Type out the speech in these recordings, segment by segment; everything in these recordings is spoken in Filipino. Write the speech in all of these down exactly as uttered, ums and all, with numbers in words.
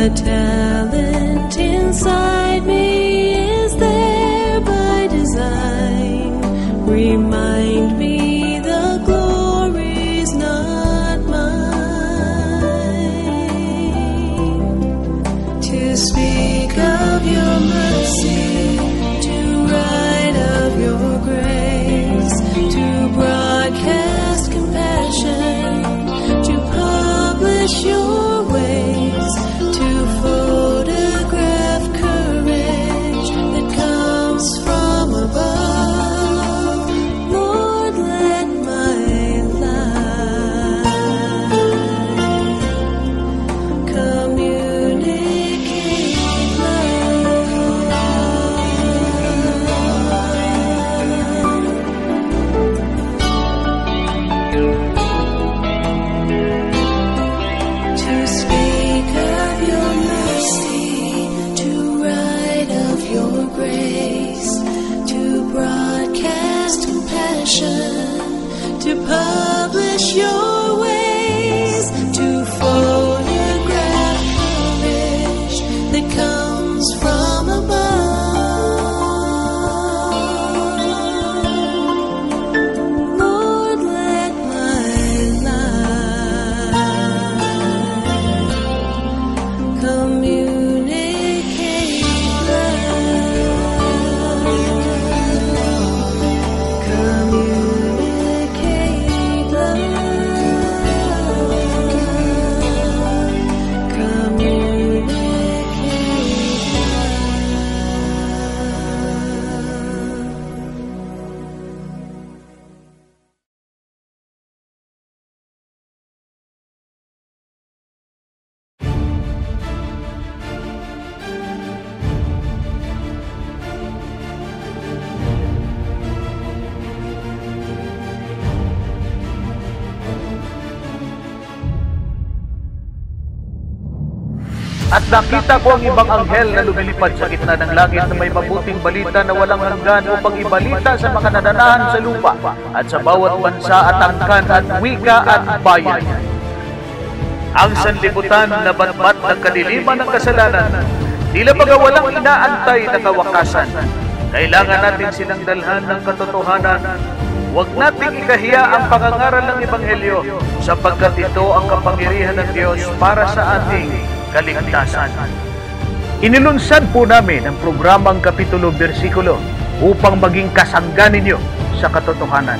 The talent inside me is there by design. Remind me the glory's not mine. To speak of your mercy, to write of your grace, to broadcast compassion, to publish your ways, to photograph courage that comes from above. Lord, let my life communicate to speak of your mercy, to write of your grace, to broadcast compassion, to publish your ways, to photograph courage that comes from above. Lord, let my life communicate love. Communicate love. Communicate At nakita ko ang ibang anghel na lumilipad sa gitna ng langit na may mabuting balita na walang hanggan upang ibalita sa mga nananahan sa lupa at sa bawat bansa at angkan at wika at bayan. Ang sanlibutan na batbat ng kadiliman ng kasalanan, tila baga walang inaantay na kawakasan. Kailangan natin silang dalhan ng katotohanan. Huwag nating ikahiya ang pangangaral ng Ebanghelyo sapagkat ito ang kapangyarihan ng Diyos para sa ating kaligtasan. Inilunsad po namin ang programang Kapitulo Bersikulo upang maging kasangga ninyo sa katotohanan.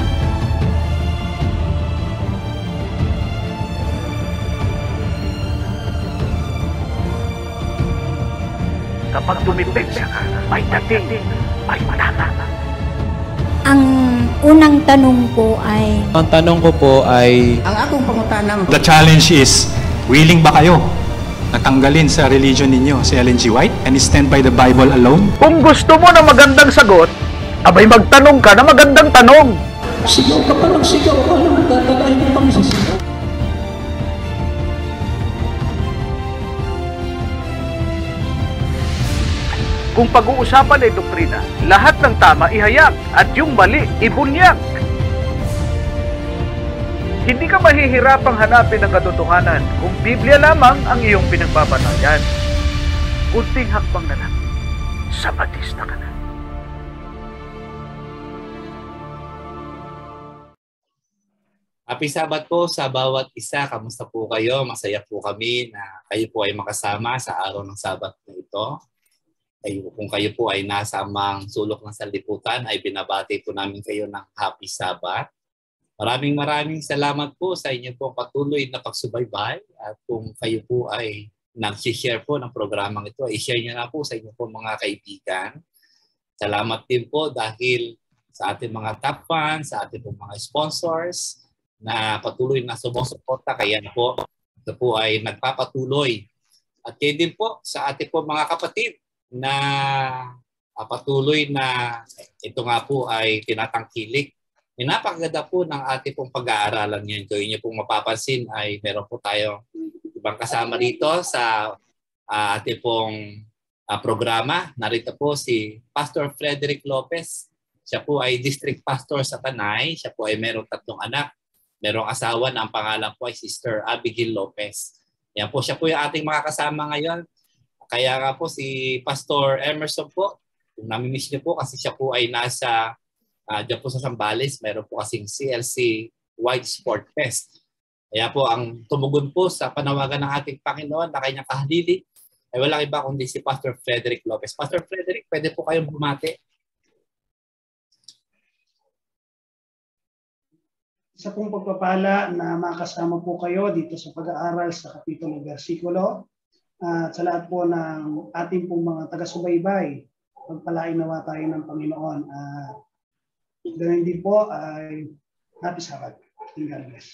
Kapag tumipid siya, may dating, may matata. Ang unang tanong ko ay... Ang tanong ko po ay... Ang akong pangutanang... The challenge is, willing ba kayo natanggalin sa religion ninyo si Ellen G. White and stand by the Bible alone? Kung gusto mo na magandang sagot, abay magtanong ka na magandang tanong. Sigaw ka pa ng sigaw. Alam mo, tatagayin mo pang sisigaw. Kung pag-uusapan ay doktrina, lahat ng tama ihayak at yung mali ibunyak. Hindi ka mahihirapang hanapin ang katotohanan kung Biblia lamang ang iyong pinagbabatayan. Kunting hakbang na lang, Sabbathista ka na. Happy Sabbath po sa bawat isa. Kamusta po kayo? Masaya po kami na kayo po ay makasama sa araw ng Sabbath na ito. Kayo, kung kayo po ay nasa amang sulok ng sanlibutan, ay binabati po namin kayo ng Happy Sabbath. Maraming maraming salamat po sa inyo po patuloy na pagsubaybay at kung kayo po ay nag-share po ng programang ito, i-share nyo na po sa inyo po mga kaibigan. Salamat din po dahil sa ating mga top fans, sa ating po mga sponsors na patuloy na sumusuporta. Kaya po, ito po ay nagpapatuloy. At kayo din po sa ating po mga kapatid na uh, patuloy na ito nga po ay tinatangkilik. May napakaganda po ng ating pong pag-aaralan ngayon. Kung inyo pong mapapansin ay meron po tayo ibang kasama dito sa uh, ating pong uh, programa. Narito po si Pastor Frederick Lopez. Siya po ay District Pastor sa Tanay. Siya po ay merong tatlong anak. Merong asawa na ang pangalan po ay Sister Abigail Lopez. Yan po, siya po yung ating mga kasama ngayon. kaya nga po si Pastor Emerson po, kung nami-miss niyo po kasi siya po ay nasa uh, dyan po sa Zambales, meron po kasing C L C Wide Sport Fest. Kaya po ang tumugon po sa panawagan ng ating Panginoon na kanyang kahalili ay walang iba kundi si Pastor Frederick Lopez. Pastor Frederick, pwede po kayong bumati. Isa pong pagpapala na makasama po kayo dito sa pag-aaral sa kapitulo versikulo. At uh, sa lahat po ng ating pong mga taga-subaybay, pagpalain nawa tayo ng Panginoon. Uh, Ganun din po ay happy Sabbath. God bless.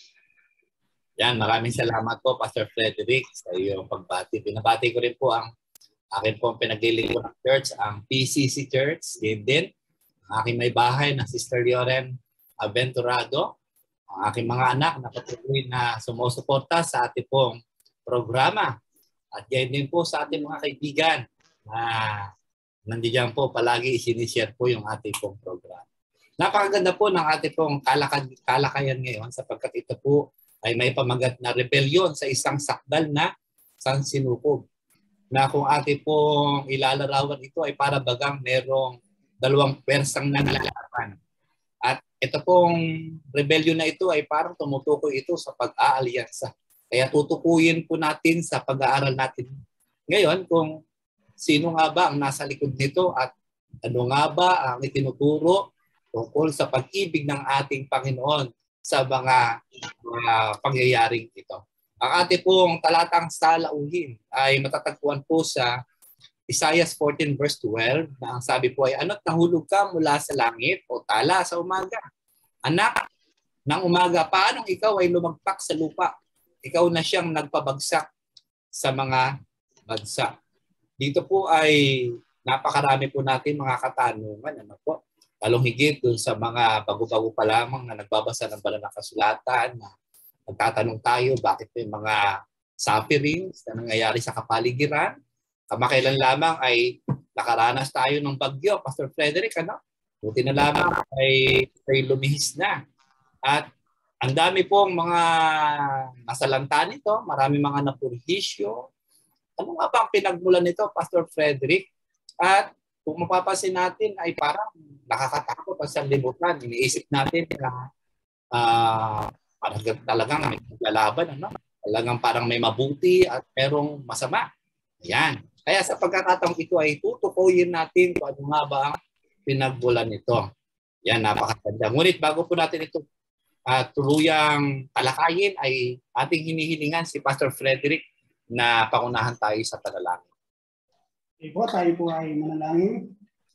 Yan, maraming salamat po Pastor Frederick sa iyong pagbati. Pinabati ko rin po ang akin po pinaglilingkod ng church, ang P C C Church, din din. Ang aking may bahay na Sister Yoren Aventurado. Ang aking mga anak na patuloy na sumusuporta sa ating pong programa. At yan din po sa ating mga kaibigan na nandiyan po palagi isinishare po yung ating pong programa. Napakaganda po ng ating pong kalakad, kalakayan ngayon sapagkat ito po ay may pamagat na rebellion sa isang sakdal na sansinukob. Na kung ating pong ilalarawan ito ay para bagang merong dalawang pwersang nanlalaban. At ito pong rebellion na ito ay parang tumutukoy ito sa pag-aalyansa. Kaya tutukuyin po natin sa pag-aaral natin ngayon kung sino nga ba ang nasa likod nito at ano nga ba ang itinuturo tungkol sa pag-ibig ng ating Panginoon sa mga uh, pangyayaring ito. Ang ating pong talatang salauhin ay matatagpuan po sa Isaiah fourteen verse twelve na ang sabi po ay, ano't nahulog ka mula sa langit o tala sa umaga? Anak ng umaga, paanong ikaw ay lumagpak sa lupa? Ikaw na siyang nagpabagsak sa mga bagsak. Dito po ay napakarami po natin mga katanungan. Ano po? Lalong higit dun sa mga bago-bago pa lamang na nagbabasa ng banal na kasulatan na nagtatanong tayo bakit may mga sufferings na nangyayari sa kapaligiran. Kamakailan lamang ay nakaranas tayo ng bagyo. Pastor Frederick, ano? Buti na lamang ay, ay lumihis na. At ang dami pong mga nasalanta nito, marami mga napurhisyo. Ano nga ba ang pinagmulan nito, Pastor Frederick? At kung mapapansin natin ay parang nakakatakot ang sanlibutan. Iniisip natin na uh, parang talagang may naglalaban, ano? Talagang parang may mabuti at merong masama. Ayan. Kaya sa pagkakataong ito ay tutukuyin natin kung ano nga ba ang pinagmulan nito. Yan, napakaganda. Ngunit bago po natin ito at uh, tuluyang talakayin ay ating hinihilingan si Pastor Frederick na pangunahan tayo sa panalangin. Okay po, tayo po ay manalangin.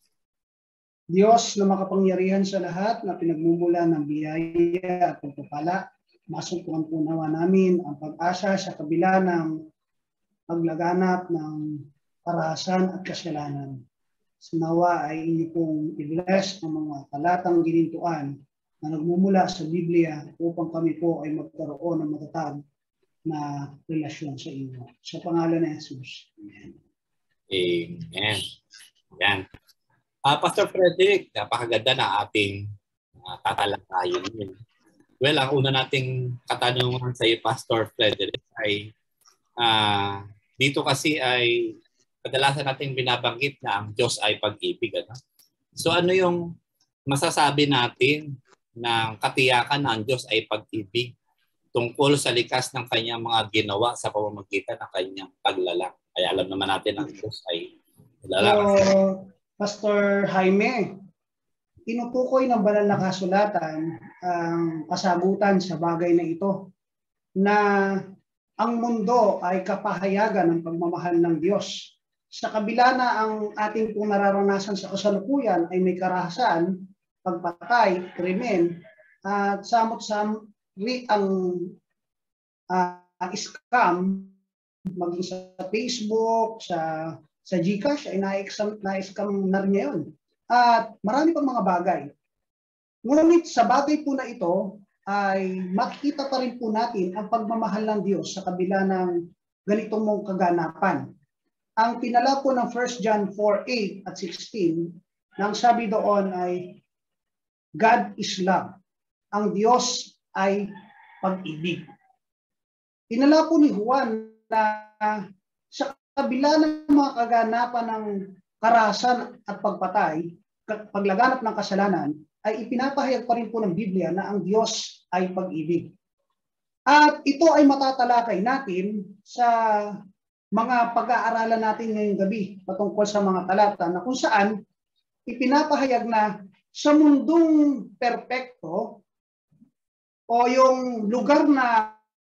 Diyos na makapangyarihan sa lahat na pinagmumula ng biyaya at pagpapala, masungkuhan po nawa namin ang pag-asa sa kabila ng paglaganap ng karahasan at kasalanan. Sinawa ay inyo pong i-bless ang mga talatang ginintuan na nagmumula sa Biblia upang kami po ay magkaroon ng matatag na relasyon sa inyo. Sa pangalan ni Jesus. Amen. Amen. Yan. Uh, Pastor Frederick, napakaganda na ating uh, tatalakayin. Well, ang una nating katanungan sa iyo, Pastor Frederick, ay uh, dito kasi ay kadalasan nating binabanggit na ang Diyos ay pag-ibig. Ano? So ano yung masasabi natin ng katiyakan na ang Diyos ay pag-ibig tungkol sa likas ng kanyang mga ginawa sa pamamagitan ng kanyang paglalang? Kaya alam naman natin ang Diyos ay paglalang. So, Pastor Jaime, tinutukoy ng banal na kasulatan ang kasagutan sa bagay na ito na ang mundo ay kapahayagan ng pagmamahal ng Diyos. Sa kabila na ang ating pong nararanasan sa kasalukuyan ay may karahasan, pagpatay, krimen, at samot-samri ang uh, scam, maging sa Facebook, sa sa Gcash, ay na-scam na rin ngayon. At marami pang mga bagay. Ngunit sa bagay po na ito, ay makikita pa rin po natin ang pagmamahal ng Diyos sa kabila ng ganitong mong kaganapan. Ang tinala po ng First John four eight at sixteen, nang sabi doon ay, God is love. Ang Diyos ay pag-ibig. Tinala po ni Juan na sa kabila ng mga kaganapan ng karahasan at pagpatay, paglaganap ng kasalanan, ay ipinapahayag pa rin po ng Biblia na ang Diyos ay pag-ibig. At ito ay matatalakay natin sa mga pag-aaralan natin ngayong gabi patungkol sa mga talata na kung saan ipinapahayag na sa mundong perpekto o yung lugar na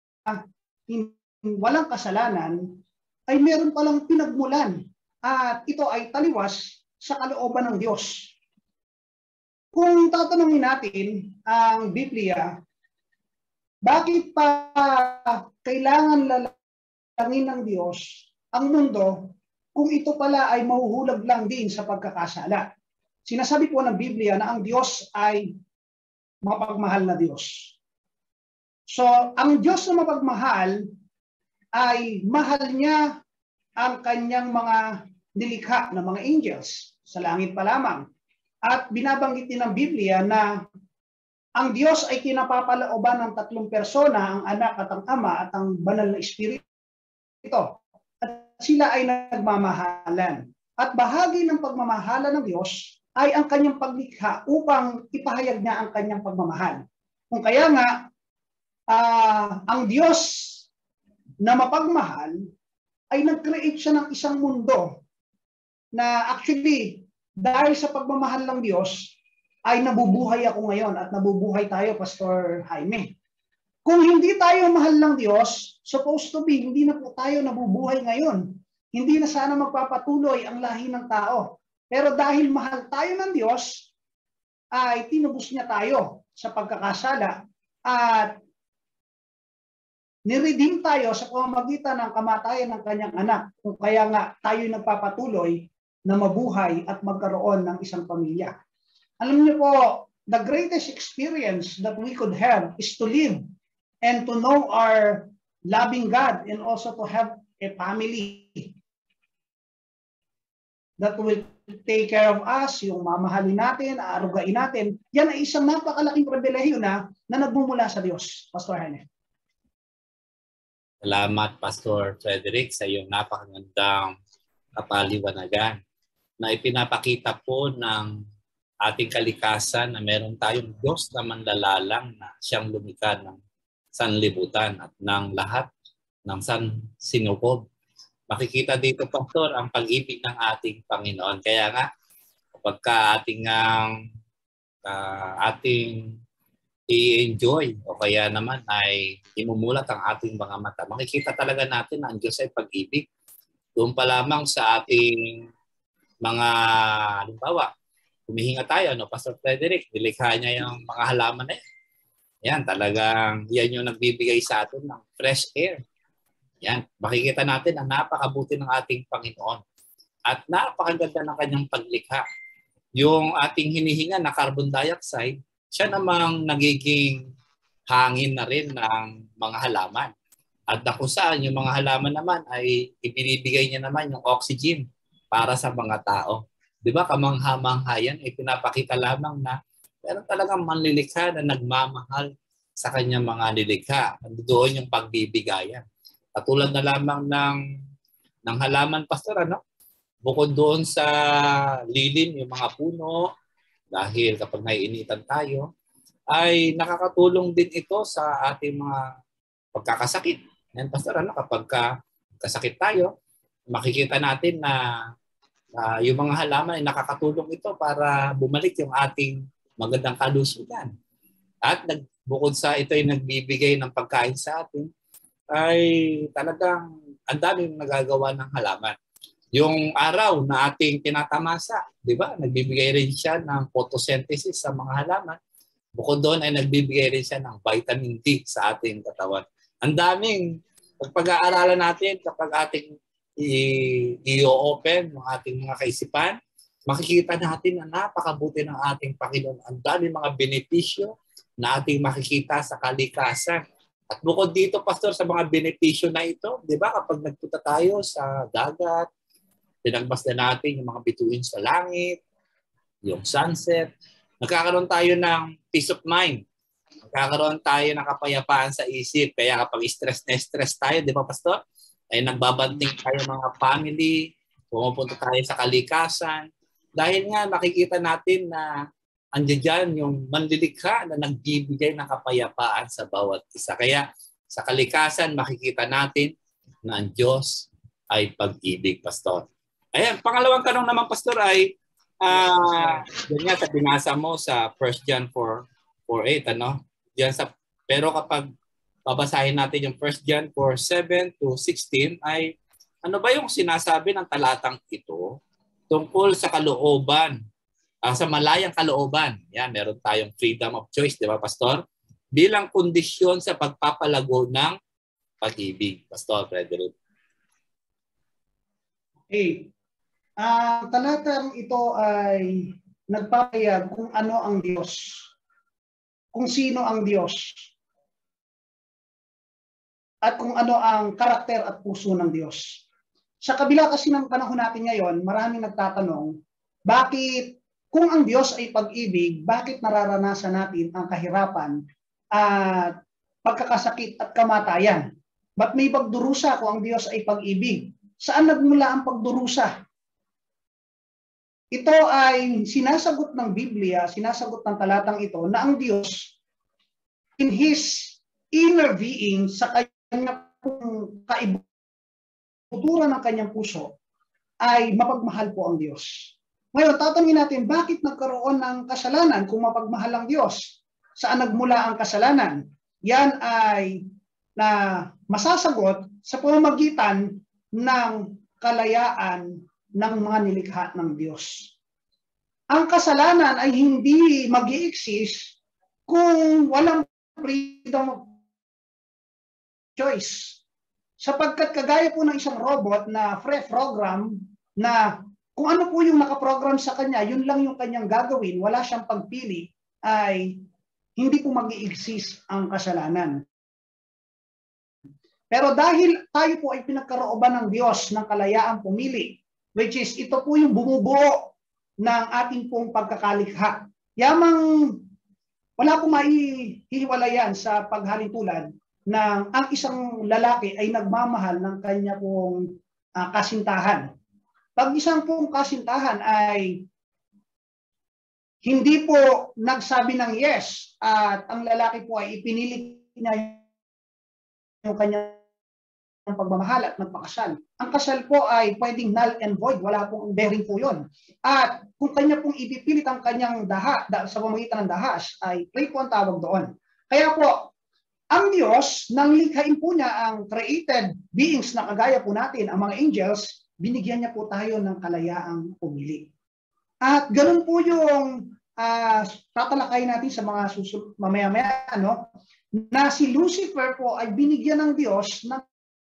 walang kasalanan ay meron palang pinagmulan at ito ay taliwas sa kalooban ng Diyos. Kung tatanungin natin ang Biblia, bakit pa kailangan lalangin ng Diyos ang mundo kung ito pala ay mahuhulag lang din sa pagkakasala? Sinasabi po ng Biblia na ang Diyos ay mapagmahal na Diyos. So, ang Diyos na mapagmahal ay mahal niya ang kanyang mga nilikha na mga angels sa langit pa lamang. At binabanggit din ng Biblia na ang Diyos ay kinapapalooban ng tatlong persona, ang anak at ang ama at ang banal na espiritu. At sila ay nagmamahalan. At bahagi ng pagmamahalan ng Diyos ay ang kanyang paglikha upang ipahayag niya ang kanyang pagmamahal. Kung kaya nga, uh, ang Diyos na mapagmahal ay nag-create siya ng isang mundo na actually dahil sa pagmamahal ng Diyos ay nabubuhay ako ngayon at nabubuhay tayo, Pastor Jaime. Kung hindi tayo mahal ng Diyos, supposed to be, hindi na po tayo nabubuhay ngayon. Hindi na sana magpapatuloy ang lahi ng tao. Pero dahil mahal tayo ng Diyos, ay tinubos niya tayo sa pagkakasala at niredeem tayo sa pamamagitan ng kamatayan ng kanyang anak. Kung kaya nga tayo nagpapatuloy na mabuhay at magkaroon ng isang pamilya. Alam niyo po, the greatest experience that we could have is to live and to know our loving God and also to have a family that will take care of us, yung mamahalin natin, aarugain natin. Yan ay isang napakalaking pribilehiyo na na nagmumula sa Diyos, Pastor Jaime. Salamat, Pastor Frederick, sa iyong napakagandang kapaliwanagan na ipinapakita po ng ating kalikasan na meron tayong Diyos na manlalalang na siyang lumikha ng sanlibutan at ng lahat ng sansinukob. Makikita dito, Pastor, ang pag-ibig ng ating Panginoon. Kaya nga, kapag ka ating, uh, ating i-enjoy o kaya naman ay imumulat ang ating mga mata, makikita talaga natin na ang Diyos ay pag-ibig. Doon pa lamang sa ating mga, halimbawa, humihinga tayo, no, Pastor Frederick, nilikha niya yung mga halaman na yan. Yan, talagang yan yung nagbibigay sa atin ng fresh air. Yan, makikita natin ang napakabuti ng ating Panginoon. At napakaganda ng kanyang paglikha. Yung ating hinihinga na carbon dioxide, siya namang nagiging hangin na rin ng mga halaman. At na kung saan yung mga halaman naman ay ibinibigay niya naman yung oxygen para sa mga tao. Di ba, kamangha-mangha yan, ay pinapakita lamang na meron talagang manlilikha na nagmamahal sa kanyang mga nilikha. Doon yung pagbibigayan. Katulad na lamang ng, ng halaman, Pastor, ano? Bukod doon sa lilim, yung mga puno, dahil kapag naiinitan tayo, ay nakakatulong din ito sa ating mga pagkakasakit. Yan, Pastor, ano? Kapag ka, kasakit tayo, makikita natin na uh, yung mga halaman ay nakakatulong ito para bumalik yung ating magandang kalusugan. At nag, bukod sa ito ay nagbibigay ng pagkain sa atin, ay talagang ang daming nagagawa ng halaman. Yung araw na ating tinatamasa, di ba? Nagbibigay rin siya ng photosynthesis sa mga halaman. Bukod doon ay nagbibigay rin siya ng vitamin D sa ating katawan. Ang daming pag-aaralan natin kapag ating i-open ng ating mga kaisipan, makikita natin na napakabuti ng ating Panginoon. Ang dami mga benepisyo na ating makikita sa kalikasan. At bukod dito, Pastor, sa mga benepisyo na ito, di ba, kapag nagpunta tayo sa dagat, pinagbasdan natin yung mga bituin sa langit, yung sunset, nagkakaroon tayo ng peace of mind. Nagkakaroon tayo ng kapayapaan sa isip. Kaya kapag stress na stress tayo, di ba, Pastor? ay nagbabanting tayo mga family, pumupunta tayo sa kalikasan. Dahil nga makikita natin na andiyan dyan yung manlilikha na nagbibigay ng kapayapaan sa bawat isa. Kaya sa kalikasan makikita natin na ang Diyos ay pag-ibig, Pastor. Ayan, pangalawang tanong naman, Pastor, ay uh, yan nga sa binasa mo sa First John four eight, ano? Diyan sa, pero kapag babasahin natin yung First John four seven to sixteen, ay ano ba yung sinasabi ng talatang ito tungkol sa kalooban, uh, sa malayang kalooban? Yan, meron tayong freedom of choice, di ba, Pastor? Bilang kondisyon sa pagpapalago ng pag-ibig, Pastor Frederick. Okay. Ang uh, talatang ito ay nagpapayag kung ano ang Diyos, kung sino ang Diyos, at kung ano ang karakter at puso ng Diyos. Sa kabila kasi ng panahon natin ngayon, maraming nagtatanong, bakit kung ang Diyos ay pag-ibig, bakit nararanasan natin ang kahirapan at pagkakasakit at kamatayan? Ba't may pagdurusa kung ang Diyos ay pag-ibig? Saan nagmula ang pagdurusa? Ito ay sinasagot ng Biblia, sinasagot ng talatang ito na ang Diyos in His inner being, sa kanyang kaibuturan ng kanyang puso, ay mapagmahal po ang Diyos. Ngayon, tatanungin natin, bakit nagkaroon ng kasalanan kung mapagmahal ang Diyos? Saan nagmula ang kasalanan? Yan ay na masasagot sa pamamagitan ng kalayaan ng mga nilikha ng Diyos. Ang kasalanan ay hindi mag-i-exist kung walang freedom of choice. Sapagkat kagaya po ng isang robot na pre-program na kung ano po yung nakaprogram sa kanya, yun lang yung kanyang gagawin, wala siyang pagpili, ay hindi po mag-i-exist ang kasalanan. Pero dahil tayo po ay pinagkarooban ng Diyos ng kalayaang pumili, which is ito po yung bumubuo ng ating pong pagkakalikha. Yamang wala pong maihiwalayan sa paghalintulad ng ang isang lalaki ay nagmamahal ng kanya pong uh, kasintahan. Pag isang pong kasintahan ay hindi po nagsabi ng yes at ang lalaki po ay ipinilit niya yung kanyang pagmamahal at magpakasal. Ang kasal po ay pwedeng null and void, wala pong bearing po yun. At kung kanya pong ipipilit ang kanyang daha da, sa pamamagitan ng dahas, ay pray po ang tawag doon. Kaya po, ang Diyos, nang likhain po niya ang created beings na kagaya po natin, ang mga angels, binigyan niya po tayo ng kalayaang pumili. At ganun po yung uh, tatalakay natin sa mga susunod mamaya-maya, no? Na si Lucifer po ay binigyan ng Diyos ng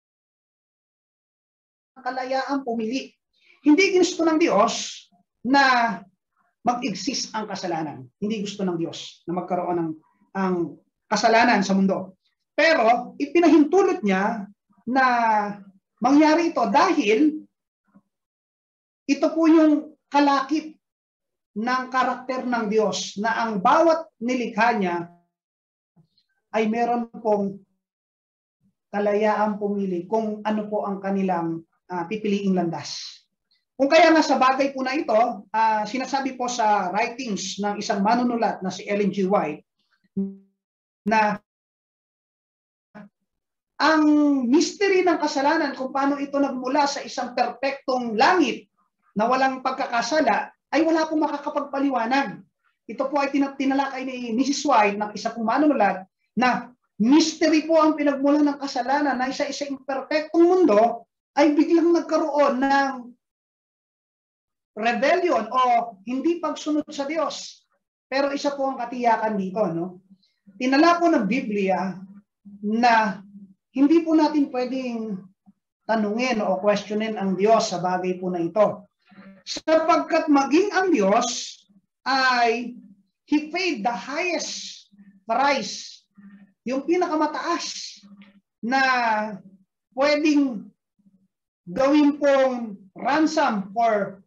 kalayaang pumili. Hindi gusto ng Diyos na mag-exist ang kasalanan. Hindi gusto ng Diyos na magkaroon ng ang kasalanan sa mundo. Pero ipinahintulot niya na mangyari ito dahil ito po yung kalakip ng karakter ng Diyos na ang bawat nilikha niya ay meron pong kalayaang pumili kung ano po ang kanilang uh, pipiliing landas. Kung kaya nga sa bagay po na ito, uh, sinasabi po sa writings ng isang manunulat na si Ellen G. White na ang mystery ng kasalanan kung paano ito nagmula sa isang perpektong langit na walang pagkakasala ay wala pong makakapagpaliwanag. Ito po ay tinalakay ni Missus White ng isa pong manunulat na mystery po ang pinagmula ng kasalanan na isa-isa imperfectong mundo ay biglang nagkaroon ng rebellion o hindi pagsunod sa Diyos. Pero isa po ang katiyakan dito, no? Tinala po ng Biblia na hindi po natin pwedeng tanungin o questionin ang Diyos sa bagay po na ito. Sapagkat maging ang Diyos ay He paid the highest price, yung pinakamataas na pwedeng gawin pong ransom for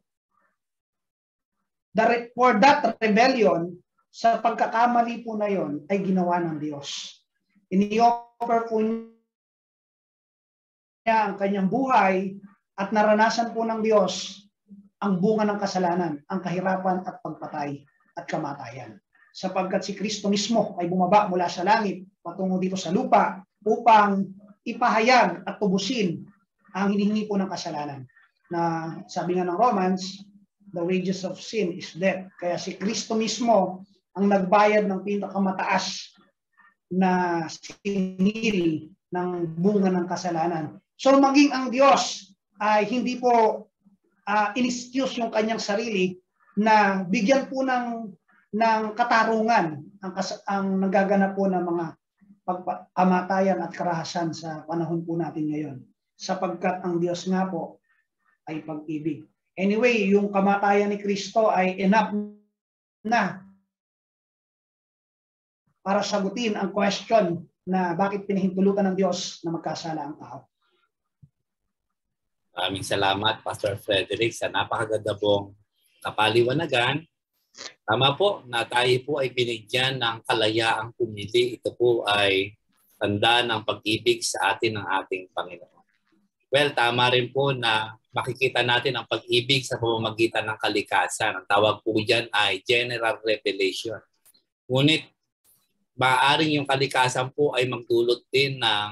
the, for that rebellion. Sa pagkakamali po na yon ay ginawa ng Diyos. Ini-offer po ang kanyang buhay at naranasan po ng Diyos ang bunga ng kasalanan, ang kahirapan at pagpatay at kamatayan. Sapagkat si Kristo mismo ay bumaba mula sa langit patungo dito sa lupa upang ipahayag at tubusin ang hinihingi po ng kasalanan. Na sabi nga ng Romans, the wages of sin is death. Kaya si Kristo mismo ang nagbayad ng pinakamataas na singil ng bunga ng kasalanan. So maging ang Diyos ay hindi po uh, in-excuse yung kanyang sarili na bigyan po ng, ng katarungan ang, ang nagaganap po ng mga kamatayan at karahasan sa panahon po natin ngayon. Sapagkat ang Diyos nga po ay pag-ibig. Anyway, yung kamatayan ni Kristo ay enough na para sagutin ang question na bakit pinahintulutan ng Diyos na magkasala ang tao. Maraming salamat, Pastor Frederick, sa napakaganda pong kapaliwanagan. Tama po na tayo po ay binigyan ng kalayaang pumili. Ito po ay tanda ng pag-ibig sa atin ng ating Panginoon. Well, tama rin po na makikita natin ang pag-ibig sa pamamagitan ng kalikasan. Ang tawag po dyan ay general revelation. Ngunit, maaaring yung kalikasan po ay magdulot din ng,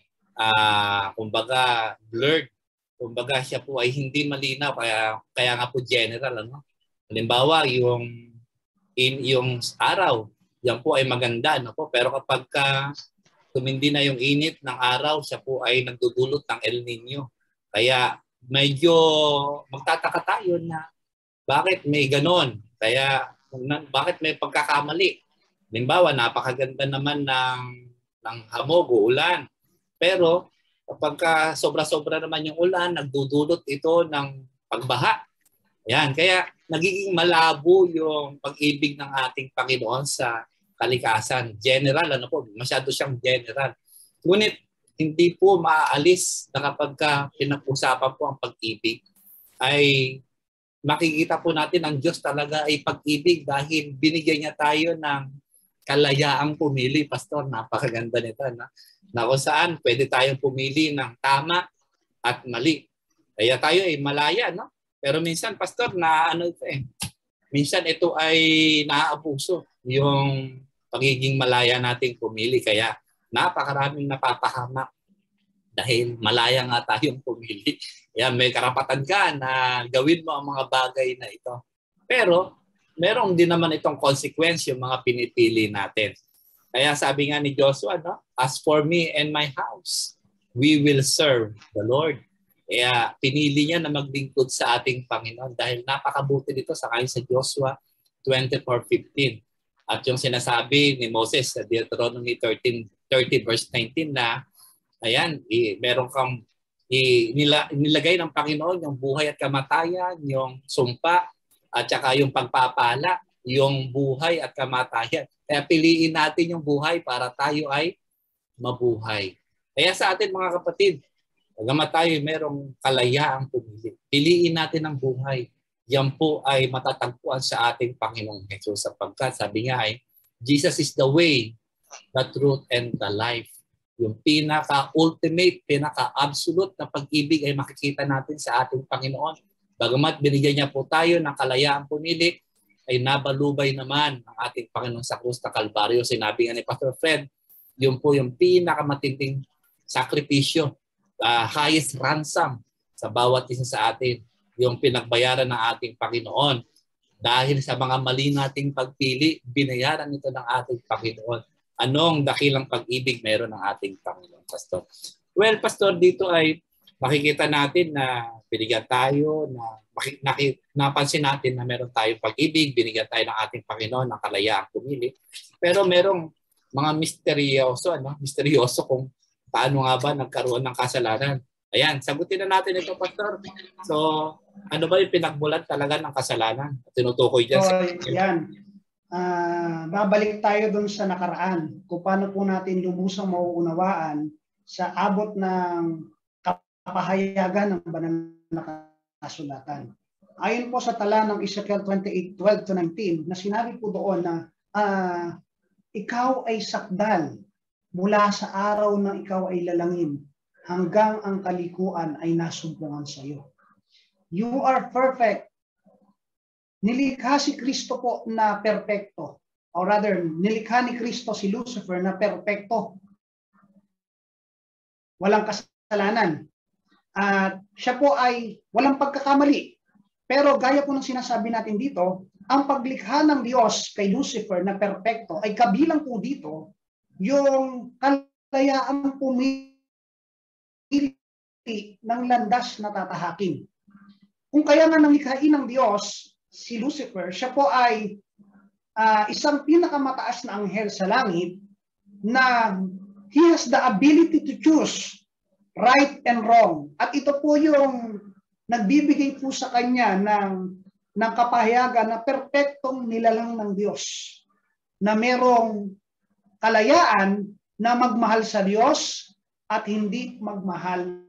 uh, kumbaga, blurred. Kumbaga, siya po ay hindi malinaw. Kaya, kaya nga po general. Ano? Halimbawa, yung, in, yung araw, yan po ay maganda. No po? Pero kapag ka, tumindi na yung init ng araw, siya po ay nagdudulot ng El Nino. Kaya medyo magtataka tayo na bakit may ganon. Kaya na, bakit may pagkakamali. Halimbawa, napakaganda naman ng, ng hamog o ulan. Pero kapag ka sobra-sobra naman yung ulan, nagdudulot ito ng pagbaha. Yan. Kaya nagiging malabo yung pag-ibig ng ating Panginoon sa kalikasan. General, ano po, masyado siyang general. Ngunit hindi po maaalis na kapag ka pinag-usapan po ang pag-ibig, ay makikita po natin ang Diyos talaga ay pag-ibig dahil binigyan niya tayo ng kalayaang pumili. Pastor, napakaganda nito. Na, na kung saan pwede tayong pumili ng tama at mali. Kaya tayo ay malaya, no? Pero minsan, Pastor, na ano ito eh, minsan ito ay naaabuso yung pagiging malaya nating pumili. Kaya napakaraming napapahamak dahil malaya nga tayong pumili. Yan, may karapatan ka na gawin mo ang mga bagay na ito. Pero meron din naman itong consequence yung mga pinipili natin. Kaya sabi nga ni Joshua, no? As for me and my house, we will serve the Lord. Kaya pinili niya na maglingkod sa ating Panginoon dahil napakabuti dito sa kanya sa Joshua twenty-four fifteen. At yung sinasabi ni Moses sa Deuteronomy thirteen, thirty verse nineteen na ayan, i, meron kang i, nila, nilagay ng Panginoon yung buhay at kamatayan, yung sumpa at saka yung pagpapala, yung buhay at kamatayan. Kaya piliin natin yung buhay para tayo ay mabuhay. Kaya sa atin mga kapatid, pagkamat tayo merong kalayaang pumili, piliin natin ang buhay. Yan po ay matatagpuan sa ating Panginoong Jesus sapagkat sabi nga ay, Jesus is the way, the truth, and the life. Yung pinaka-ultimate, pinaka-absolute na pag-ibig ay makikita natin sa ating Panginoon. Bagamat binigyan niya po tayo ng kalayaang pumili, ay nabalubay naman ang ating Panginoon sa krus na Kalbaryo. Sinabi nga ni Pastor Fred, yun po yung pinakamatinding sakripisyo, uh, highest ransom sa bawat isa sa atin, yung pinagbayaran ng ating Panginoon. Dahil sa mga mali nating pagpili, binayaran ito ng ating Panginoon. Anong dakilang pag-ibig meron ng ating Panginoon, Pastor? Well, Pastor, dito ay makikita natin na binigyan tayo, na nakik, napansin natin na meron tayong pag-ibig, binigyan tayo ng ating Panginoon ng kalayaang pumili. Pero merong mga misteryoso, ano? Misteryoso kung paano nga ba nagkaroon ng kasalanan. Ayan, sagutin na natin ito, Pastor. So, ano ba yung pinagmulan talaga ng kasalanan? Tinutukoy dyan. So, yan. Uh, babalik tayo dun sa nakaraan. Kung paano po natin lubusang mauunawaan sa abot ng kapahayagan ng banal na kasulatan. Ayon po sa tala ng Ezekiel twenty-eight twelve to nineteen, na sinabi po doon na uh, ikaw ay sakdal mula sa araw na ikaw ay lalangin. hanggang ang kalikuan ay nasumpungan sa iyo. You are perfect. Nilikha si Kristo po na perpekto. Or rather, nilikha ni Kristo si Lucifer na perpekto. Walang kasalanan. At siya po ay walang pagkakamali. Pero gaya po ng sinasabi natin dito, ang paglikha ng Diyos kay Lucifer na perpekto ay kabilang po dito yung kalayaan pumili ng landas na tatahakin. Kung kaya nga nanglikhain ng Diyos si Lucifer, siya po ay uh, isang pinakamataas na anghel sa langit na he has the ability to choose right and wrong. At ito po yung nagbibigay po sa kanya ng, ng kapahayagan na perpektong nilalang ng Diyos. Na merong kalayaan na magmahal sa Diyos at hindi magmahal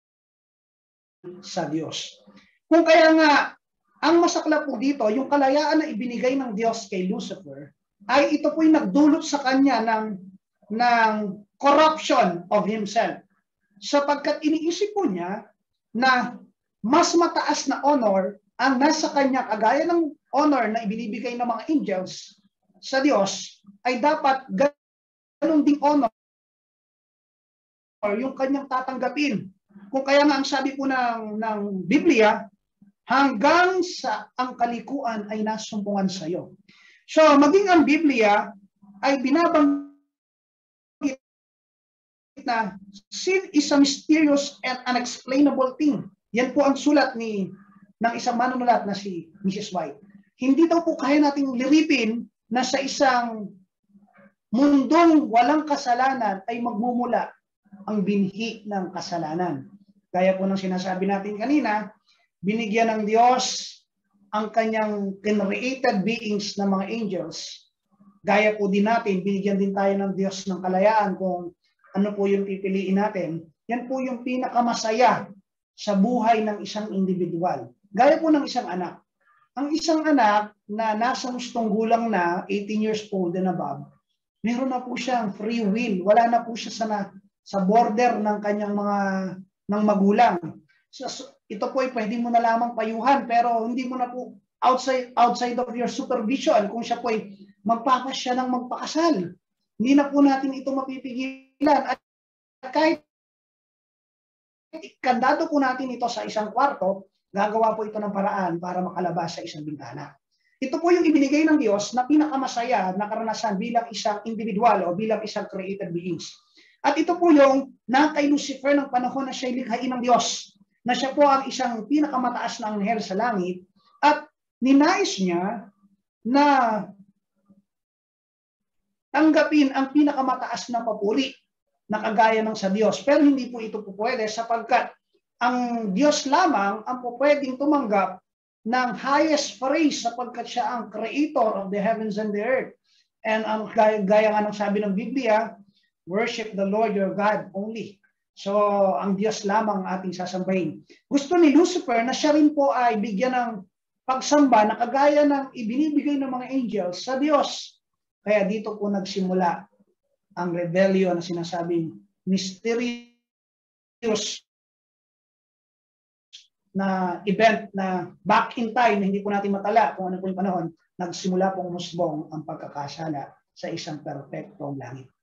sa Diyos. Kung kaya nga, ang masakla po dito, yung kalayaan na ibinigay ng Diyos kay Lucifer, ay ito po'y nagdulot sa kanya ng, ng corruption of himself. Sapagkat iniisip po niya na mas mataas na honor ang nasa kanya, kagaya ng honor na ibinibigay ng mga angels sa Diyos, ay dapat ganun ding honor yung kanyang tatanggapin. Kung kaya nga ang sabi po ng, ng Biblia, hanggang sa ang kalikuan ay nasumpungan sa iyo. So, maging ang Biblia ay binabanggit na sin is a mysterious and unexplainable thing. Yan po ang sulat ni ng isang manunulat na si Missus White. Hindi daw po kaya nating liripin na sa isang mundong walang kasalanan ay magmumula ang binhi ng kasalanan. Gaya po ng sinasabi natin kanina, binigyan ng Diyos ang kanyang created beings na mga angels. Gaya po din natin, binigyan din tayo ng Diyos ng kalayaan kung ano po yung pipiliin natin. Yan po yung pinakamasaya sa buhay ng isang individual. Gaya po ng isang anak. Ang isang anak na nasa gustong gulang na, eighteen years old and above, meron na po siyang free will. Wala na po siya sa, na, sa border ng kanyang mga ng magulang. So, ito po ay pwede mo na lamang payuhan, pero hindi mo na po outside, outside of your supervision kung siya po ay magpapasya ng magpakasal. Hindi na po natin ito mapipigilan. At kahit kandado po natin ito sa isang kwarto, gagawa po ito ng paraan para makalabas sa isang bintana. Ito po yung ibinigay ng Diyos na pinakamasaya na karanasan bilang isang individual o bilang isang created beings. At ito po yung na kay Lucifer ng panahon na siya'y likhain ng Diyos, na siya po ang isang pinakamataas na anghel sa langit, at ninais niya na tanggapin ang pinakamataas na papuri na kagaya ng sa Diyos. Pero hindi po ito po pwede sapagkat ang Diyos lamang ang po pwedeng tumanggap ng highest praise sapagkat siya ang creator of the heavens and the earth. And ang gaya, gaya nga ng sabi ng Biblia, worship the Lord your God only. So, ang Diyos lamang ating sasambahin. Gusto ni Lucifer na siya rin po ay bigyan ng pagsamba na kagaya ng ibinibigay ng mga angels sa Diyos. Kaya dito po nagsimula ang rebellion na sinasabing mysterious na event na back in time, hindi po natin matala kung ano po yung panahon, nagsimula pong musbong ang pagkakasala sa isang perpektong langit.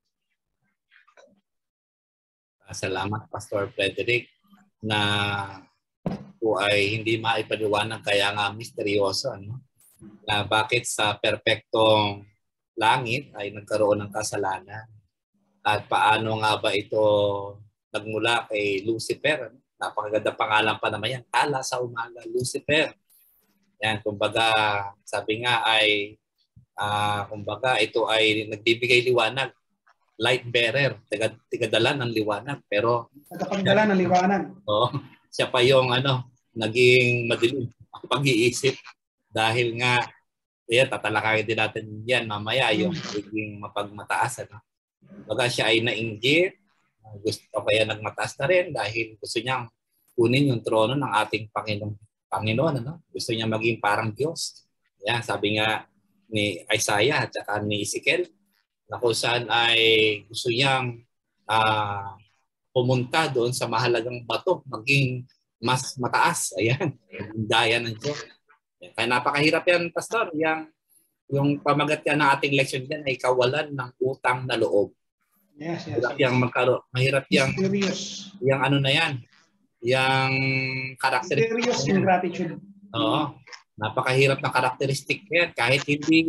Salamat, Pastor Frederick, na po ay hindi maipaliwanag kaya nga misteryoso, ano? Na bakit sa perpektong langit ay nagkaroon ng kasalanan at paano nga ba ito nagmula kay Lucifer. Napakaganda pangalan pa naman yan, tala sa umaga, Lucifer. Yan, kumbaga, sabi nga ay, uh, kumbaga, ito ay nagbibigay liwanag, light bearer, tigadala ng liwanag. Pero, tagapagdala ng liwanag. Oh, siya pa yung ano, naging madilim ang pag-iisip dahil nga, yan, tatalakayin din natin yan mamaya, yung naging mapagmataas. Ano? Kumbaga, siya ay nainggit, gusto pa yan nagmataas na rin dahil gusto niyang kunin yung trono ng ating Panginoon. Panginoon, ano? Gusto niya maging parang Diyos. Yan, sabi nga ni Isaiah at saka ni Ezekiel, na kung saan ay gusto niyang uh, pumunta doon sa mahalagang bato, maging mas mataas. Ayan, daya ng Diyos. Kaya napakahirap yan, Pastor. Yang, yung pamagat yan ng ating leksyon dyan ay kawalan ng utang na loob. Yes, yes. Mahirap yung magkaroon. Mahirap yung, Mysterious. yung ano na yan. Yung karakteristik. Mysterious ingratitude. Oo. Napakahirap na karakteristik yan. Kahit hindi,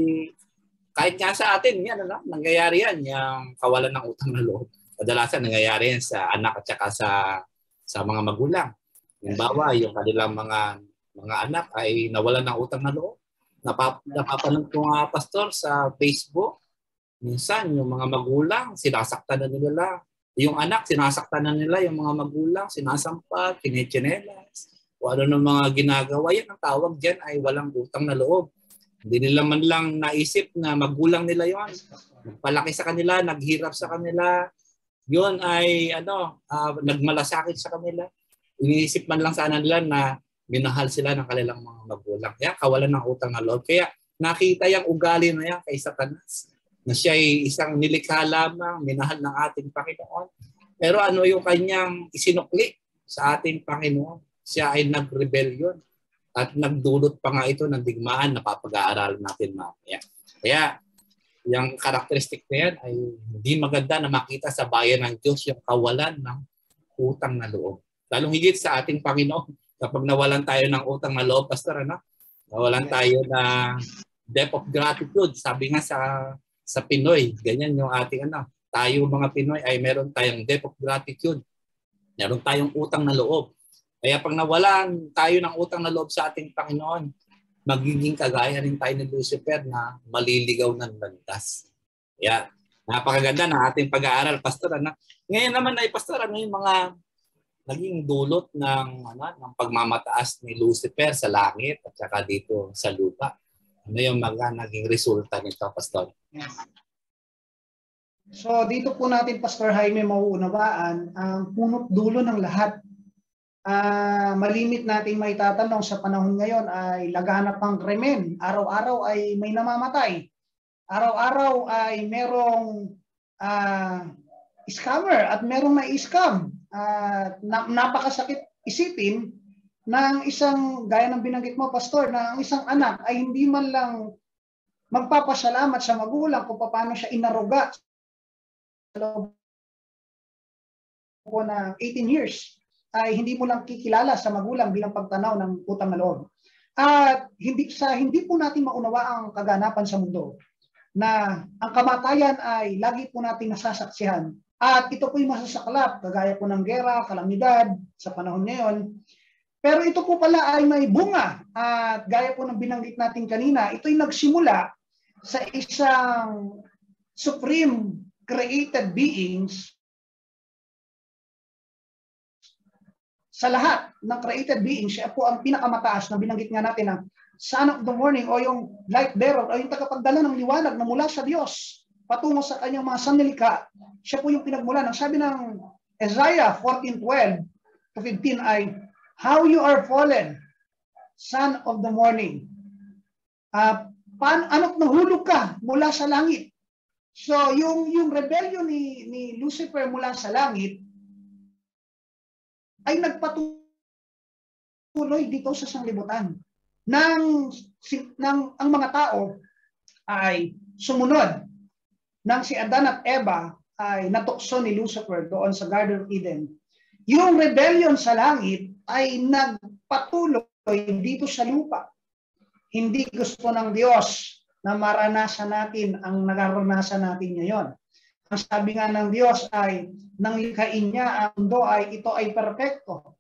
kahit nga sa atin, yan, ano, nangyayari yan, yung kawalan ng utang na loob. Kadalasan nangyayari yan sa anak at saka sa, sa mga magulang. Halimbawa, yung kanilang mga mga anak ay nawalan ng utang na loob. Napap, napapanood ko nga, Pastor, sa Facebook, minsan yung mga magulang, sinasaktan na nila. Yung anak, sinasaktan na nila. Yung mga magulang, sinasampat, kinichinelas, o ano ng mga ginagawa. Yan ang tawag dyan ay walang utang na loob. Hindi nila man lang naisip na magulang nila yon. Nagpalaki sa kanila, naghirap sa kanila. Yun ay ano, uh, nagmalasakit sa kanila. Iniisip man lang sana nila na minahal sila ng kanilang mga magulang. Kaya kawalan ng utang na loob. Kaya nakita yung ugali na yan kay Satanas. Na siya ay isang nilikha lamang, minahal ng ating Panginoon. Pero ano yung kanyang isinukli sa ating Panginoon? Siya ay nag-rebellion at nagdulot pa nga ito ng digmaan na papag-aaralan natin mamaya. Kaya yung karakteristik na yan ay hindi maganda na makita sa bayan ng Diyos yung kawalan ng utang na loob. Lalong higit sa ating Panginoon, kapag nawalan tayo ng utang na loob, Pastor, ano? Nawalan tayo ng debt of gratitude. Sabi nga sa sa Pinoy, ganyan yung ating ano, tayo mga Pinoy ay meron tayong debt of gratitude. Meron tayong utang na loob. Kaya pag nawalan tayo ng utang na loob sa ating Panginoon, magiging kagaya rin tayo ni Lucifer na maliligaw ng landas. Kaya napakaganda ng ating pag-aaral, Pastor. Ano? Ngayon naman ay, Pastor, ano yung mga naging dulot ng, ano, ng pagmamataas ni Lucifer sa langit at saka dito sa lupa? Ano yung mga naging resulta nito, Pastor? Yes. So dito po natin, Pastor Jaime, mauunawaan ang punot dulo ng lahat. Uh, malimit nating may tatanong sa panahon ngayon ay laganap ang krimen. Araw-araw ay may namamatay. Araw-araw ay merong uh, scammer at merong na-scam. Uh, na, napakasakit isipin ng isang, gaya ng binanggit mo, Pastor, na ang isang anak ay hindi man lang magpapasalamat sa magulang kung paano siya inaruga sa loob po ng eighteen years, ay hindi mo lang kikilala sa magulang bilang pagtanaw ng utang na loob. At hindi, sa hindi po natin maunawa ang kaganapan sa mundo na ang kamatayan ay lagi po natin nasasaksihan. At ito po'y masasaklap, kagaya po ng gera, kalamidad sa panahon ngayon. Pero ito po pala ay may bunga. At gaya po ng binanggit natin kanina, ito'y nagsimula sa isang supreme created beings. Sa lahat ng created beings, siya po ang pinakamataas na binanggit nga natin na son of the morning o yung light bearer o yung tagapagdala ng liwanag na mula sa Diyos patungo sa kanyang mga sanlilikha. Siya po yung pinagmulan. Ang sabi ng Isaiah fourteen twelve to fifteen ay, how you are fallen, son of the morning. Uh, paano, ano't nahulog ka mula sa langit? So, yung, yung rebellion ni, ni Lucifer mula sa langit ay nagpatuloy dito sa sanglibutan. Nang, nang ang mga tao ay sumunod, nang si Adan at Eva ay natukso ni Lucifer doon sa Garden of Eden, yung rebellion sa langit ay nagpatuloy dito sa lupa. Hindi gusto ng Diyos na maranasan natin ang nararanasan natin ngayon. Ang sabi nga ng Diyos ay, nang likhain niya ang mundo ay ito ay perfecto.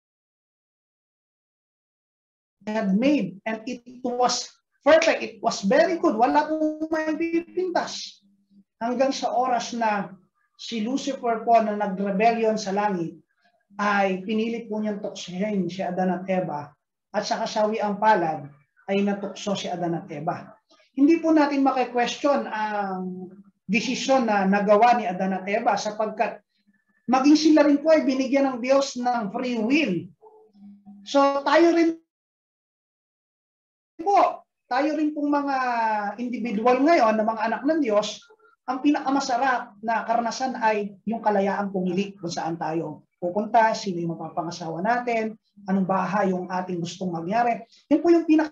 Had made and it was perfect. It was very good. Wala pong may pipintas. Hanggang sa oras na si Lucifer po na nag-rebellion sa langit, ay pinilit po niyang tuksohin si Adan at Eva. At sa kasawi ang palad, ay natukso si Adan at Eva. Hindi po natin maki-question ang desisyon na nagawa ni Adan at Eva sapagkat maging sila rin po ay binigyan ng Diyos ng free will. So tayo rin po, tayo rin pong mga individual ngayon na mga anak ng Diyos ang pinakamasarap na karanasan ay yung kalayaang pumili kung saan tayo pupunta, sino yung mapapangasawa natin, anong bahay yung ating gustong mangyari. Yun po yung pinaka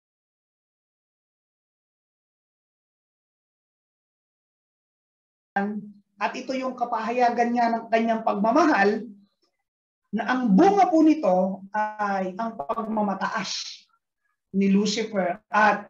at ito yung kapahayagan niya ng kanyang pagmamahal na ang bunga po nito ay ang pagmamataas ni Lucifer at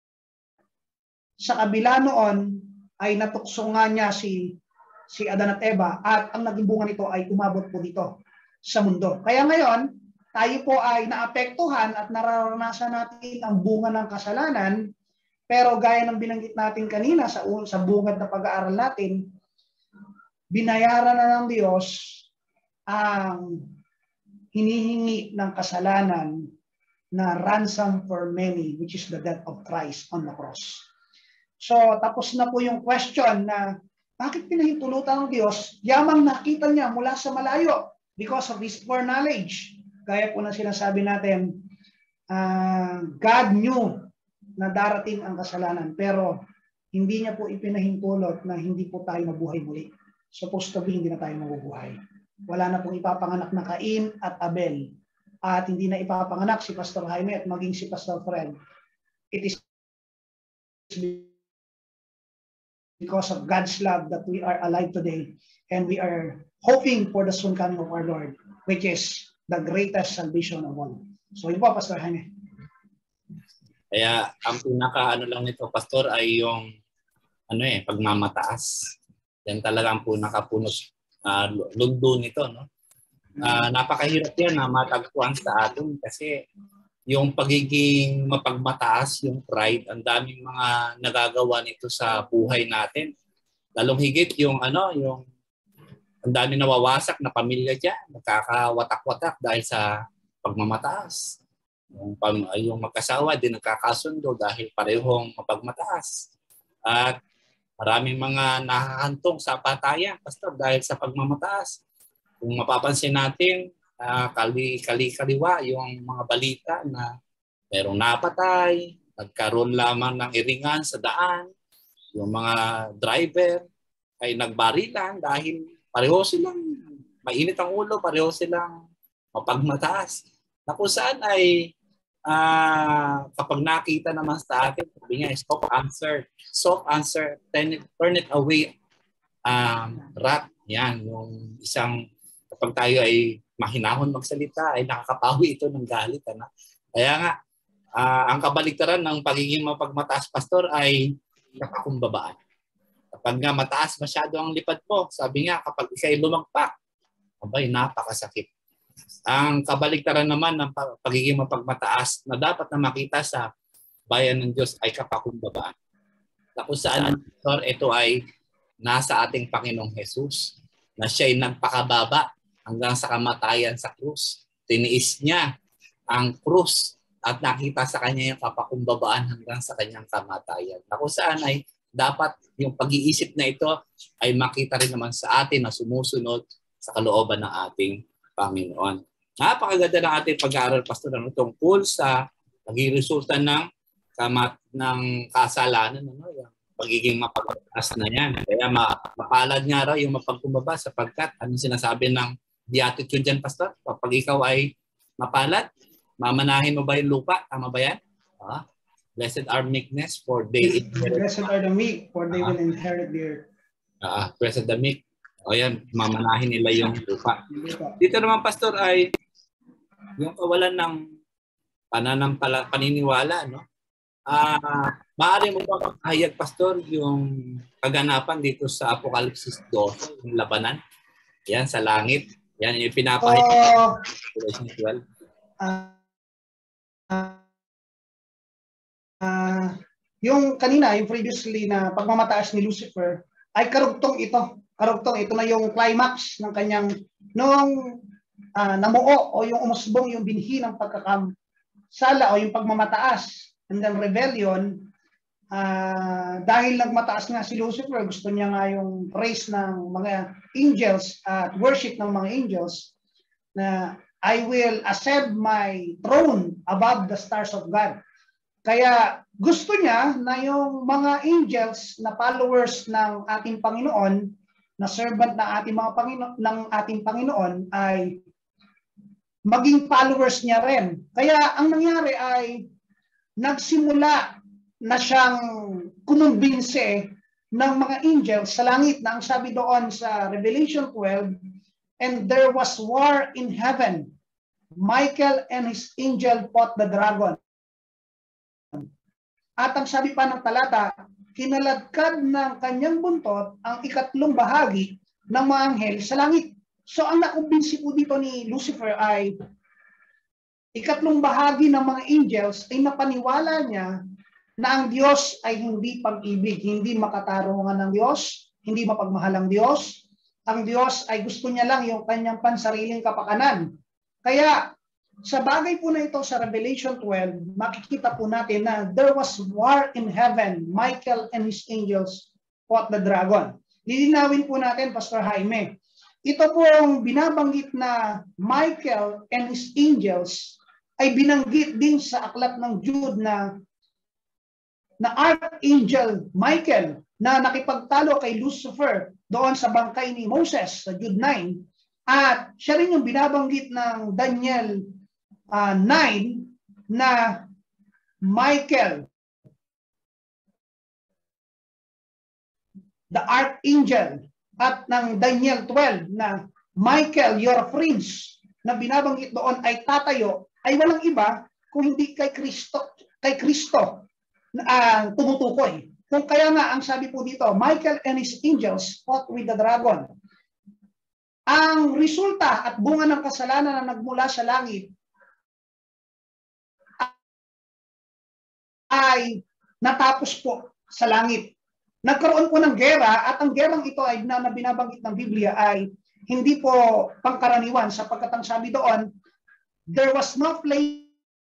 sa kabila noon ay natukso nga niya si si Adan at Eva at ang naging bunga nito ay umabot po dito sa mundo. Kaya ngayon, tayo po ay naapektuhan at nararanasan natin ang bunga ng kasalanan, pero gaya ng binanggit natin kanina sa, sa bungad na pag-aaral natin, binayaran na ng Diyos ang hinihingi ng kasalanan na ransom for many, which is the death of Christ on the cross. So, tapos na po yung question na bakit pinahintulutan ng Diyos? Yamang nakita niya mula sa malayo because of his foreknowledge. Gaya po na sinasabi natin, uh, God knew na darating ang kasalanan, pero hindi niya po ipinahintulot na hindi po tayo mabuhay muli. Supposed to be, hindi na tayo mabubuhay. Wala na pong ipapanganak na Cain at Abel. At hindi na ipapanganak si Pastor Jaime at maging si Pastor Fred. It is because of God's love that we are alive today, and we are hoping for the soon coming of our Lord, which is the greatest salvation of all. So yun po, Pastor Jaime. Kaya ang pinaka ano lang nito, Pastor, ay yung ano eh, pagmamataas. Yan talagang po nakapunot uh, lugdo nito, no? Uh, napakahirap yan na matagpuan sa atin kasi yung pagiging mapagmataas, yung pride, ang daming mga nagagawa nito sa buhay natin. Lalong higit yung ano, yung ang daming nawawasak na pamilya diyan, nagkakawatak-watak dahil sa pagmamataas. Yung, yung magkasawa din nagkakasundo dahil parehong mapagmataas. At maraming mga nahahantong sa patayan, Pastor, dahil sa pagmamataas. Kung mapapansin natin, Uh, kali, kali, kaliwa yung mga balita na merong napatay, nagkaroon lamang ng iringan sa daan, yung mga driver ay nagbarilan dahil pareho silang mainit ang ulo, pareho silang mapagmataas. Na kung saan ay uh, kapag nakita naman sa atin, sabi niya, soft answer, soft answer, turn it, turn it away, um, rat, yan, yung isang kapag tayo ay mahinahon magsalita, ay nakakapawi ito ng galit. Ano? Kaya nga, uh, ang kabaliktaran ng pagiging mapagmataas, Pastor, ay nakakumbabaan. Kapag nga mataas masyado ang lipad mo, sabi nga, kapag ikay lumagpak, abay, napakasakit. Ang kabaliktaran naman ng pagiging mapagmataas na dapat na makita sa bayan ng Diyos ay kapakumbabaan. Na kung saan, Pastor, ito ay nasa ating Panginoong Jesus, na siya ay nagpakababa hanggang sa kamatayan sa krus. Tiniis niya ang krus at nakita sa kanya yung kapakumbabaan hanggang sa kanyang kamatayan. Na kung saan ay dapat yung pag-iisip na ito ay makita rin naman sa atin na sumusunod sa kalooban ng ating Panginoon. Napakaganda ng ating pag-aaral, Pastor, ano, tungkol sa naging resulta ng, kamat, ng kasalanan, ano, yung pagiging mapagmataas na yan. Kaya mapalad nga raw yung mapagkumbaba sapagkat anong sinasabi ng beatitude dyan, Pastor? Kapag ikaw ay mapalad, mamanahin mo ba yung lupa? Tama ba yan? Ah, blessed are meekness, for they inherit. Blessed are the meek, for they ah. will inherit the earth. Ah, blessed the meek. O yan, mamanahin nila yung lupa. Dito naman, Pastor, ay yung kawalan ng pananampala, paniniwala, no? Ah, maaari mo ba kahayag, Pastor, yung kaganapan dito sa Apokalipsis two, yung labanan? Yan, sa langit. Yan yung pinapahayag. So, uh, uh, uh, yung kanina, yung previously na pagmamataas ni Lucifer, ay karugtong ito. Karugtong ito na yung climax ng kanyang, nung uh, namuo o yung umusbong yung binhi ng pagkakamsala o yung pagmamataas and then rebellion. Uh, dahil nagmataas nga si Lucifer, gusto niya nga yung praise ng mga angels at uh, worship ng mga angels na I will ascend my throne above the stars of God. Kaya gusto niya na yung mga angels na followers ng ating Panginoon, na servant na ating mga Panginoon ng ating Panginoon ay maging followers niya rin. Kaya ang nangyari ay nagsimula na siyang kumumbinse ng mga angels sa langit na ang sabi doon sa Revelation twelve, and there was war in heaven. Michael and his angel fought the dragon. At ang sabi pa ng talata, kinaladkad ng kanyang buntot ang ikatlong bahagi ng mga anghel sa langit. So ang nakumbinsi po dito ni Lucifer ay ikatlong bahagi ng mga angels ay napaniwala niya na ang Diyos ay hindi pag-ibig, hindi makatarungan ng Diyos, hindi mapagmahal ang Diyos. Ang Diyos ay gusto niya lang yung kanyang pansariling kapakanan. Kaya sa bagay po na ito sa Revelation twelve, makikita po natin na there was war in heaven. Michael and his angels fought the dragon. Lilinawin po natin, Pastor Jaime. Ito po ang binabanggit na Michael and his angels ay binanggit din sa aklat ng Jude na na Archangel Michael na nakipagtalo kay Lucifer doon sa bangkay ni Moses sa Jude nine. At siya rin yung binabanggit ng Daniel uh, nine na Michael, the Archangel, at ng Daniel twelve na Michael, your prince, na binabanggit doon ay tatayo, ay walang iba kung hindi kay Kristo, kay Kristo na uh, tumutukoy. Kung kaya nga ang sabi po dito, Michael and his angels fought with the dragon. Ang resulta at bunga ng kasalanan na nagmula sa langit ay natapos po sa langit. Nagkaroon po ng gera, at ang gerang ito ay na, na binabanggit ng Biblia ay hindi po pangkaraniwan, sapagkat ang sabi doon, there was no place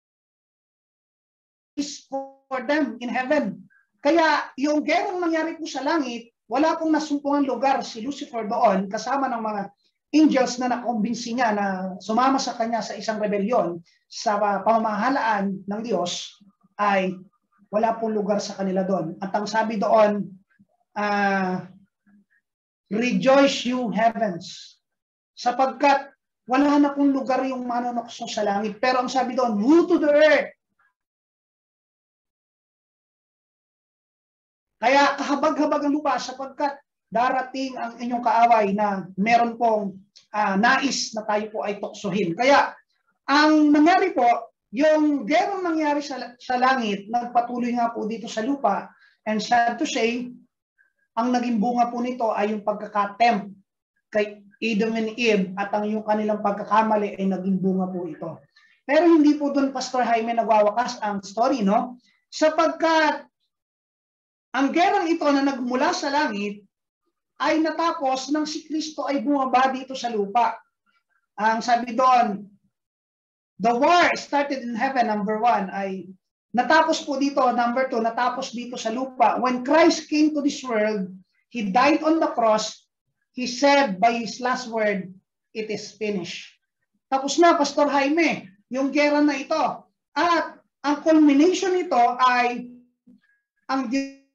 for them in heaven. Kaya yung gerang nangyari po sa langit, wala pong nasumpungan lugar si Lucifer doon kasama ng mga angels na nakumbinsi niya na sumama sa kanya sa isang rebelyon sa pamamahalaan ng Diyos, ay wala pong lugar sa kanila doon. At ang sabi doon, uh, rejoice you heavens, sapagkat wala na pong lugar yung manonokso sa langit. Pero ang sabi doon, woe to the earth. Kaya kahabag-habag ang lupa, sapagkat darating ang inyong kaaway na meron pong uh, nais na tayo po ay tuksohin. Kaya ang nangyari po, yung gerang nangyari sa, sa langit, nagpatuloy nga po dito sa lupa. And sad to say, ang naging bunga po nito ay yung pagkakatempt kay Adam and Eve, at ang yung kanilang pagkakamali ay naging bunga po ito. Pero hindi po doon, Pastor Jaime, nagwawakas ang story, no? Sapagkat ang gerang ito na nagmula sa langit ay natapos nang si Kristo ay bumaba dito sa lupa. Ang sabi doon, the war started in heaven, number one, ay natapos po dito, number two, natapos dito sa lupa. When Christ came to this world, He died on the cross, He said by His last word, it is finished. Tapos na, Pastor Jaime, yung gera na ito. At ang culmination nito ay ang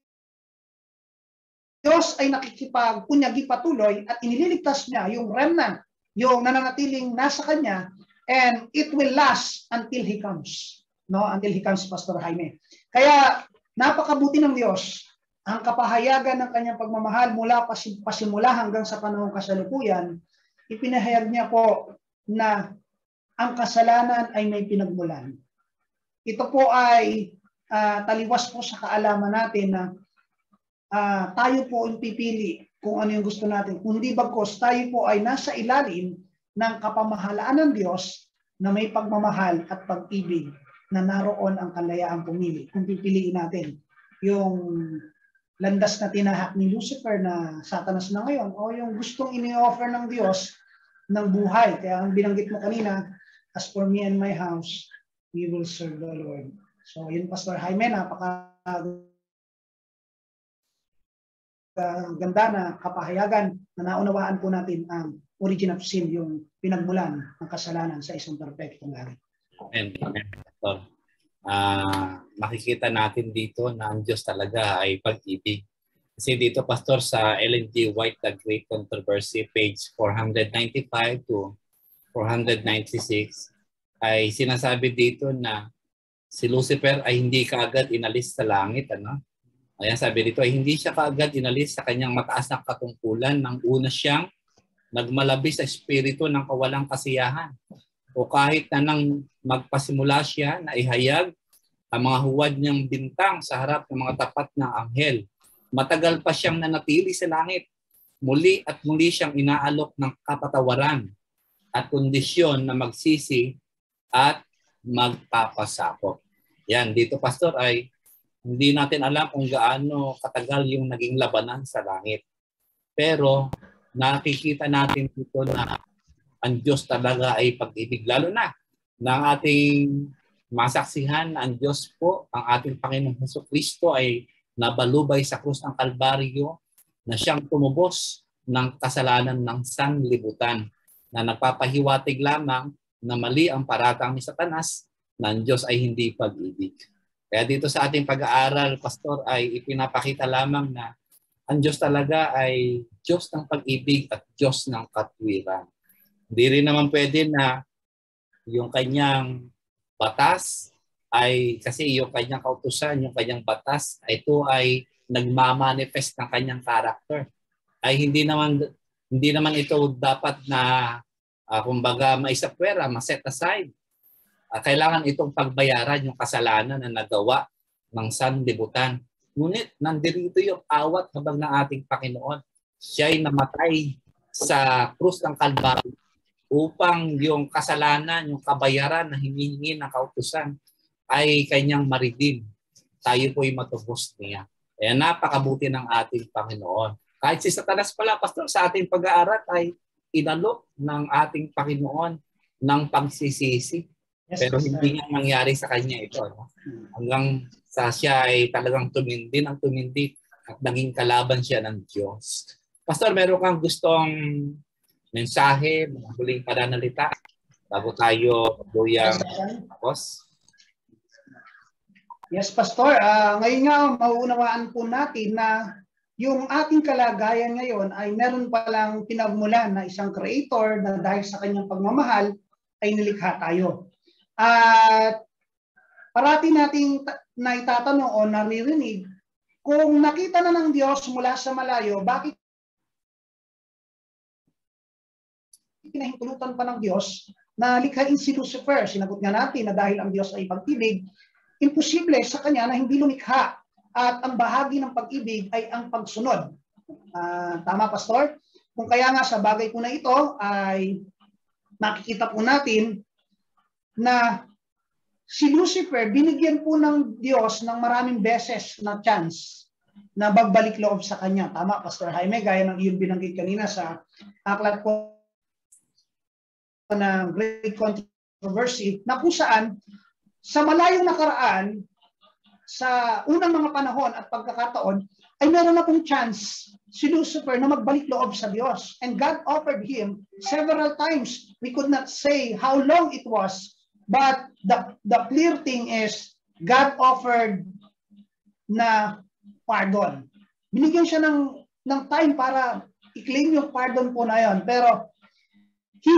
Diyos ay nakikipag-punyagi patuloy at inililigtas niya yung remnant, yung nananatiling nasa Kanya, and it will last until He comes. No, until He comes, Pastor Jaime. Kaya napakabuti ng Diyos, ang kapahayagan ng Kanyang pagmamahal mula pasimula hanggang sa panahong kasalukuyan, ipinahayag niya po na ang kasalanan ay may pinagmulan. Ito po ay uh, taliwas po sa kaalaman natin na uh, tayo po ang pipili kung ano yung gusto natin. Kundi bagkos tayo po ay nasa ilalim ng kapamahalaan ng Diyos na may pagmamahal at pag-ibig, na naroon ang kalayaang pumili. Kung pipiliin natin yung landas na tinahak ni Lucifer na Satanas na ngayon, o yung gustong ini-offer ng Diyos ng buhay. Kaya ang binanggit mo kanina, as for me and my house, we will serve the Lord. So yun, Pastor Jaime, napaka ganda na kapahayagan na naunawaan po natin ang origin of sin, yung pinagmulan ng kasalanan sa isang perfectong langit. Amen. Amen. uh, makikita natin dito na ang Diyos talaga ay pag-ibig. Kasi dito, Pastor, sa Ellen G. White, The Great Controversy, page four ninety-five to four ninety-six, ay sinasabi dito na si Lucifer ay hindi kaagad inalis sa langit. Ano? Ayan, sabi dito ay hindi siya kaagad inalis sa kanyang mataas na katungkulan nang una siyang nagmalabis sa espiritu ng kawalang kasiyahan. O kahit na nang magpasimula siya na ihayag ang mga huwad niyang bintang sa harap ng mga tapat ng anghel, matagal pa siyang nanatili sa langit. Muli at muli siyang inaalok ng kapatawaran at kondisyon na magsisi at magpapasakop. Yan, dito, Pastor, ay hindi natin alam kung gaano katagal yung naging labanan sa langit. Pero nakikita natin dito na ang Diyos talaga ay pag-ibig. Lalo na na ating masaksihan na ang Diyos po, ang ating Panginoong Jesucristo ay nabalubay sa krus ng Kalbaryo na siyang tumubos ng kasalanan ng sanlibutan na nagpapahiwatig lamang na mali ang paratang ni Satanas na ang Diyos ay hindi pag-ibig. Kaya dito sa ating pag-aaral, Pastor, ay ipinapakita lamang na ang Diyos talaga ay Diyos ng pag-ibig at Diyos ng katwiran. Hindi rin naman pwede na yung kanyang batas ay, kasi yung kanyang kautusan, yung kanyang batas, ito ay nagmamanifest ng kanyang character. Ay hindi naman hindi naman ito dapat na uh, kumbaga maisapwera, ma-set aside. Uh, kailangan itong pagbayaran yung kasalanan na nagawa ng sanlibutan. Ngunit nandito yung awat habang ng ating Panginoon. Siya ay namatay sa krus ng Kalbaryo upang yung kasalanan, yung kabayaran na hinihingi ng kautusan ay kanyang maridim. Tayo po ay matubos niya. Kaya napakabuti ng ating Panginoon. Kahit si Satanas pala, Pastor, sa ating pag-aaral ay inalok ng ating Panginoon ng pagsisisi. Yes, pero hindi niya mangyari sa kanya ito. No? Hanggang sa siya ay talagang tumindi ng tumindi at naging kalaban siya ng Diyos. Pastor, meron kang gustong mensahe, mga huling pananalita bago tayo luyang tapos? Yes, Pastor. Uh, ngayon nga, mauunawaan po natin na yung ating kalagayan ngayon ay meron palang pinagmulan na isang creator na dahil sa kanyang pagmamahal ay nilikha tayo. At uh, parati nating na itatanong o naririnig, kung nakita na ng Diyos mula sa malayo, bakit pinahintulutan pa ng Diyos na likhain si Lucifer? Sinagot nga natin na dahil ang Diyos ay pag-ibig, imposible sa kanya na hindi lumikha at ang bahagi ng pag-ibig ay ang pagsunod. Uh, tama, Pastor? Kung kaya nga sa bagay po na ito ay makikita po natin na si Lucifer binigyan po ng Diyos ng maraming beses na chance na bagbalik loob sa kanya. Tama, Pastor Jaime, gaya ng iyong binanggit kanina sa aklat po na Great Controversy, na kung saan sa malayong nakaraan, sa unang mga panahon at pagkakataon, ay meron na pong chance si Lucifer na magbalik loob sa Diyos. And God offered him several times. We could not say how long it was, but the, the clear thing is God offered na pardon. Binigyan siya ng, ng time para i-claim yung pardon po na yun. Pero he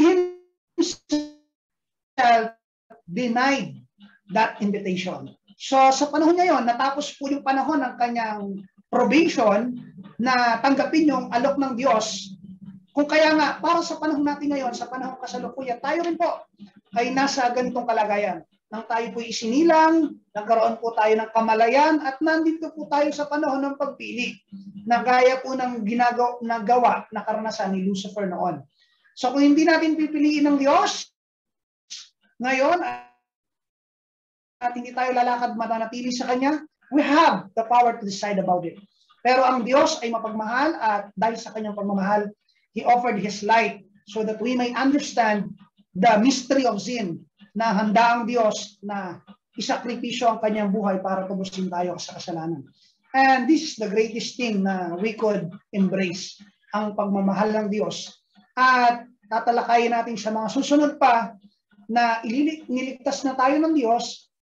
himself denied that invitation. So sa panahon ngayon, natapos po yung panahon ng kanyang probation na tanggapin yung alok ng Diyos. Kung kaya nga, para sa panahon natin ngayon, sa panahon kasalukuyan, tayo rin po ay nasa ganitong kalagayan. Nang tayo po isinilang, nagkaroon po tayo ng kamalayan, at nandito po tayo sa panahon ng pagpili, na gaya po ng ginagawa, nagawa na karanasan ni Lucifer noon. So kung hindi natin pipiliin ng Diyos, ngayon, at hindi tayo lalakad mananatili sa Kanya, we have the power to decide about it. Pero ang Diyos ay mapagmahal, at dahil sa Kanyang pagmamahal, He offered His light so that we may understand the mystery of sin, na handa ang Diyos na isakripisyo ang Kanyang buhay para tubusin tayo sa kasalanan. And this is the greatest thing na we could embrace, ang pagmamahal ng Diyos. At tatalakayin natin sa mga susunod pa na ililigtas na tayo ng Diyos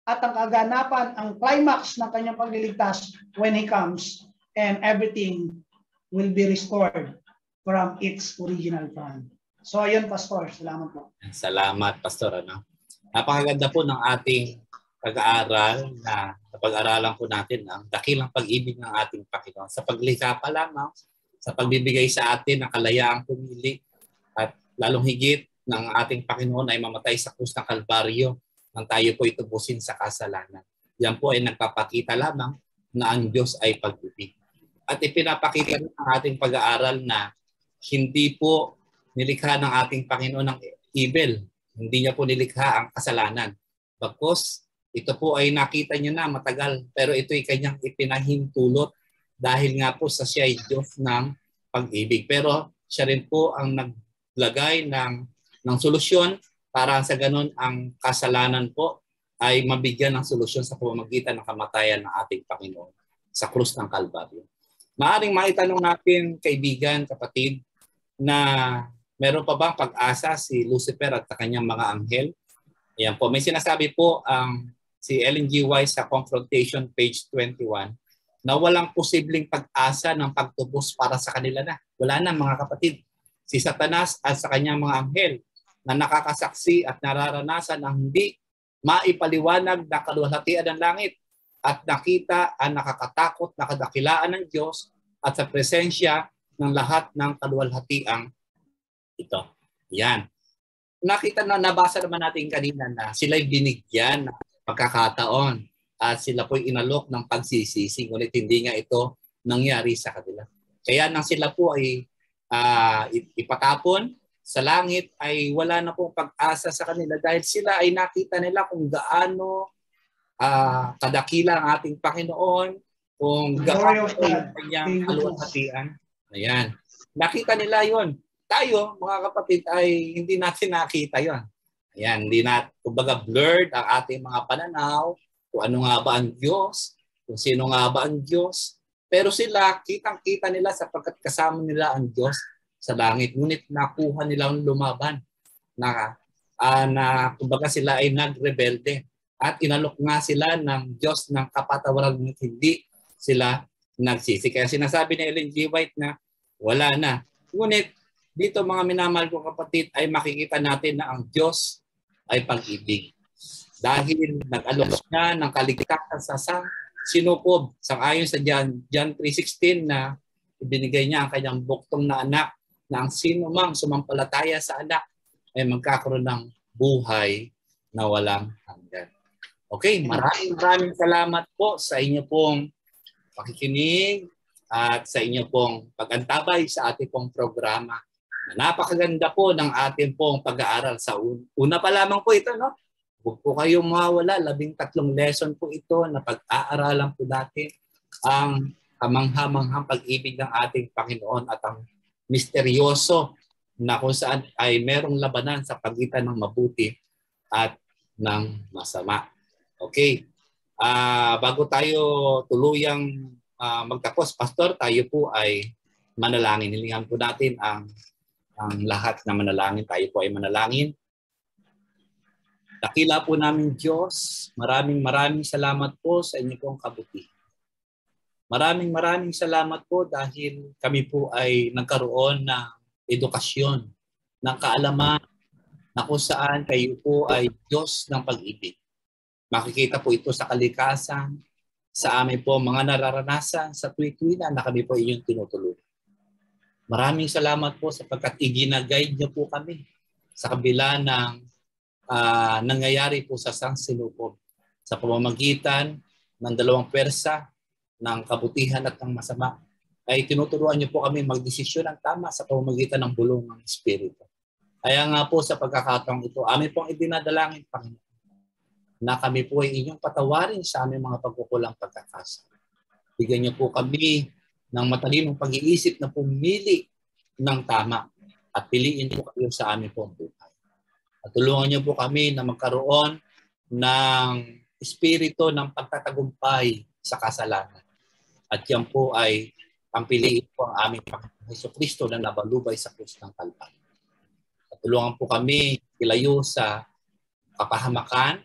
at ang kaganapan, ang climax ng kanyang pagliligtas when He comes and everything will be restored from its original form. So ayun, Pastor. Salamat po. Salamat, Pastor. Ano? Napakaganda po ng ating pag-aaral na napag-aralan po natin ang dakilang pag-ibig ng ating Panginoon. Sa paglikha pa lamang, sa pagbibigay sa atin ng kalayaang pumili at lalong higit ng ating Panginoon ay mamatay sa krus ng Kalbaryo nang tayo po itubusin sa kasalanan. Yan po ay nagpapakita lamang na ang Diyos ay pag-ibig. At ipinapakita rin ang ating pag-aaral na hindi po nilikha ng ating Panginoon ng evil. Hindi niya po nilikha ang kasalanan. Bagkus, ito po ay nakita niya na matagal, pero ito ay kanyang ipinahintulot dahil nga po sa siya ay Diyos ng pag-ibig. Pero siya rin po ang naglagay ng, ng solusyon para sa ganun ang kasalanan po ay mabigyan ng solusyon sa pamamagitan ng kamatayan ng ating Panginoon sa krus ng Kalbaryo. Maaring maitanong natin, kaibigan, kapatid, na meron pa bang pag-asa si Lucifer at sa kanyang mga anghel? Ayan po, may sinasabi po ang um, si Ellen G. White sa Confrontation, page twenty-one, na walang posibleng pag-asa ng pagtubos para sa kanila na. Wala na mga kapatid. Si Satanas at sa kanyang mga anghel na nakakasaksi at nararanasan ang hindi maipaliwanag na kaluwalhatian ng langit at nakita ang nakakatakot na kadakilaan ng Diyos at sa presensya ng lahat ng kaluwalhatiang ito. Yan. Nakita na, nabasa naman natin kanina na sila'y binigyan ng pagkakataon at sila po'y inalok ng pagsisisi, ngunit hindi nga ito nangyari sa kanila. Kaya nang sila po ay uh, ipatapon sa langit, ay wala na pong pag-asa sa kanila dahil sila ay nakita nila kung gaano uh, kadakila ang ating Panginoon, kung gaano yung kanyang kaluwalhatian. Ayan. Nakita nila yon. Tayo, mga kapatid, ay hindi natin nakita yon. Ayan, hindi na, kumbaga blurred ang ating mga pananaw, kung ano nga ba ang Diyos, kung sino nga ba ang Diyos. Pero sila, kitang-kita nila sapagkat kasama nila ang Diyos sa langit. Ngunit nakuha nila ang lumaban na, uh, na kumbaga sila ay nagrebelde. At inalok nga sila ng Diyos ng kapatawaran, ngunit hindi sila nagsisi. Kaya sinasabi ni Ellen G. White na wala na. Ngunit dito mga minamahal ko kapatid ay makikita natin na ang Diyos ay pag-ibig. Dahil nag-alok siya ng kaligtasan sa sang sinukob. Sang-ayon sa John, John three sixteen na ibinigay niya ang kanyang buktong na anak na ang sino mang sumampalataya sa anak ay magkakaroon ng buhay na walang hanggan. Okay, maraming maraming salamat po sa inyo pong pakikinig at sa inyo pong pag-antabay sa ating pong programa. Napakaganda po ng ating pong pag-aaral sa un una pa lamang po ito, no? Huwag po kayong mawala. Labing tatlong lesson po ito na pag-aaralan po natin ang kamangha-manghang pag-ibig ng ating Panginoon at ang misteryoso na kung saan ay merong labanan sa pagitan ng mabuti at ng masama. Okay. Uh, bago tayo tuluyang uh, magtapos, Pastor, tayo po ay manalangin. Hilingan po natin ang ang lahat na manalangin. Tayo po ay manalangin. Dakila po namin Diyos, maraming maraming salamat po sa inyo pong kabutihan. Maraming maraming salamat po dahil kami po ay nagkaroon ng edukasyon, ng kaalaman na kung saan kayo po ay Diyos ng pag-ibig. Makikita po ito sa kalikasan, sa amin po mga nararanasan sa tuwi-tuwi na kami po inyong tinutulungan. Maraming salamat po sapagkat iginag-guide niyo po kami sa kabila ng uh, nangyayari po sa sangsinukob sa pamamagitan ng dalawang pwersa ng kabutihan at ng masama. Ay tinuturuan niyo po kami magdesisyon ng tama sa pamamagitan ng bulong ng Espiritu. Kaya nga po sa pagkakataong ito, amin pong idinadalangin, Panginoon, na kami po ay inyong patawarin sa aming mga pagkukulang pagkakasala. Bigyan niyo po kami ng matalinong pag-iisip na pumili ng tama at piliin po kayo sa amin pong buhay. At tulungan niyo po kami na magkaroon ng espiritu ng pagtatagumpay sa kasalanan. At yan po ay ang piliin po ang aming Panginoon Jesucristo na nabalubay sa krus ng Kalbaryo. At tulungan po kami ilayo sa kapahamakan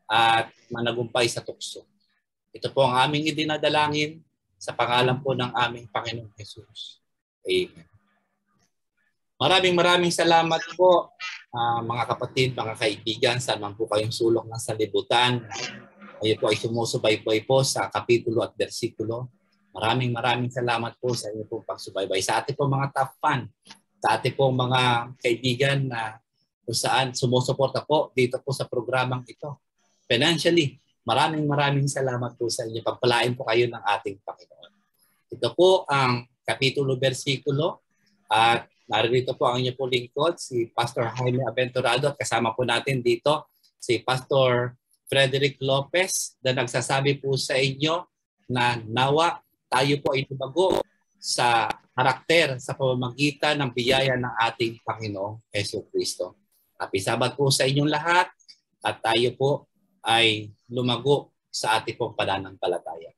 at managumpay sa tukso. Ito po ang aming idinadalangin sa pangalan po ng aming Panginoong Jesus. Amen. Maraming maraming salamat po uh, mga kapatid, mga kaibigan, saan man po kayong sulok ng sanlibutan. Kayo po ay sumusubaybay po sa kapitulo at bersikulo. Maraming maraming salamat po sa inyo pong pagsubaybay. Sa ating po mga top fan, sa ating po mga kaibigan na kung saan sumusuporta po dito po sa programang ito. Financially, maraming maraming salamat po sa inyo. Pagpalain po kayo ng ating Panginoon. Ito po ang kapitulo bersikulo at narito po ang inyo po lingkod, si Pastor Jaime Aventurado at kasama po natin dito si Pastor Frederick Lopez na nagsasabi po sa inyo na nawa tayo po ay tumago sa karakter sa pamamagitan ng biyaya ng ating Panginoong Jesucristo. Happy Sabbath po sa inyong lahat at tayo po ay lumago sa ating pong pananampalataya.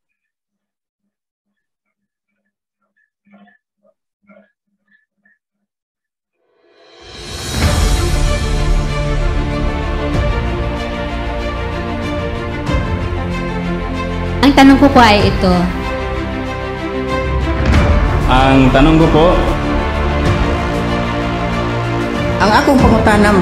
Ang tanong ko po ay ito. Ang tanong ko po, Ang akong pangutanam.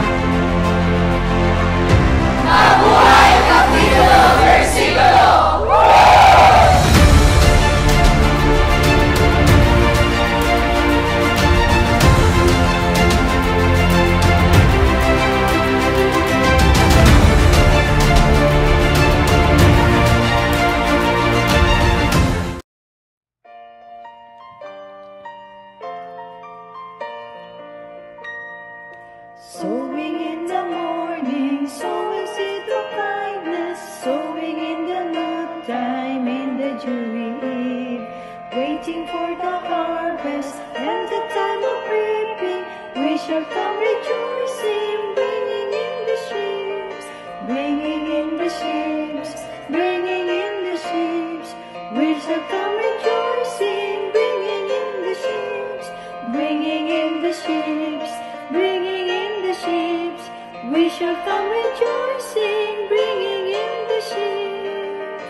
Sowing in the morning, sowing seed of kindness, sowing in the noontime, in the dewy eve, waiting for the harvest and the time of reaping. We shall come rejoicing, bringing in the sheaves, bringing in the sheaves, bringing in the sheaves. We shall come rejoicing, bringing in the sheaves, bringing in the sheaves, bringing in the sheaves. We shall come rejoicing, bringing in the sheaves.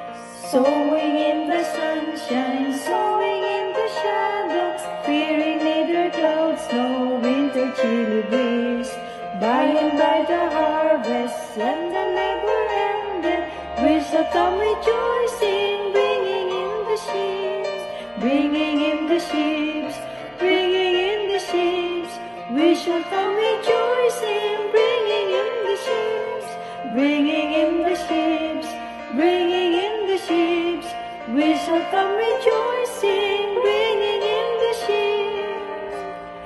Sowing in the sunshine, sowing in the shadow, fearing neither clouds nor winter chilly breeze. By and by the harvest and the never ended, we shall come rejoicing, bringing in the sheaves, bringing in the sheaves, bringing in the sheaves. We shall come rejoicing, bringing in the sheaves, bringing in the sheaves, bringing in the sheaves. We shall come rejoicing, bringing in the sheaves.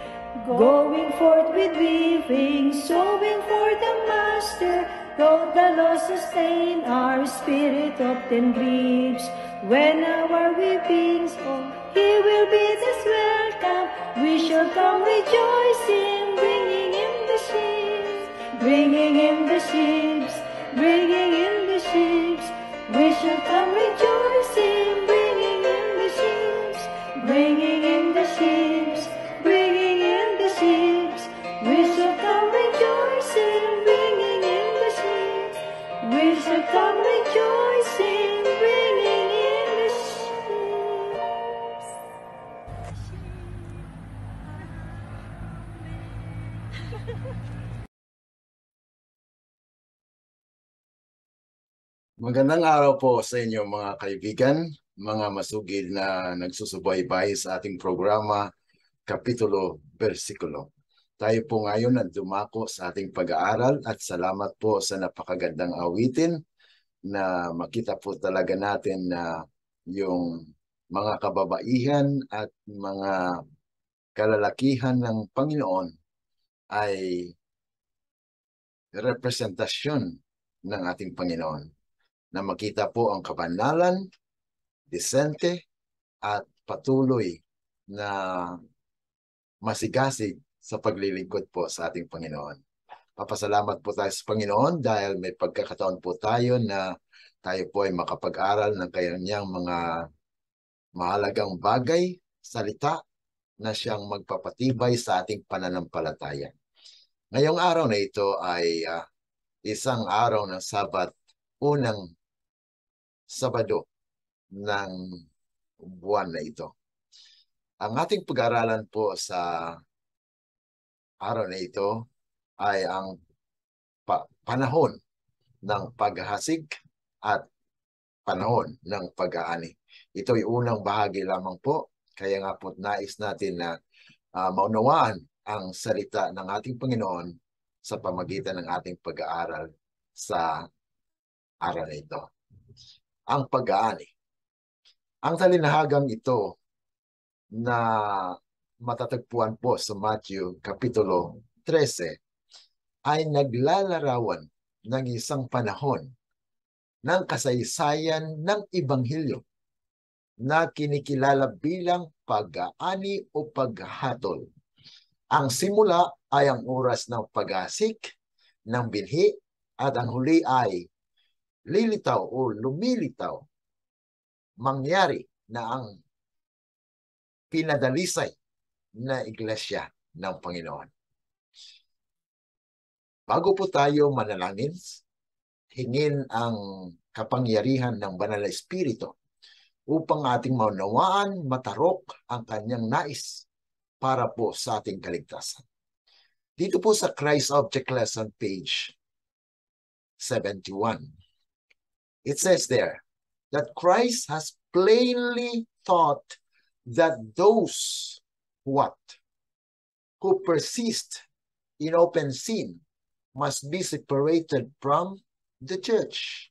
Going forth with weaving, sowing for the Master, though the Lord sustain our spirit often grieves. When our weepings fall, He will bid us welcome. We shall come rejoicing, bringing in the sheaves, bringing in the sheaves, bringing in the sheaves. We shall come rejoicing, bringing in the sheaves, bringing in the sheaves, bringing in the sheaves. We shall come rejoicing, bringing in the sheaves. We shall come rejoicing, bringing in the sheaves. Magandang araw po sa inyo mga kaibigan, mga masugid na nagsusubaybay sa ating programa, Kapitulo Bersikulo. Tayo po ngayon ang dumako sa ating pag-aaral at salamat po sa napakagandang awitin na makita po talaga natin na yung mga kababaihan at mga kalalakihan ng Panginoon ay representasyon ng ating Panginoon. Na makita po ang kabanalan, disente, at patuloy na masigasig sa paglilingkod po sa ating Panginoon. Papasalamat po tayo sa Panginoon dahil may pagkakataon po tayo na tayo po ay makapag-aral ng kanyang mga mahalagang bagay, salita na siyang magpapatibay sa ating pananampalataya. Ngayong araw na ito ay uh, isang araw ng Sabbath, unang Sabado ng buwan na ito. Ang ating pag-aralan po sa araw na ito ay ang pa panahon ng paghahasik at panahon ng pag-aani. Ito ay unang bahagi lamang po, kaya nga po nais natin na uh, maunawaan ang salita ng ating Panginoon sa pamagitan ng ating pag-aaral sa araw na ito. Ang pag-aani. Ang talinahagang ito na matatagpuan po sa Mateo Kapitulo thirteen ay naglalarawan ng isang panahon ng kasaysayan ng Ebanghelyo na kinikilala bilang pag-aani o paghatol. Ang simula ay ang oras ng paghasik ng binhi at ang huli ay lilitaw o lumilitaw. Mangyari na ang pinadalisay na iglesia ng Panginoon. Bago po tayo manalangin, hingin ang kapangyarihan ng Banal na Espiritu upang ating maunawaan, matarok ang kanyang nais para po sa ating kaligtasan. Dito po sa Christ Object Lesson page seventy-one, it says there that Christ has plainly taught that those what who persist in open sin must be separated from the church.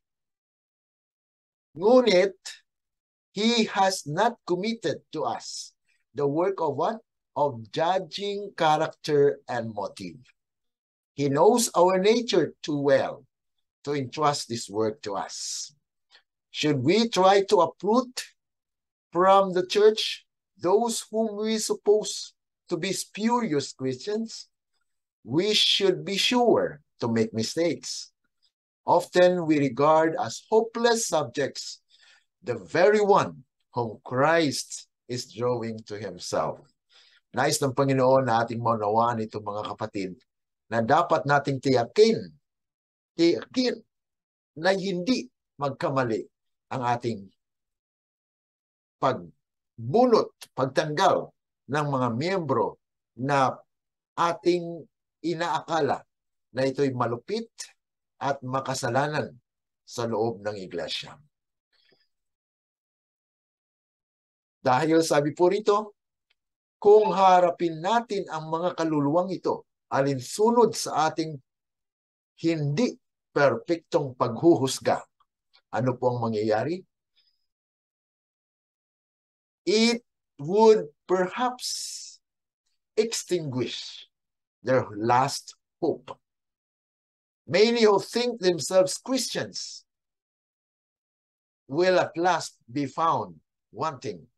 Ngunit, He has not committed to us the work of what? Of judging character and motive. He knows our nature too well to entrust this work to us. Should we try to uproot from the church those whom we suppose to be spurious Christians? We should be sure to make mistakes. Often we regard as hopeless subjects the very one whom Christ is drawing to Himself. Nais ng Panginoon na ating maunawaan ito mga kapatid, na dapat nating tiyakin, tiyakin na hindi magkamali ang ating pagbunot, pagtanggal ng mga miyembro na ating inaakala na ito'y malupit at makasalanan sa loob ng iglesia. Dahil sabi po rito, kung harapin natin ang mga kaluluwang ito, alinsunod sa ating hindi perpektong paghuhusga, ano po ang mangyayari? It would perhaps extinguish their last hope. Many who think themselves Christians will at last be found wanting.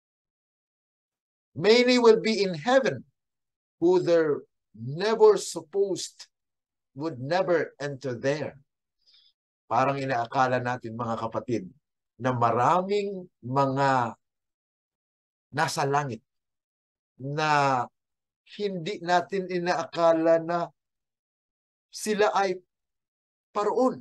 Many will be in heaven who they're never supposed would never enter there. Parang inaakala natin mga kapatid na maraming mga nasa langit na hindi natin inaakala na sila ay paroon.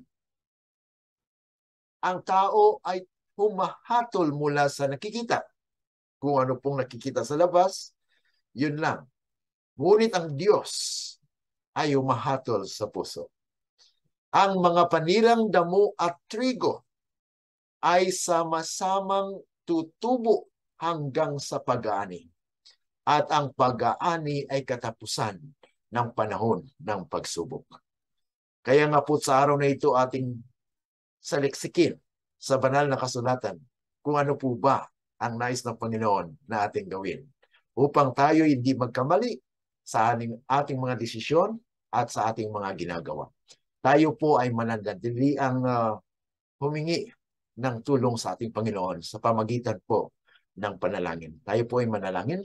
Ang tao ay humahatol mula sa nakikita. Kung ano pong nakikita sa labas, yun lang. Ngunit ang Diyos ay humahatol sa puso. Ang mga panirang damo at trigo ay sama-samang tutubo hanggang sa pag-aani. At ang pag-aani ay katapusan ng panahon ng pagsubok. Kaya nga po sa araw na ito ating saliksikin sa banal na kasulatan kung ano po ba ang nais ng Panginoon na ating gawin upang tayo hindi magkamali sa ating, ating mga desisyon at sa ating mga ginagawa. Tayo po ay mananatili ang uh, humingi ng tulong sa ating Panginoon sa pamagitan po ng panalangin. Tayo po ay manalangin.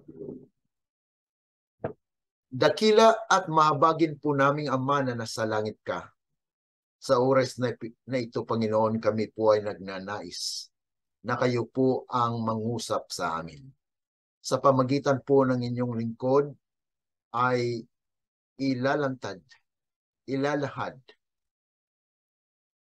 Dakila at mahabagin po naming Ama na nasa langit ka. Sa oras na, na ito, Panginoon, kami po ay nagnanais na kayo po ang mangusap sa amin. Sa pamagitan po ng inyong lingkod ay ilalantad, ilalahad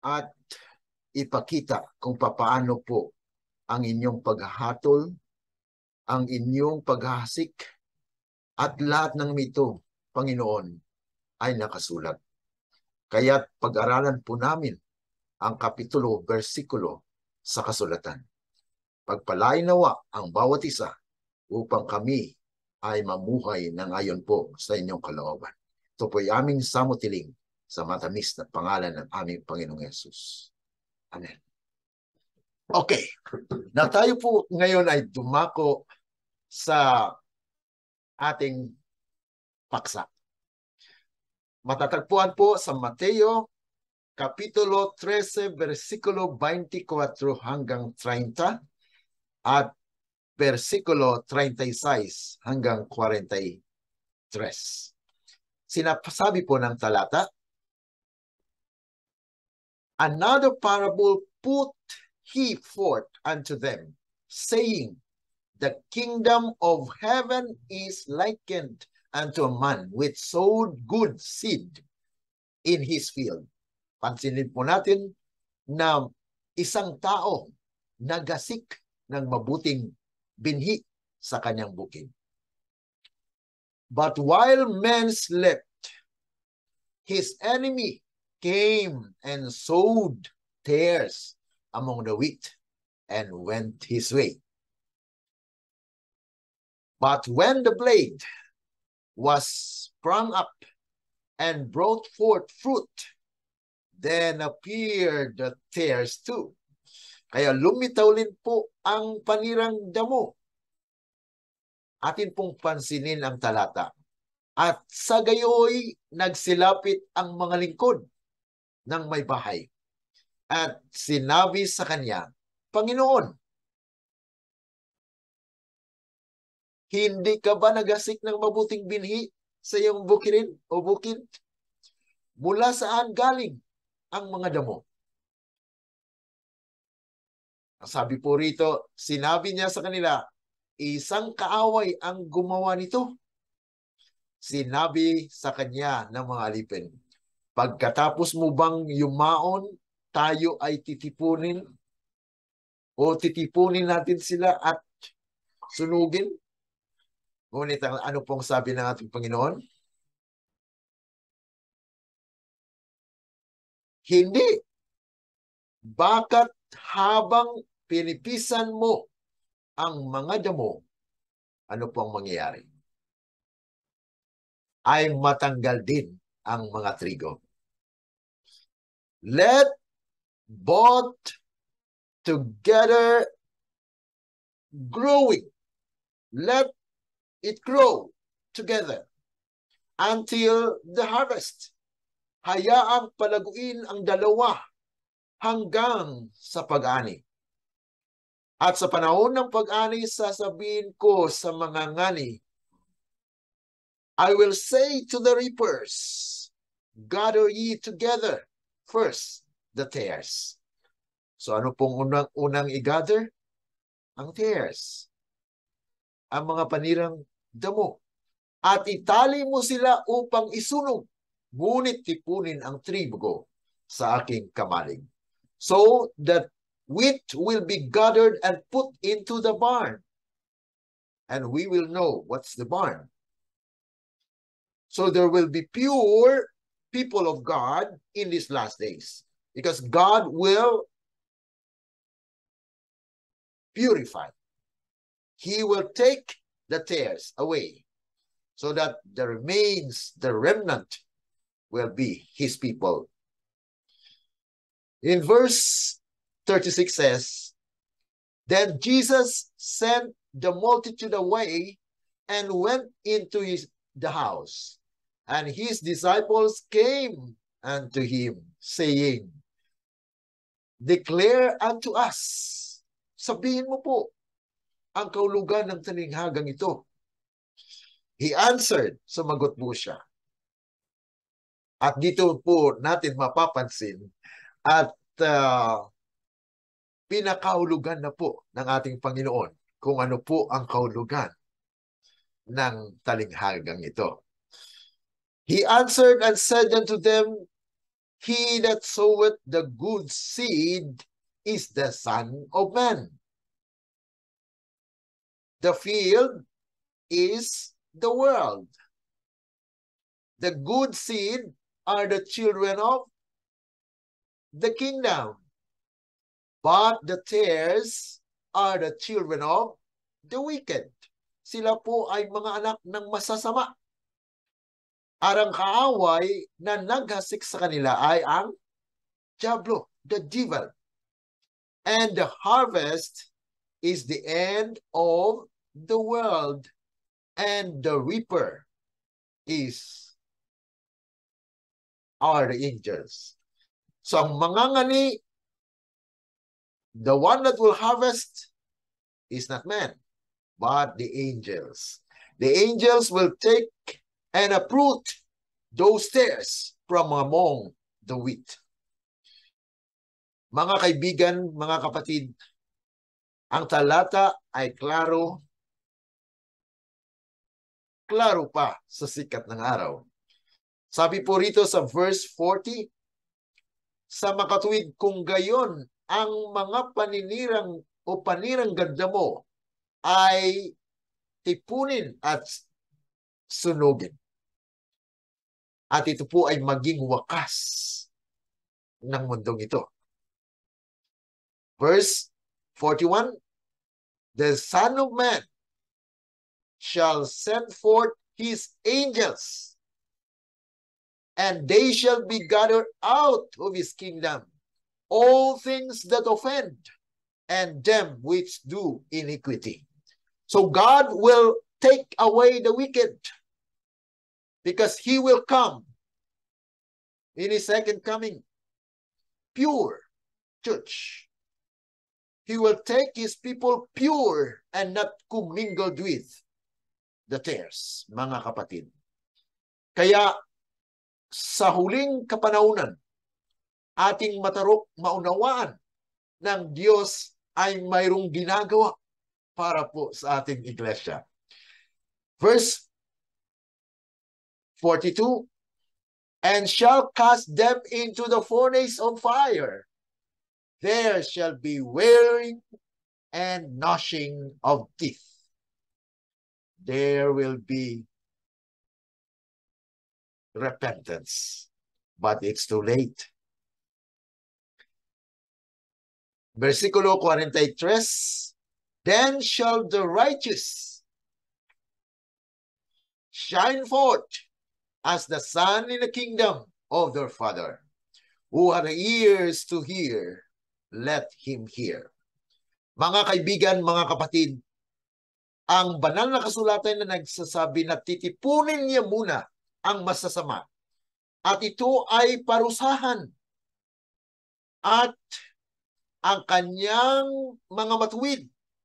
at ipakita kung papaano po ang inyong paghahatol, ang inyong paghasik, at lahat ng mito, Panginoon, ay nakasulat. Kaya't pag-aralan po namin ang kapitulo, versikulo sa kasulatan. Pagpalain nawa ang bawat isa upang kami ay mamuhay ng ayon po sa inyong kalooban. Ito po ay aming samutiling sa matamis na pangalan ng aming Panginoong Yesus. Amen. Okay. Na tayo po ngayon ay dumako sa ating paksa. Matatagpuan po sa Mateo Kapitulo thirteen, versikulo twenty-four hanggang thirty at versikulo thirty-six hanggang forty-three. Sinasabi po ng talata, another parable put he forth unto them, saying, the kingdom of heaven is likened unto a man which sowed good seed in his field. Pansinin po natin na isang tao nagasik ng mabuting binhi sa kanyang bukid. But while men slept, his enemy came and sowed tares among the wheat and went his way. But when the blade was sprung up and brought forth fruit, then appeared the tares too. Kaya lumitaw din po ang panirang damo. Atin pong pansinin ang talata. At sa gayoy, nagsilapit ang mga lingkod ng may bahay. At sinabi sa kanya, Panginoon, hindi ka ba nagasik ng mabuting binhi sa iyong bukirin o bukid? Mula saan galing ang mga damo? Sabi po rito, sinabi niya sa kanila, isang kaaway ang gumawa nito. Sinabi sa kanya ng mga alipin, pagkatapos mo bang yumaon, tayo ay titipunin o titipunin natin sila at sunugin? Ngunit ano pong sabi ng ating Panginoon? Hindi. Bakit habang pinipisan mo ang mga damo, ano pong mangyayari? Ay matanggal din ang mga trigo. Let both together growing. Let it grow together until the harvest. Hayaang palaguin ang dalawa hanggang sa pag-ani. At sa panahon ng pag-ani, sasabihin ko sa mga ngani, I will say to the reapers, gather ye together first the tares. So ano pong unang-unang i-gather? Ang tares. Ang mga panirang damo. At itali mo sila upang isunog, ngunit tipunin ang trigo sa aking kamalig. So that wheat will be gathered and put into the barn. And we will know what's the barn. So there will be pure people of God in these last days. Because God will purify. He will take the tares away. So that the remains, the remnant, will be his people. In verse thirty-six says, then Jesus sent the multitude away and went into his, the house. And his disciples came unto him, saying, declare unto us. Sabihin mo po ang kaulugan ng talinghagang ito. He answered, sumagot po siya. At dito po natin mapapansin at uh, pinakahulugan na po ng ating Panginoon kung ano po ang kahulugan ng talinghagang ito. He answered and said unto them, He that soweth the good seed is the Son of Man. The field is the world. The good seed are the children of the kingdom. But the tares are the children of the wicked. Sila po ay mga anak ng masasama. Arang kaaway na naghasik sa kanila ay ang diablo, the devil. And the harvest is the end of the world, and the reaper is are the angels. So ang mangangani, the one that will harvest is not man, but the angels. The angels will take and uproot those tares from among the wheat. Mga kaibigan, mga kapatid, ang talata ay klaro, klaro pa sa sikat ng araw. Sabi po rito sa verse forty, sa makatuwid kung gayon ang mga paninirang o panirang ganda mo ay tipunin at sunugin. At ito po ay maging wakas ng mundong ito. Verse forty-one, the Son of Man shall send forth his angels, and they shall be gathered out of his kingdom, all things that offend, and them which do iniquity. So God will take away the wicked, because he will come in his second coming, pure church. He will take his people pure and not commingled with the tares, mga kapatid. Kaya sa huling kapanahunan, ating matarok maunawaan ng Diyos ay mayroong ginagawa para po sa ating iglesia. Verse forty-two, and shall cast them into the furnace of fire. There shall be wailing and gnashing of teeth. There will be repentance, but it's too late. Versikulo forty-three, then shall the righteous shine forth as the sun in the kingdom of their Father. Who had ears to hear, let him hear. Mga kaibigan, mga kapatid, ang banal na kasulatan na nagsasabi na titipunin niya muna ang masasama at ito ay parusahan at ang kanyang mga matuwid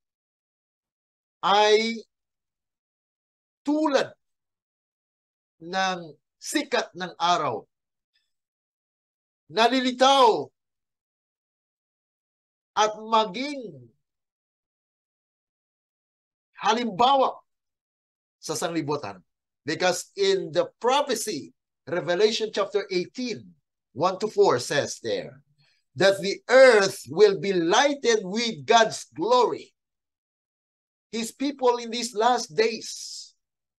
ay tulad ng sikat ng araw, nalilitaw at maging halimbawa sa sanglibutan. Because in the prophecy, Revelation chapter eighteen, one to four says there, that the earth will be lighted with God's glory. His people in these last days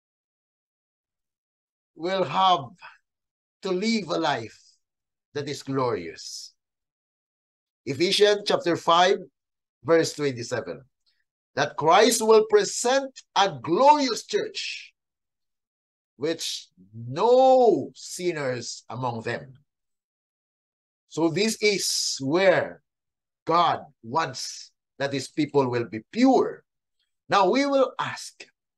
will have to live a life that is glorious. Ephesians chapter five, verse twenty-seven. That Christ will present a glorious church, which no sinners among them. So this is where God wants that his people will be pure. Now we will ask,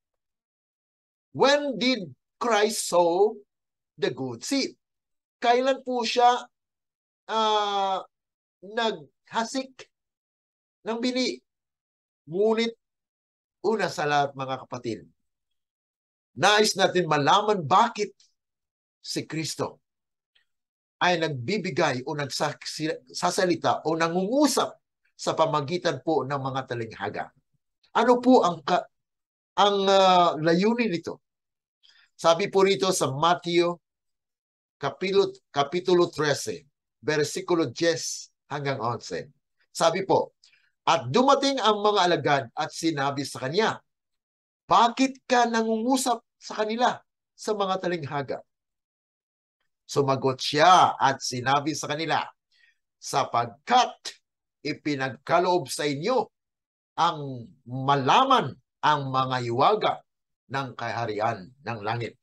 when did Christ sow the good seed? Kailan po siya uh, naghasik ng bini? Ngunit una sa lahat, mga kapatid, nais natin malaman bakit si Kristo ay nagbibigay o nagsasalita o nangungusap sa pamagitan po ng mga talinghaga. Ano po ang, ka, ang uh, layunin nito? Sabi po rito sa Mateo Kapitulo, Kapitulo thirteen, versikulo ten hanggang eleven. Sabi po, at dumating ang mga alagad at sinabi sa kanya, bakit ka nangungusap sa kanila sa mga talinghaga? Sumagot siya at sinabi sa kanila, sapagkat ipinagkaloob sa inyo ang malaman ang mga hiwaga ng kaharian ng langit.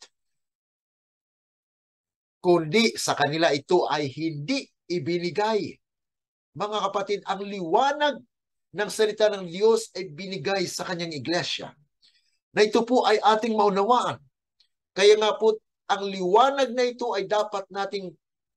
Kundi sa kanila ito ay hindi ibinigay. Mga kapatid, ang liwanag ng salita ng Diyos ay binigay sa kanyang iglesia. Na ito po ay ating maunawaan. Kaya nga po, ang liwanag na ito ay dapat nating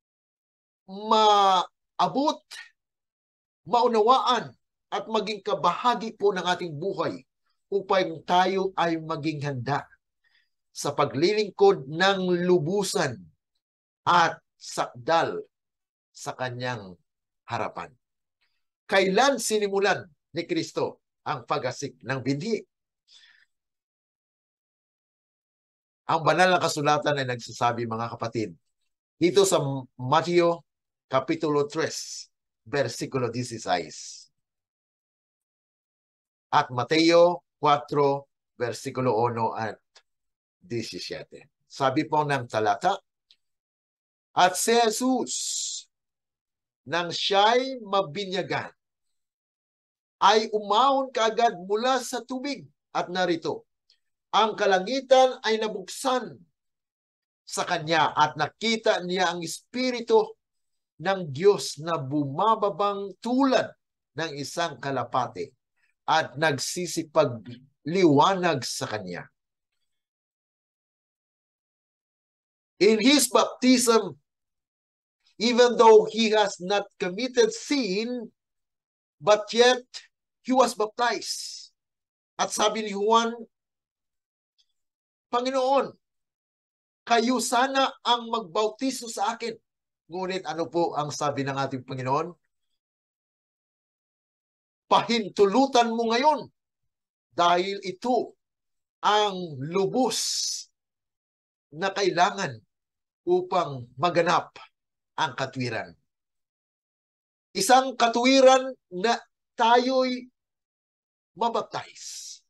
maabot, maunawaan, at maging kabahagi po ng ating buhay upang tayo ay maging handa sa paglilingkod ng lubusan at sakdal sa kanyang harapan. Kailan sinimulan ni Kristo ang pag-asik ng binhi? Ang banal na kasulatan ay nagsasabi, mga kapatid, dito sa Mateo Kapitulo three, versikulo sixteen. At Mateo four, versikulo one at seventeen. Sabi po ng talata, at si Jesus, nang siya'y mabinyagan, ay umahon kaagad mula sa tubig, at narito, ang kalangitan ay nabuksan sa kanya at nakita niya ang Espiritu ng Diyos na bumababang tulad ng isang kalapate at nagsisipagliwanag sa kanya. In his baptism, even though he has not committed sin, but yet he was baptized. At sabi ni Juan, Panginoon, kayo sana ang magbautiso sa akin. Ngunit ano po ang sabi ng ating Panginoon? Pahintulutan mo ngayon dahil ito ang lubos na kailangan upang maganap ang katwiran. Isang katwiran na tayo'y mabaptize.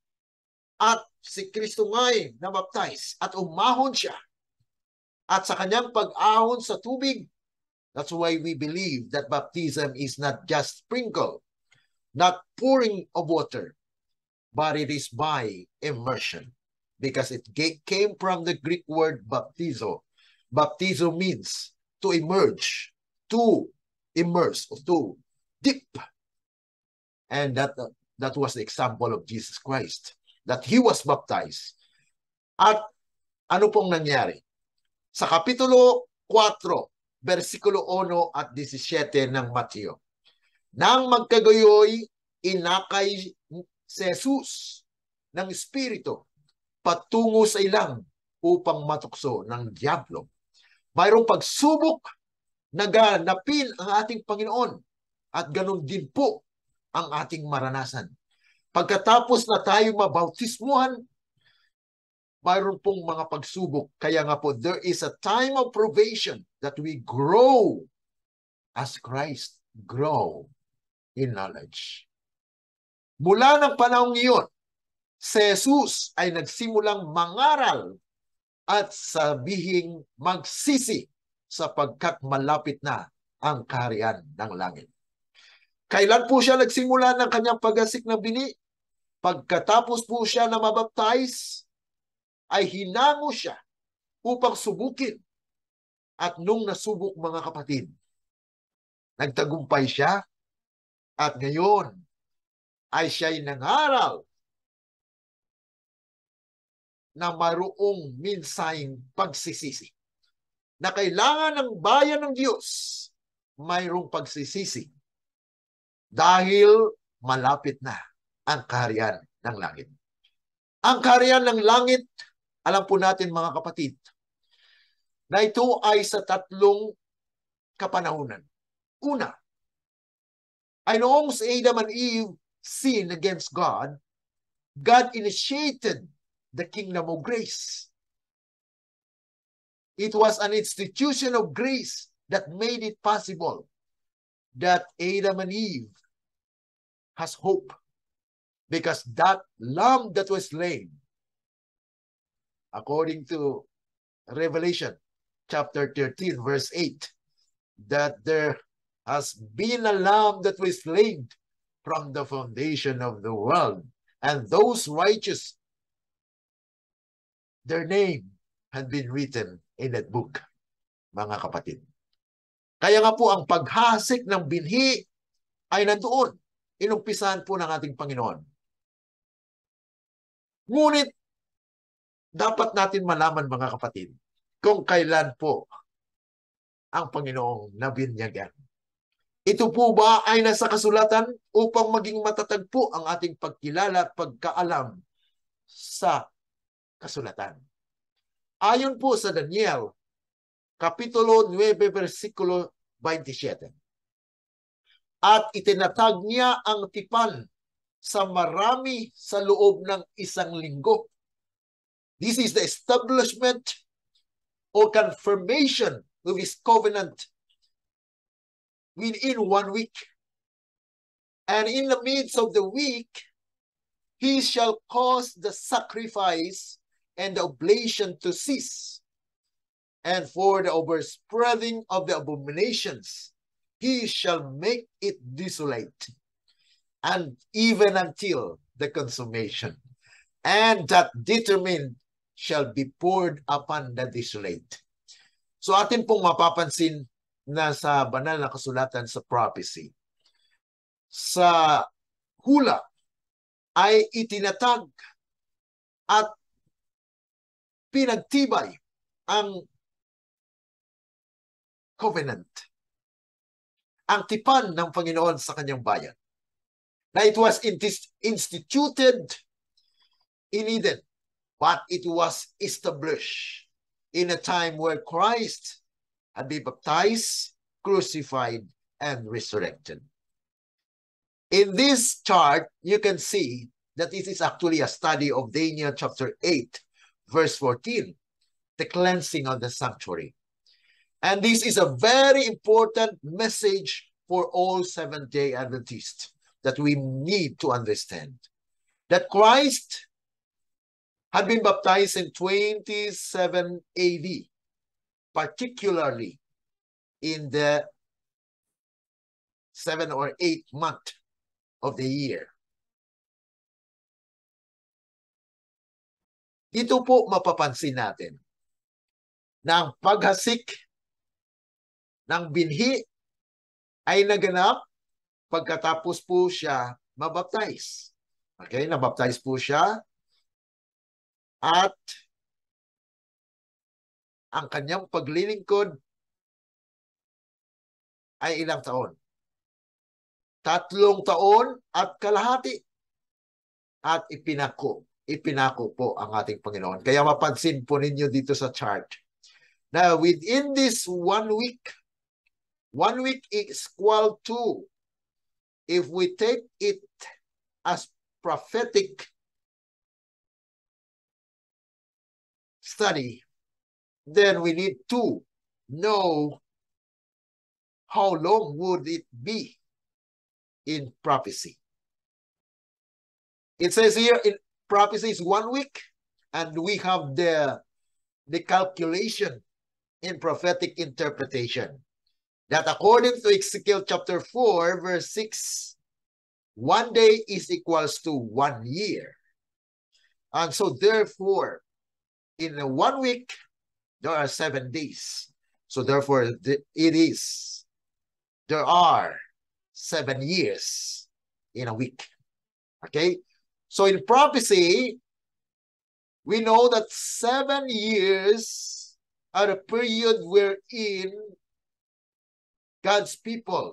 At si Kristo nga'y nabaptize at umahon siya. At sa kanyang pag-ahon sa tubig, that's why we believe that baptism is not just sprinkle, not pouring of water, but it is by immersion. Because it came from the Greek word baptizo. Baptizo means to emerge, to immerse, to dip. And that, that was the example of Jesus Christ. That he was baptized. At ano pong nangyari? Sa Kapitulo four, versikulo one at seventeen ng Mateo. Nang magkagayoy, inakay si Jesus ng Espiritu patungo sa ilang upang matukso ng diablo. Mayroong pagsubok na ganapin ang ating Panginoon at ganun din po ang ating maranasan. Pagkatapos na tayo mabautismuhan, mayroon pong mga pagsubok. Kaya nga po, there is a time of probation that we grow as Christ grow in knowledge. Mula ng panahong iyon, si Jesus ay nagsimulang mangaral at sabihing magsisi sapagkat malapit na ang kaharian ng langit. Kailan po siya nagsimula ng kanyang pag-asik ng bini? Pagkatapos po siya na mabaptize, ay hinango siya upang subukin. At nung nasubok, mga kapatid, nagtagumpay siya at ngayon ay siya'y nangaral na mayroong minsayang pagsisisi. Na kailangan ng bayan ng Diyos mayroong pagsisisi. Dahil malapit na ang kaharian ng langit. Ang kaharian ng langit, alam po natin mga kapatid, na ito ay sa tatlong kapanahunan. Una, ay noong si Adam and Eve sinned against God, God initiated the kingdom of grace. It was an institution of grace that made it possible that Adam and Eve has hope, because that lamb that was slain, according to Revelation chapter thirteen, verse eight, that there has been a lamb that was slain from the foundation of the world, and those righteous, their name had been written in that book, mga kapatid. Kaya nga po ang paghasik ng binhi ay nandoon. Inumpisahan po ng ating Panginoon. Ngunit, dapat natin malaman, mga kapatid, kung kailan po ang Panginoong nabinyagan. Ito po ba ay nasa kasulatan upang maging matatag po ang ating pagkilala at pagkaalam sa kasulatan? Ayon po sa Daniel, Kapitulo nine, versikulo twenty-seven. At itinatag niya ang tipan sa marami sa loob ng isang linggo. This is the establishment or confirmation of his covenant within one week. And in the midst of the week, he shall cause the sacrifice and the oblation to cease. And for the overspreading of the abominations, he shall make it desolate, and even until the consummation. And that determined shall be poured upon the desolate. So atin pong mapapansin na sa banal na kasulatan sa prophecy, sa hula ay itinatag at pinagtibay ang covenant, ang tipan ng Panginoon sa kanyang bayan, na it was instituted in Eden, but it was established in a time where Christ had been baptized, crucified, and resurrected. In this chart, you can see that it is actually a study of Daniel chapter eight, verse fourteen, the cleansing of the sanctuary. And this is a very important message for all Seventh-day Adventists that we need to understand. That Christ had been baptized in twenty-seven A D, particularly in the seven or eight month of the year. Dito po mapapansin natin na ang paghasik ng binhi ay naganap pagkatapos po siya mabaptize. Okay, nabaptize po siya at ang kanyang paglilingkod ay ilang taon? Tatlong taon at kalahati. At ipinako, ipinako po ang ating Panginoon. Kaya mapansin po ninyo dito sa chart na within this one week, one week is equal to, if we take it as prophetic study, then we need to know how long would it be in prophecy. It says here in prophecy is one week, and we have the, the calculation in prophetic interpretation. That according to Ezekiel chapter four, verse six, one day is equals to one year. And so therefore, in a one week, there are seven days. So therefore, it is, there are seven years in a week. Okay? So in prophecy, we know that seven years are a period wherein God's people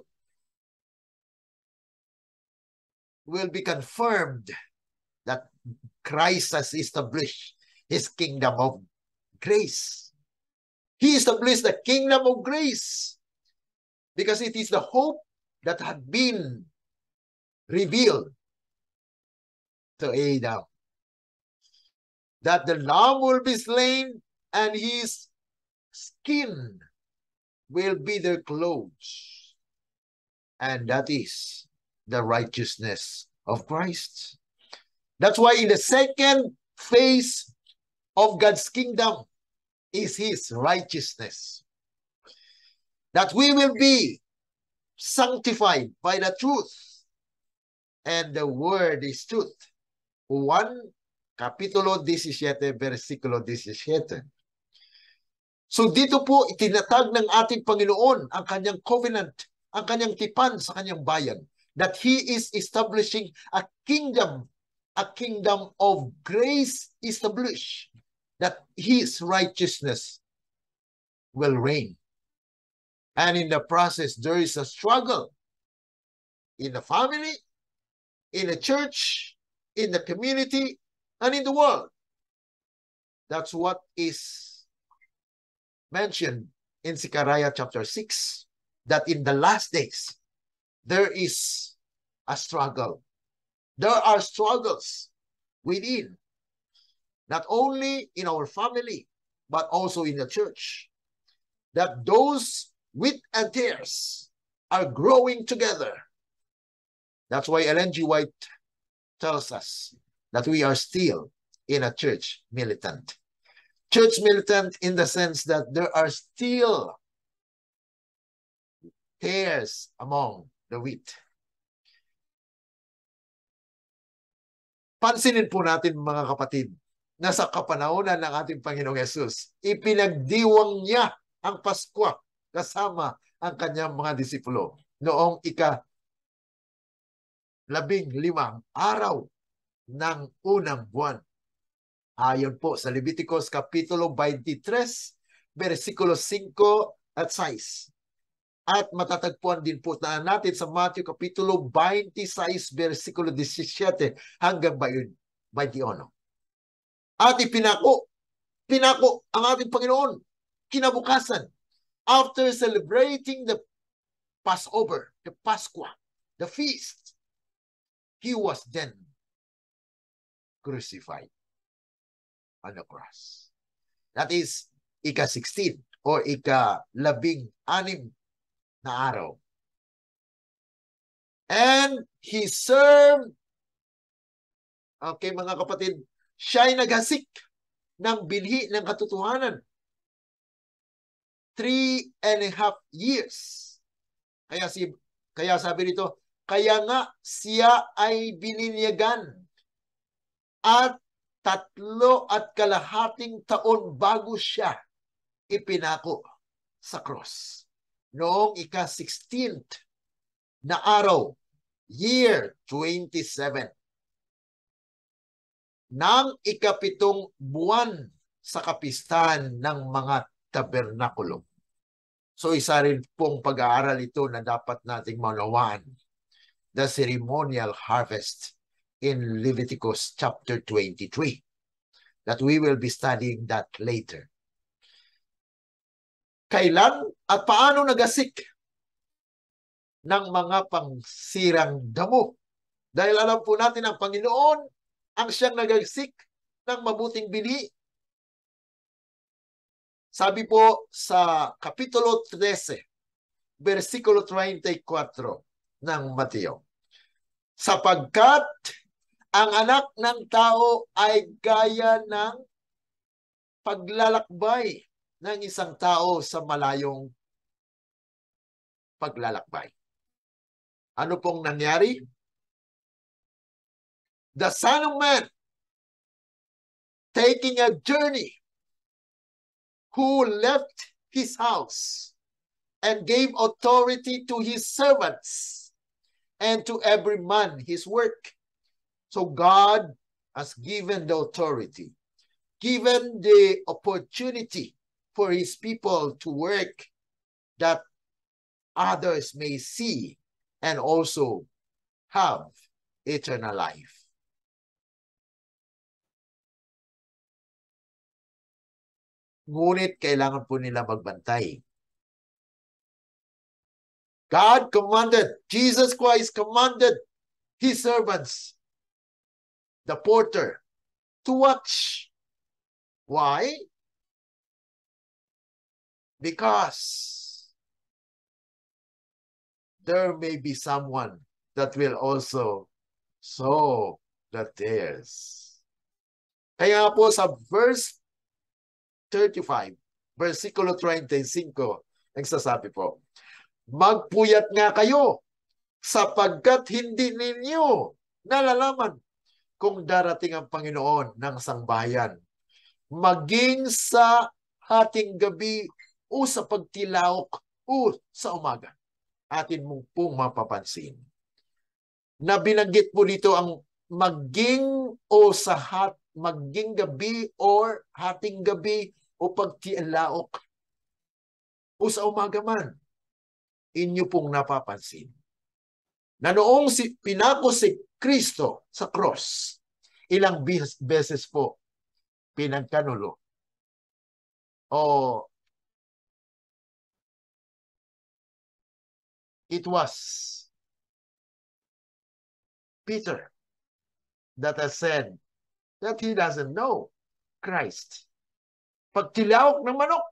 will be confirmed that Christ has established his kingdom of grace. He established the kingdom of grace because it is the hope that had been revealed to Adam, that the lamb will be slain and his skin will be their clothes. And that is the righteousness of Christ. That's why in the second phase of God's kingdom is his righteousness. That we will be sanctified by the truth. And the word is truth. Juan Kapitulo seventeen, versikulo seventeen. So dito po itinatag ng ating Panginoon ang kanyang covenant, ang kanyang tipan sa kanyang bayan, that he is establishing a kingdom, a kingdom of grace established, that his righteousness will reign. And in the process, there is a struggle in the family, in the church, in the community, and in the world. That's what is mentioned in Zechariah chapter six, that in the last days, there is a struggle. There are struggles within, not only in our family, but also in the church, that those wheat and tares are growing together. That's why Ellen G. White tells us that we are still in a church militant. Church militant in the sense that there are still tares among the wheat. Pansinin po natin mga kapatid, na sa kapanahonan ng ating Panginoong Yesus, ipinagdiwang niya ang Pasko kasama ang kanyang mga disipulo noong ika labing limang araw ng unang buwan. Ayon po sa Leviticus Kapitulo twenty-three, versikulo five at six. At matatagpuan din po na natin sa Mateo Kapitulo twenty-six, versikulo seventeen hanggang twenty-one. At ipinako, pinako ang ating Panginoon kinabukasan, after celebrating the Passover, the Pasqua, the feast, he was then crucified on the cross. That is ika sixteen or ika labing anim na araw. And he served, okay mga kapatid, siya ay naghasik ng binhi ng katotohanan. Three and a half years. Kaya, si, kaya sabi nito, kaya nga siya ay bininyagan at tatlo at kalahating taon bago siya ipinako sa cross. Noong ika-sixteenth na araw, year twenty-seven, ng ikapitong buwan sa kapistahan ng mga tabernakulo. So isa rin pong pag-aaral ito na dapat nating maunawaan, the ceremonial harvest in Leviticus chapter twenty-three, that we will be studying that later. Kailan at paano nagasik ng mga pangsirang damo? Dahil alam po natin ang Panginoon ang siyang nagasik ng mabuting bili. Sabi po sa Kapitulo thirteen, versikulo thirty-four ng Mateo, sapagkat ang anak ng tao ay gaya ng paglalakbay ng isang tao sa malayong paglalakbay. Ano pong nangyari? The Son of Man taking a journey, who left his house and gave authority to his servants and to every man his work. So God has given the authority, given the opportunity for his people to work, that others may see and also have eternal life. Ngunit kailangan po nila magbantay. God commanded, Jesus Christ commanded his servants, the porter, to watch. Why? Because there may be someone that will also sow the tares. Kaya po sa verse thirty-five, versikulo thirty-five, nagsasabi po, magpuyat nga kayo sapagkat hindi ninyo nalalaman kung darating ang Panginoon ng sangbahayan, maging sa hating gabi o sa pagtilaok o sa umaga. Atin mong pong mapapansin na binanggit po dito ang maging o sa hat, maging gabi or hating gabi o pagtilaok o sa umaga man. Inyo pong napapansin na noong si, pinako si Kristo sa cross, ilang beses po pinagkanulo o it was Peter that has said that he doesn't know Christ. Pagtilaok ng manok.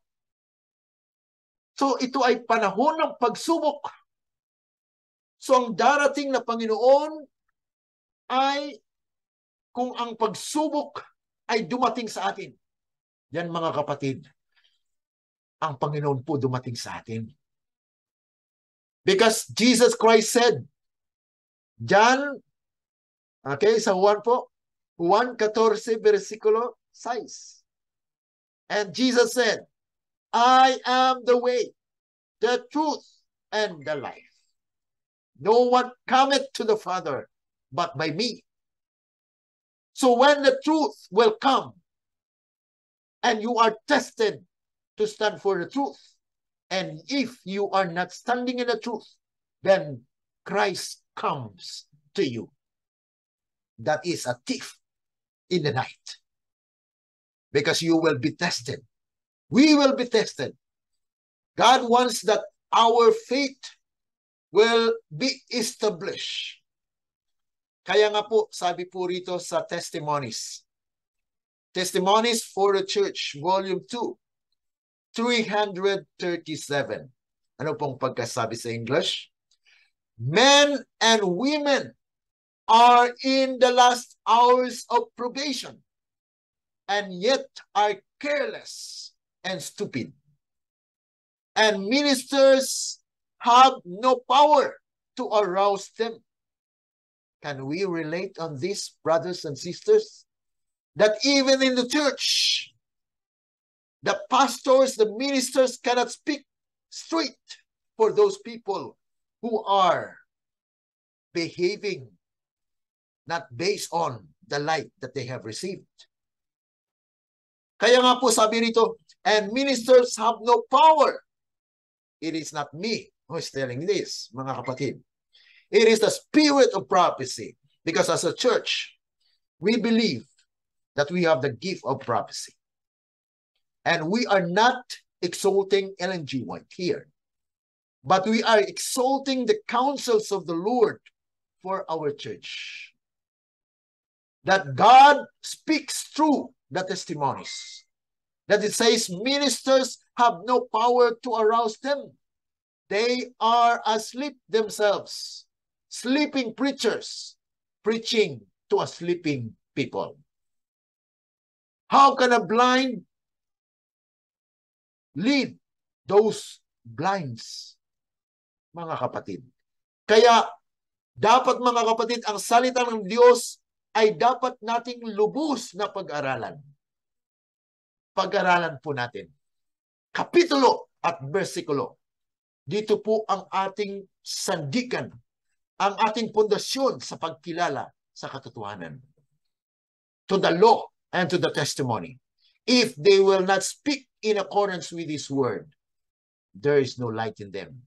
So ito ay panahon ng pagsubok. So ang darating na Panginoon ay kung ang pagsubok ay dumating sa atin. Yan mga kapatid, ang Panginoon po dumating sa atin. Because Jesus Christ said, John, okay, sa Juan po, Juan fourteen, versikulo six. And Jesus said, I am the way, the truth, and the life. No one cometh to the Father but by me. So when the truth will come, and you are tested to stand for the truth, and if you are not standing in the truth, then Christ comes to you. That is a thief in the night. Because you will be tested. We will be tested. God wants that our faith will be established. Kaya nga po, sabi po rito sa Testimonies. Testimonies for the Church, Volume two, three thirty-seven. Ano pong pagkasabi sa English? Men and women are in the last hours of probation and yet are careless and stupid. And ministers have no power to arouse them. Can we relate on this, brothers and sisters? That even in the church, the pastors, the ministers cannot speak straight for those people who are behaving not based on the light that they have received. Kaya nga po sabi rito, and ministers have no power. It is not me who is telling this, mga kapatid. It is the spirit of prophecy. Because as a church, we believe that we have the gift of prophecy. And we are not exalting Ellen G. White here. But we are exalting the counsels of the Lord for our church. That God speaks through the testimonies. That it says ministers have no power to arouse them. They are asleep themselves. Sleeping preachers preaching to a sleeping people. How can a blind lead those blinds, mga kapatid? Kaya dapat, mga kapatid, ang salita ng Diyos ay dapat nating lubos na pag-aralan. Pag-aralan po natin. Kapitulo at versikulo. Dito po ang ating sandikan, ang ating pundasyon sa pagkilala sa katotohanan. To the law and to the testimony. If they will not speak in accordance with His word, there is no light in them.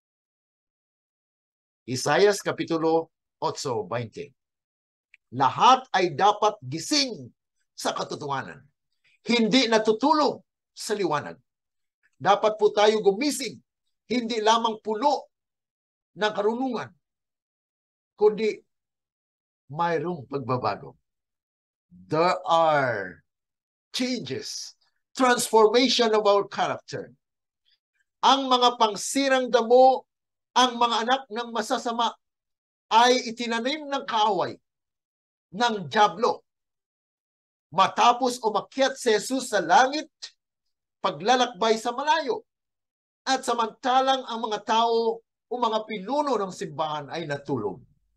Isaiah Kapitulo eight twenty. Lahat ay dapat gising sa katotohanan. Hindi natutulog sa liwanag. Dapat po tayo gumising, hindi lamang pulo ng karunungan, kundi mayroong pagbabago. There are changes, transformation of our character. Ang mga pangsirang damo, ang mga anak ng masasama ay itinanim ng kaaway ng dyablo. Matapos umakyat si Jesus sa langit, paglalakbay sa malayo, at samantalang ang mga tao o mga pinuno ng simbahan ay natulog.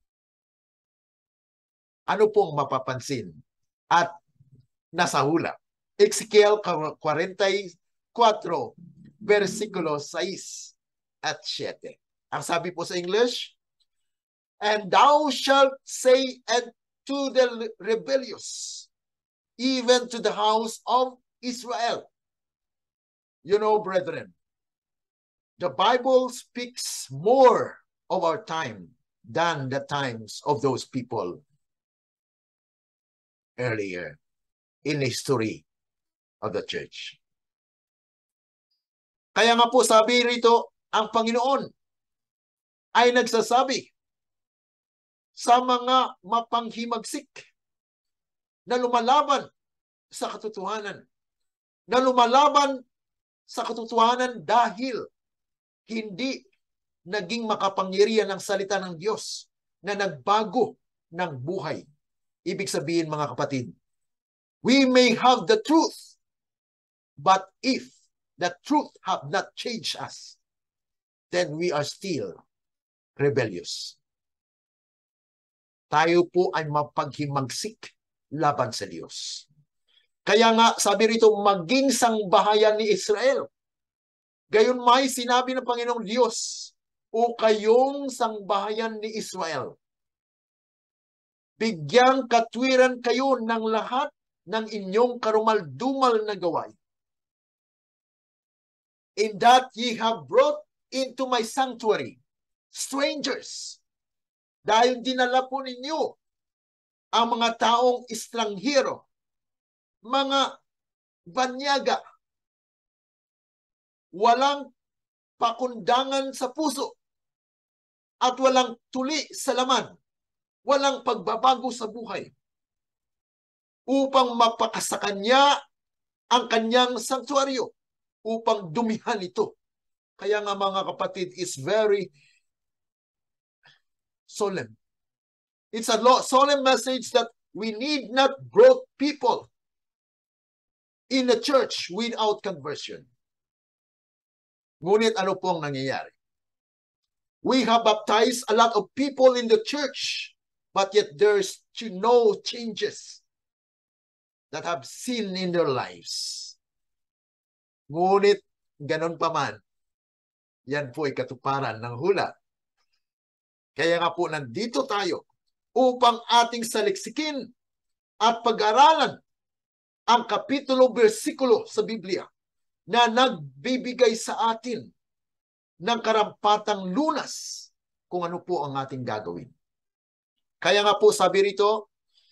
Ano pong mapapansin at nasa hula? Ezekiel forty-four, versikulo six at seven. Ang sabi po sa English, "And thou shalt say unto the rebellious, even to the house of Israel." You know, brethren, the Bible speaks more of our time than the times of those people earlier in the history of the church. Kaya nga po sabi rito, ang Panginoon ay nagsasabi sa mga mapanghimagsik na lumalaban sa katotohanan, na lumalaban sa katotohanan dahil hindi naging makapangyarihan ng salita ng Diyos na nagbago ng buhay. Ibig sabihin, mga kapatid, we may have the truth, but if the truth have not changed us, then we are still rebellious. Tayo po ay mapaghimagsik laban sa Diyos. Kaya nga, sabi rito, maging sangbahayan ni Israel. Gayon may sinabi ng Panginoong Diyos, o kayong sangbahayan ni Israel, bigyang katwiran kayo ng lahat ng inyong karumal-dumal na gawain. In that ye have brought into my sanctuary strangers. Dahil dinala po ninyo ang mga taong estranghero, mga banyaga, walang pakundangan sa puso, at walang tuli sa laman, walang pagbabago sa buhay, upang mapakasa niya ang kanyang sanctuaryo, upang dumihan ito. Kaya nga, mga kapatid, is very solemn. It's a solemn message that we need not brought people in the church without conversion. Ngunit ano po ang nangyayari? We have baptized a lot of people in the church, but yet there's no changes that have seen in their lives. Ngunit, ganon pa man, yan po ay katuparan ng hula. Kaya nga po, nandito tayo upang ating saliksikin at pag-aralan ang kapitulo, bersikulo sa Biblia na nagbibigay sa atin ng karampatang lunas kung ano po ang ating gagawin. Kaya nga po, sabi rito,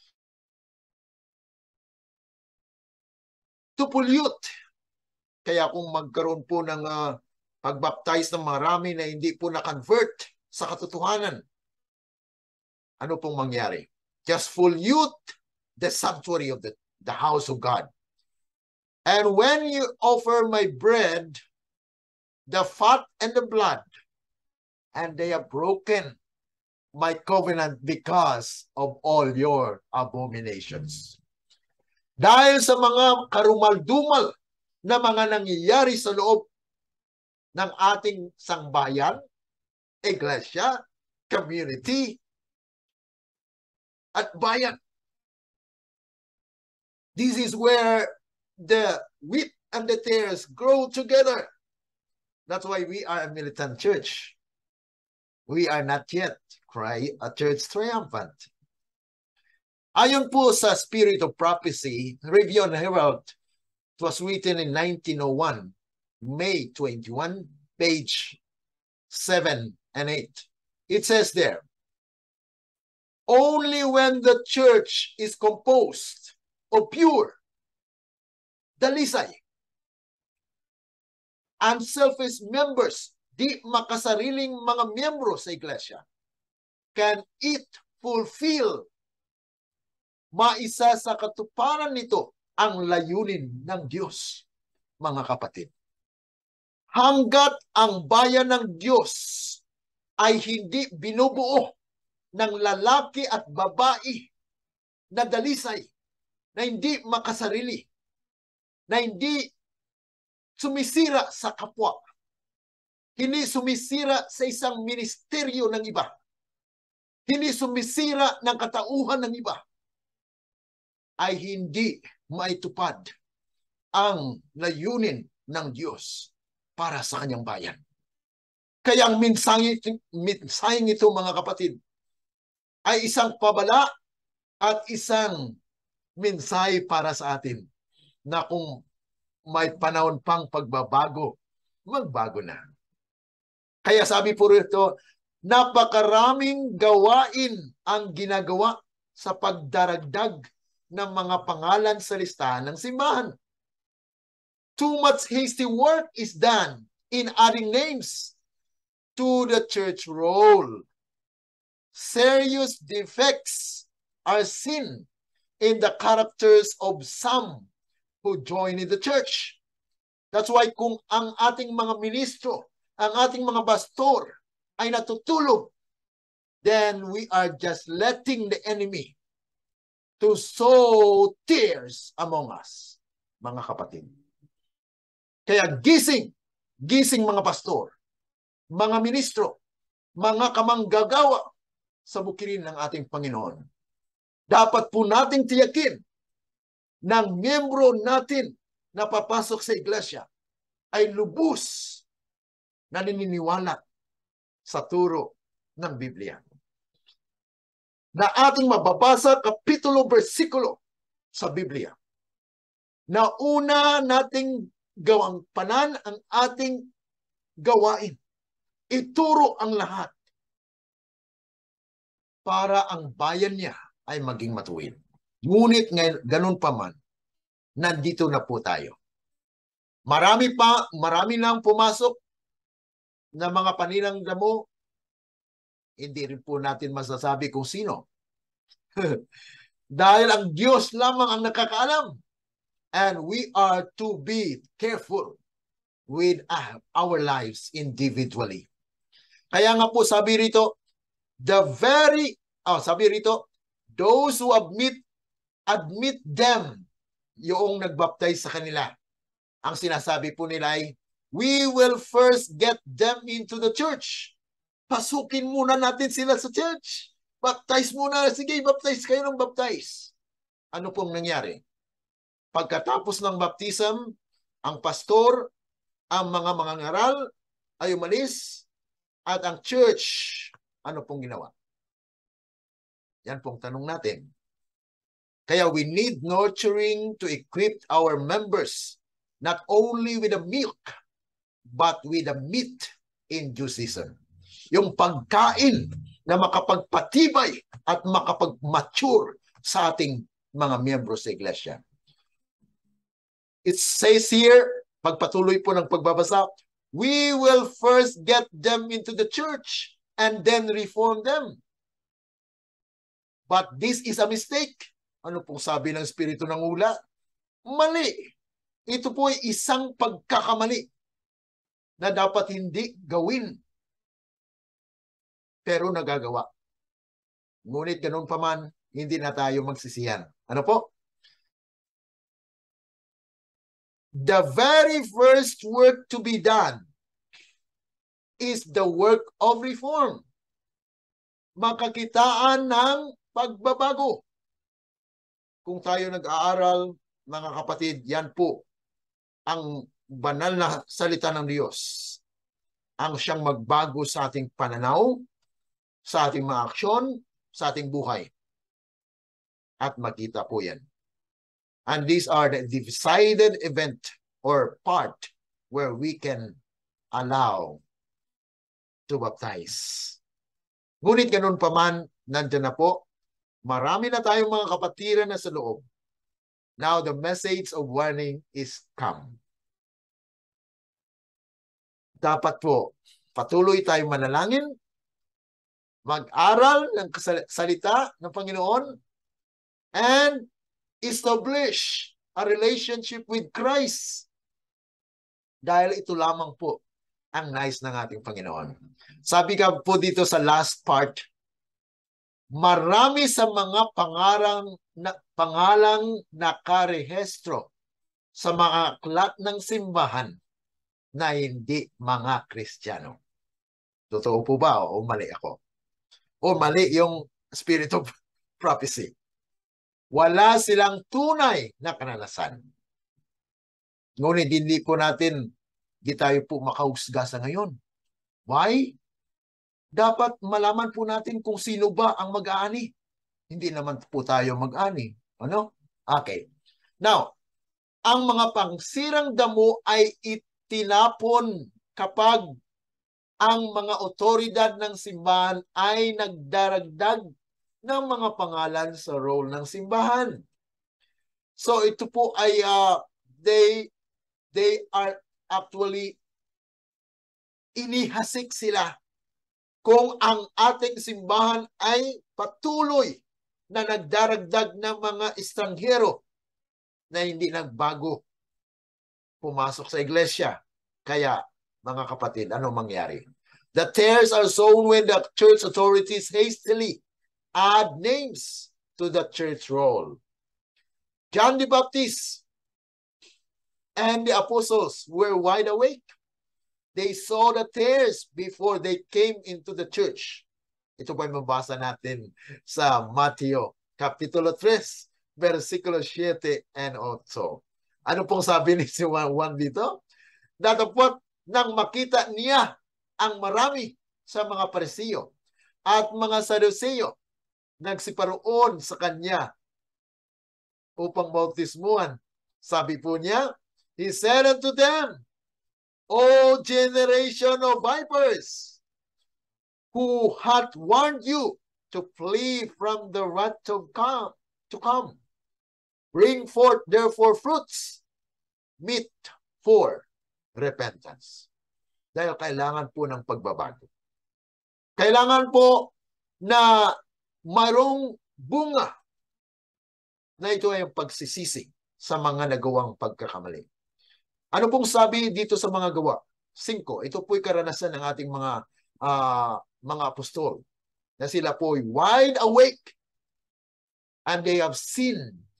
to pollute. Kaya kung magkaroon po ng uh, pagbaptize ng marami na hindi po na-convert sa katotohanan, ano pong mangyari? Just pollute the sanctuary of the, the house of God. And when you offer my bread, the fat and the blood, and they have broken my covenant because of all your abominations. Dahil sa mga karumal-dumal na mga nangyayari sa loob ng ating sangbayan, iglesia, community, at bayan. This is where the wheat and the tares grow together. That's why we are a militant church. We are not yet a church triumphant. Ayon po sa Spirit of Prophecy, Review and Herald, it was written in nineteen oh one, May twenty-first, page seven and eight. It says there, only when the church is composed of pure, dalisay, unselfish members, di makasariling mga miyembro sa iglesia, can it fulfill, maisa sa katuparan nito ang layunin ng Diyos, mga kapatid. hanggat ang bayan ng Diyos ay hindi binubuo ng lalaki at babae na dalisay, na hindi makasarili, na hindi sumisira sa kapwa, hindi sumisira sa isang ministeryo ng iba, hindi sumisira ng katauhan ng iba, ay hindi maitupad ang layunin ng Diyos para sa kanyang bayan. Kaya ang minsaheng, minsaheng ito, mga kapatid, ay isang pabala at isang mensahe para sa atin na kung may panahon pang pagbabago, magbago na. Kaya sabi po rito, napakaraming gawain ang ginagawa sa pagdaragdag ng mga pangalan sa listahan ng simbahan. Too much hasty work is done in adding names to the church roll. Serious defects are seen in the characters of some who join in the church. That's why kung ang ating mga ministro, ang ating mga pastor ay natutulog, then we are just letting the enemy to sow tears among us, mga kapatid. Kaya gising, gising mga pastor, mga ministro, mga kamanggagawa sa bukirin ng ating Panginoon. Dapat po nating tiyakin ng miyembro natin na papasok sa iglesia ay lubos na naniniwala sa turo ng Biblia. Na ating mababasa kapitulo, bersikulo sa Biblia. Na una nating gawang panan ang ating gawain. Ituro ang lahat para ang bayan niya ay maging matuwid. Ngunit ngayon, ganun pa man, nandito na po tayo. Marami pa, marami nang pumasok na mga paninang damo, hindi rin po natin masasabi kung sino. Dahil ang Diyos lamang ang nakakaalam. And we are to be careful with our lives individually. Kaya nga po sabi rito, the very, oh, sabi rito, those who admit, admit them, yung nagbaptize sa kanila. Ang sinasabi po nila ay, we will first get them into the church. Pasukin muna natin sila sa church. Baptize muna. Sige, baptize kayo ng baptize. Ano pong nangyari? Pagkatapos ng baptism, ang pastor, ang mga mangangaral ay umalis, at ang church, ano pong ginawa? Yan pong tanong natin. Kaya we need nurturing to equip our members not only with the milk, but with the meat in due season. Yung pagkain na makapagpatibay at makapagmature sa ating mga miyembro sa iglesia. It says here, pagpatuloy po ng pagbabasa, we will first get them into the church and then reform them. But this is a mistake. Ano pong sabi ng Espiritu ng Ula? Mali. Ito po ay isang pagkakamali na dapat hindi gawin. Pero nagagawa. Ngunit ganun pa man, hindi na tayo magsisiyan. Ano po? The very first work to be done is the work of reform. Makakitaan ng pagbabago. Kung tayo nag-aaral, mga kapatid, yan po ang banal na salita ng Diyos. Ang siyang magbago sa ating pananaw, sa ating mga aksyon, sa ating buhay. At makita po yan. And these are the decided event or part where we can allow to baptize. Ngunit ganun pa man, nandyan na po, marami na tayong mga kapatiran na sa loob. Now the message of warning is come. Dapat po, patuloy tayong manalangin, mag-aral ng salita ng Panginoon, and establish a relationship with Christ. Dahil ito lamang po ang nais ng ating Panginoon. Sabi ka po dito sa last part, marami sa mga pangarang na, pangalang nakarehestro sa mga aklat ng simbahan na hindi mga Kristiyano. Totoo po ba o mali ako? O mali yung spirit of prophecy? Wala silang tunay na karanasan. Ngunit hindi po natin, di tayo po makahusga sa ngayon. Why? Dapat malaman po natin kung sino ba ang mag-aani. Hindi naman po tayo mag-aani. Ano? Okay. Now, ang mga pangsirang damo ay itinapon kapag ang mga otoridad ng simbahan ay nagdaragdag ng mga pangalan sa role ng simbahan. So ito po ay uh, they they are actually inihasik sila kung ang ating simbahan ay patuloy na nagdaragdag ng mga estranghero na hindi nagbago pumasok sa iglesia. Kaya, mga kapatid, ano mangyari? The tares are sown when the church authorities hastily add names to the church roll. John the Baptist and the apostles were wide awake. They saw the tares before they came into the church. Ito pa mabasa natin sa Mateo, Kapitulo three, versikulo seven and eight. Ano pong sabi ni si Juan dito? Datapot nang makita niya ang marami sa mga Parisiyo at mga Saduseyo, nagsiparoon sa kanya upang bautismuhan. Sabi po niya, he said unto them, O generation of vipers, who hath warned you to flee from the wrath of come, to come. Bring forth therefore fruits, meet for repentance. Dahil kailangan po ng pagbabago. Kailangan po na mayroong bunga na ito ay ang pagsisisi sa mga nagawang pagkakamali. Ano pong sabi dito sa mga gawa? Cinco. Ito po'y karanasan ng ating mga uh, mga apostol na sila po'y wide awake and they have seen.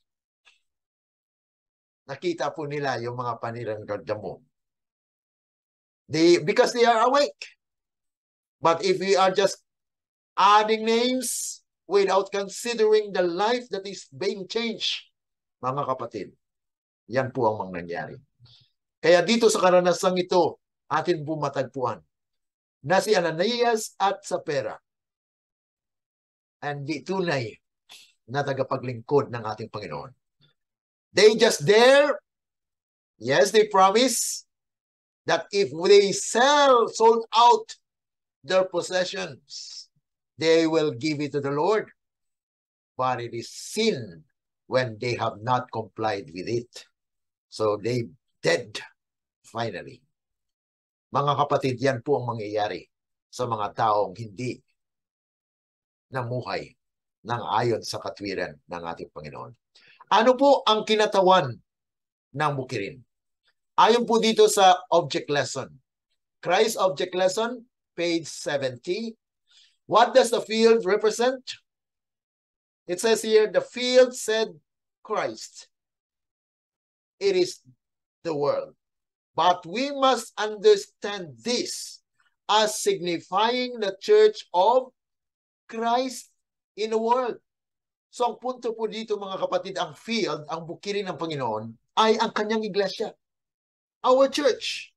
Nakita po nila yung mga panirang damo. They, because they are awake. But if we are just adding names without considering the life that is being changed, mga kapatid, yan po ang mangyayari. Kaya dito sa karanasang ito, atin po matagpuan na si Ananias at Sapphira and di tunay na tagapaglingkod ng ating Panginoon. They just dare, yes, they promise that if they sell, sold out their possessions, they will give it to the Lord. But it is sin when they have not complied with it. So they dead finally. Mga kapatid, yan po ang mangyayari sa mga taong hindi namuhay ng ayon sa katwiran ng ating Panginoon. Ano po ang kinatawan ng bukirin? Ayon po dito sa object lesson. Christ object lesson, page seventy. What does the field represent? It says here, the field said Christ. It is the world. But we must understand this as signifying the church of Christ in the world. So ang punto po dito mga kapatid, ang field, ang bukirin ng Panginoon, ay ang kanyang iglesia. Our church.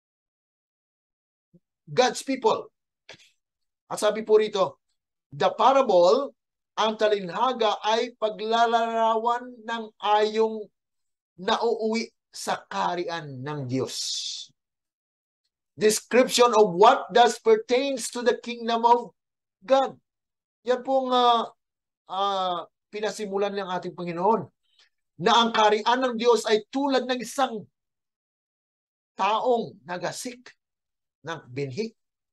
God's people. At sabi po rito, the parable, ang talinhaga ay paglalarawan ng ayong nauuwi sa kaharian ng Diyos. Description of what does pertains to the kingdom of God. Yan pong uh, uh, pinasimulan ng ating Panginoon. Na ang kaharian ng Diyos ay tulad ng isang taong nagasik ng binhi.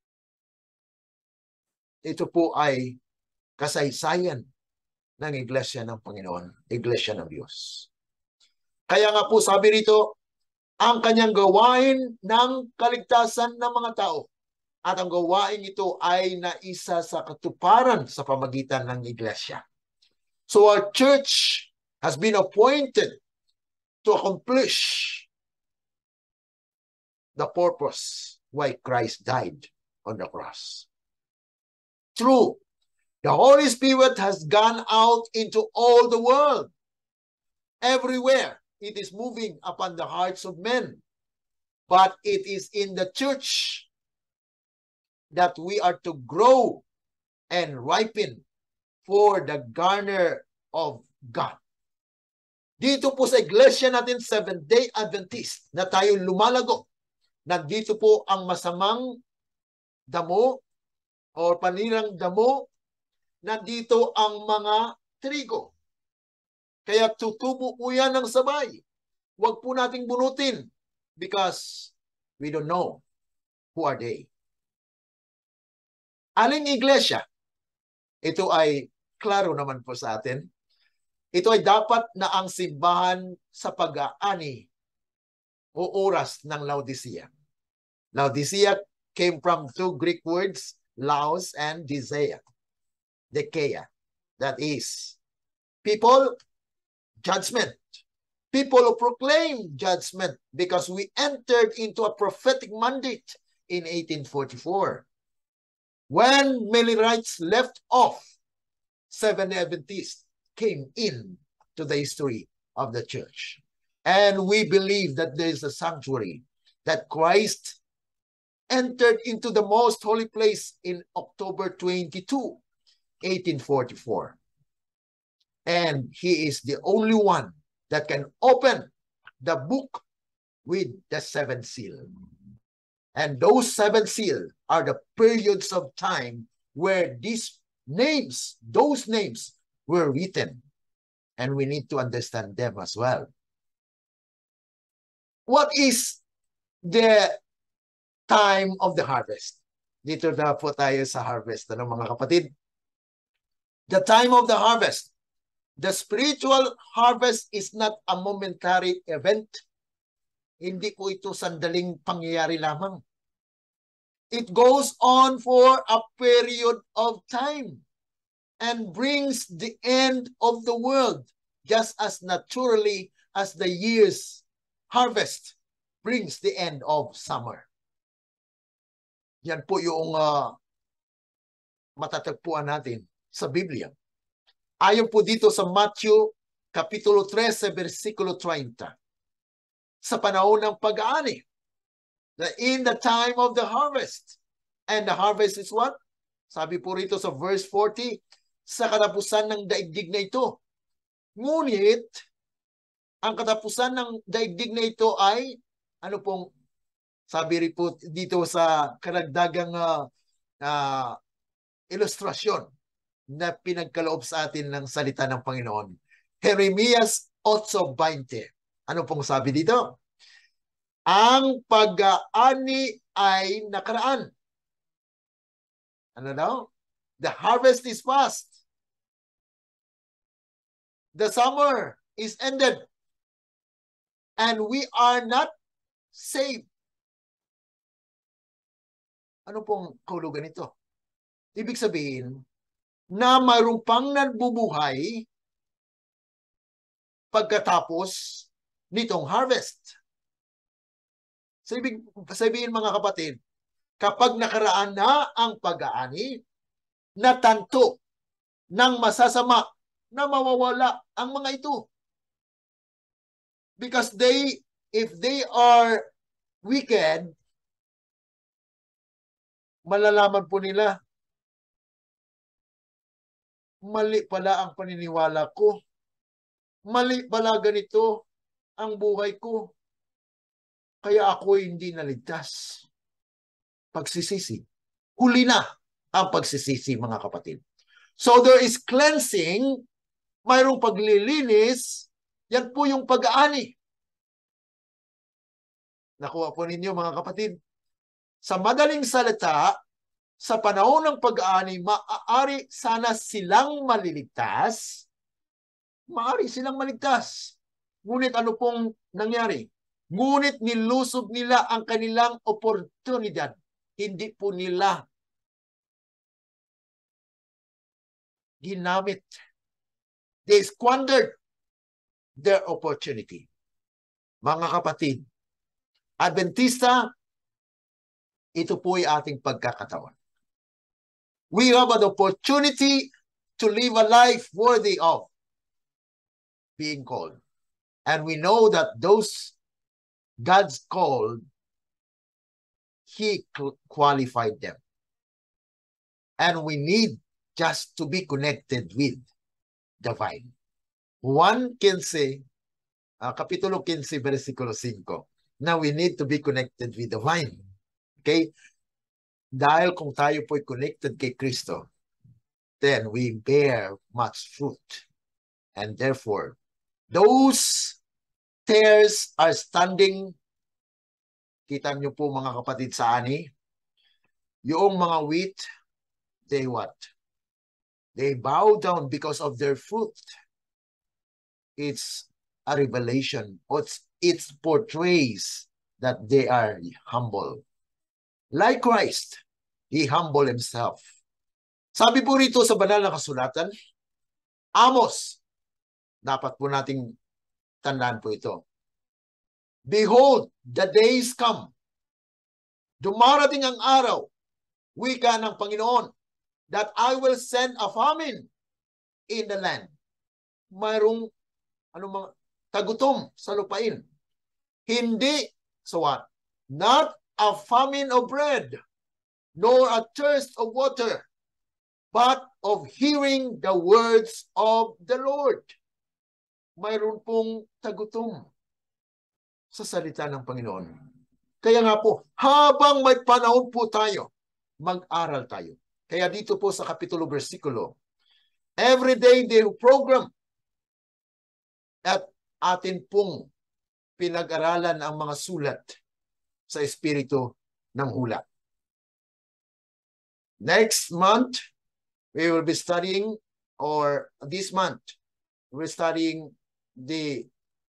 Ito po ay kasaysayan ng iglesia ng Panginoon, iglesia ng Diyos. Kaya nga po sabi rito, ang kanyang gawain ng kaligtasan ng mga tao. At ang gawain ito ay naisa sa katuparan sa pamagitan ng iglesia. So our church has been appointed to accomplish the purpose why Christ died on the cross. True, the Holy Spirit has gone out into all the world. Everywhere, it is moving upon the hearts of men. But it is in the church that we are to grow and ripen for the garner of God. Dito po sa iglesia natin, Seventh-day Adventist, na tayo lumalago. Nandito po ang masamang damo o panirang damo. Nandito ang mga trigo. Kaya tutubo po yan ng sabay. Huwag po nating bunutin because we don't know who are they. Aling iglesia? Ito ay klaro naman po sa atin. Ito ay dapat na ang simbahan sa pag-aani o oras ng Laodicea. Laodicea came from two Greek words, Laos and Diceia. Dekeia. That is, people, judgment. People who proclaim judgment because we entered into a prophetic mandate in eighteen forty-four. When Millerites left off, Seventh-day Adventists came in to the history of the church. And we believe that there is a sanctuary, that Christ entered into the most holy place in October twenty-second, eighteen forty-four. And he is the only one that can open the book with the seventh seal. And those seven seals are the periods of time where these names, those names were written. And we need to understand them as well. What is the time of the harvest? Dito na po tayo sa harvest, ano mga kapatid? The time of the harvest. The spiritual harvest is not a momentary event. Hindi po ito sandaling pangyayari lamang. It goes on for a period of time and brings the end of the world just as naturally as the year's harvest brings the end of summer. Yan po yung uh, matatagpuan natin sa Biblia. Ayon po dito sa Mateo Kapitulo thirteen, versikulo thirty. Sa panahon ng pag-aani, in the time of the harvest. And the harvest is what? Sabi po rito sa verse forty, sa katapusan ng daigdig na ito. Ngunit, ang katapusan ng daigdig na ito ay, ano pong, sabi po dito sa karagdagang uh, uh, ilustrasyon na pinagkaloob sa atin ng salita ng Panginoon. Jeremias eight twenty. Ano pong sabi dito? Ang pag-aani ay nakaraan. Ano daw? The harvest is past. The summer is ended. And we are not saved. Ano pong kahulugan nito? Ibig sabihin, na mayroon pang nabubuhay pagkatapos nitong harvest. So, ibig sabihin mga kapatid, kapag nakaraan na ang pag-aani, natanto ng masasama na mawawala ang mga ito. Because they, if they are wicked, malalaman po nila, mali pala ang paniniwala ko. Mali pala ganito ang buhay ko. Kaya ako hindi naligtas. Pagsisisi. Huli na ang pagsisisi, mga kapatid. So there is cleansing, mayroong paglilinis, yan po yung pag-aani. Nakuha po ninyo, mga kapatid. Sa madaling salita, sa panahon ng pag-aani, maaari sana silang maliligtas. Maaari silang maligtas. Ngunit ano pong nangyari? Ngunit nilusob nila ang kanilang oportunidad. Hindi po nila ginamit. They squandered their opportunity. Mga kapatid, Adventista, ito po ay ating pagkakataon. We have an opportunity to live a life worthy of being called. And we know that those God's called, He qualified them. And we need just to be connected with the vine. Juan fifteen, uh, Kapitulo fifteen, versikulo five, na we need to be connected with the vine. Okay? Dahil kung tayo po'y connected kay Kristo, then we bear much fruit. And therefore, those tares are standing, kita niyo po mga kapatid sa ani, yung mga wheat, they what? They bow down because of their fruit. It's a revelation. It's, it portrays that they are humble. Like Christ, He humbled Himself. Sabi po rito sa banal na kasulatan, Amos, dapat po nating tandaan po ito. Behold, the days come. Dumarating ang araw, wika ng Panginoon, that I will send a famine in the land. Mayroong ano mga tagutom sa lupain. Hindi, so what? Not a famine of bread, nor a thirst of water, but of hearing the words of the Lord. Mayroon pong tagutom sa salita ng Panginoon. Kaya nga po, habang may panahon po tayo, mag-aral tayo. Kaya dito po sa kapitulo versikulo, everyday day program at atin pong pinag-aralan ang mga sulat sa espiritu ng hula. Next month, we will be studying, or this month, we're studying the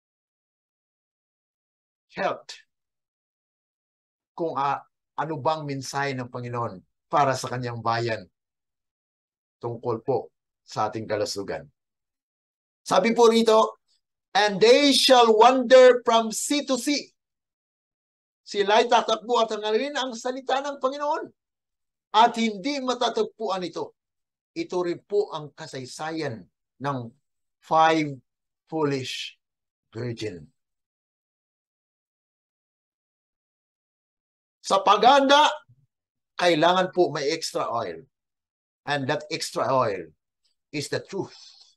health. Kung uh, ano bang mensahe ng Panginoon para sa kanyang bayan tungkol po sa ating kalusugan. Sabi po rito, and they shall wander from sea to sea. Sila'y tatakbo at hangarin ang salita ng Panginoon. At hindi matatagpuan ito. Ito rin po ang kasaysayan ng five foolish virgin. Sa paghanda, kailangan po may extra oil. And that extra oil is the truth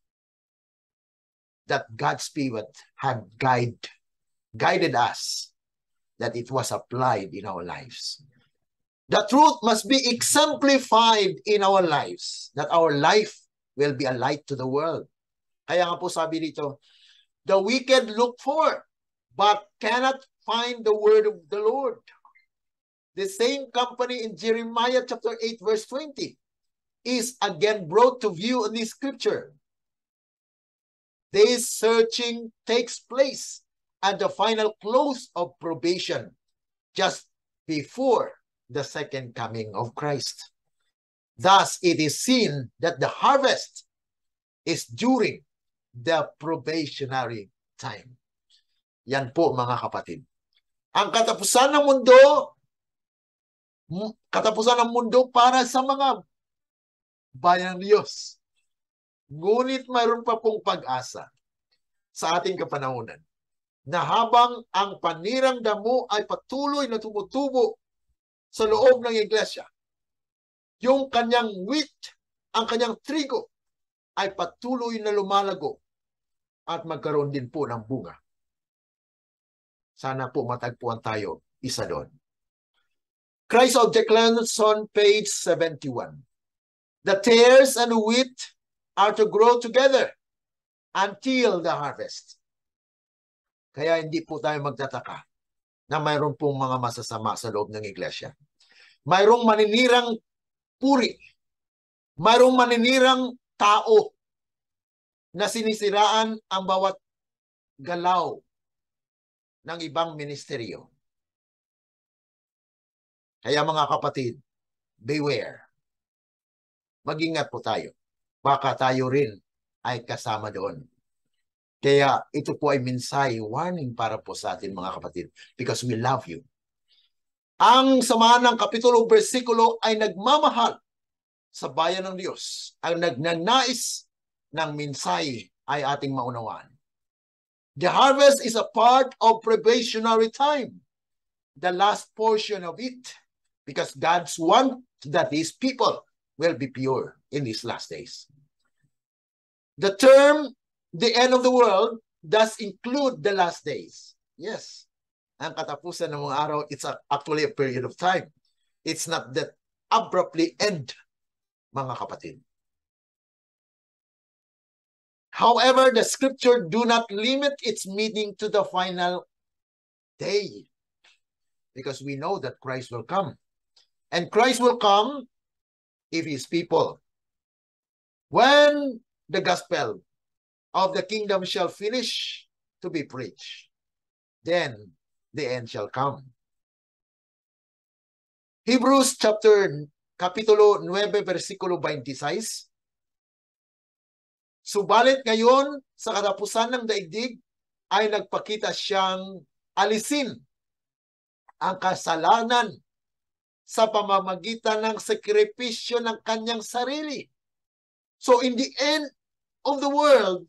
that God's Spirit had guide, guided us, that it was applied in our lives. The truth must be exemplified in our lives, that our life will be a light to the world. Kaya nga po sabi dito, the wicked look for, but cannot find the word of the Lord. The same company in Jeremiah chapter eight verse twenty is again brought to view in this scripture. This searching takes place at the final close of probation, just before the second coming of Christ. Thus, it is seen that the harvest is during the probationary time. Yan po mga kapatid. Ang katapusan ng mundo, katapusan ng mundo para sa mga bayan ng Diyos. Ngunit mayroon pa pong pag-asa sa ating kapanahunan na habang ang panirang damo ay patuloy na tumutubo sa loob ng iglesia, yung kanyang wheat, ang kanyang trigo, ay patuloy na lumalago at magkaroon din po ng bunga. Sana po matagpuan tayo isa doon. Christ of Declaration, page seventy-one. The tares and wheat are to grow together until the harvest. Kaya hindi po tayo magtataka na mayroon pong mga masasama sa loob ng iglesia. Mayroong maninirang puri. Mayroong maninirang tao na sinisiraan ang bawat galaw ng ibang ministeryo. Kaya mga kapatid, beware. Mag-ingat po tayo. Baka tayo rin ay kasama doon. Kaya ito po ay mensahe, warning para po sa atin mga kapatid, because we love you. Ang samahan ng kapitulo, bersikulo ay nagmamahal sa bayan ng Diyos. Ang nagnanais ng mensahe ay ating maunawaan. The harvest is a part of probationary time. The last portion of it, because God's want that His people will be pure in these last days. The term, the end of the world, does include the last days. Yes. Ang katapusan ng mga araw, it's a, actually a period of time. It's not that abruptly end, mga kapatid. However, the scripture do not limit its meaning to the final day, because we know that Christ will come. And Christ will come if His people, when the gospel of the kingdom shall finish to be preached, then the end shall come. Hebrews chapter, kapitulo nine, versikulo twenty-six. Subalit ngayon, sa katapusan ng daigdig, ay nagpakita siyang alisin ang kasalanan sa pamamagitan ng sakripisyo ng kanyang sarili. So in the end of the world,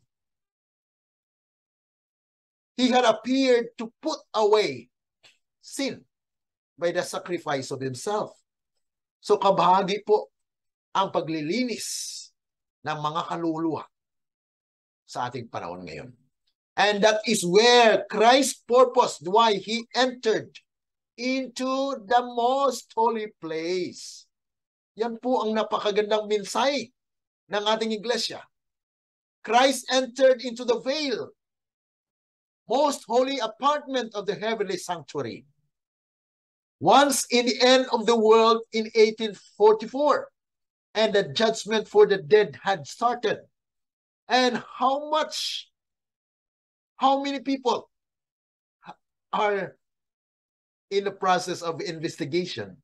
He had appeared to put away sin by the sacrifice of Himself. So kabahagi po ang paglilinis ng mga kaluluwa sa ating panahon ngayon. And that is where Christ purposed why He entered into the most holy place. Yan po ang napakagandang mensahe ng ating iglesia. Christ entered into the veil, most holy apartment of the heavenly sanctuary. Once in the end of the world in eighteen forty-four, and the judgment for the dead had started. And how much, how many people are in the process of investigation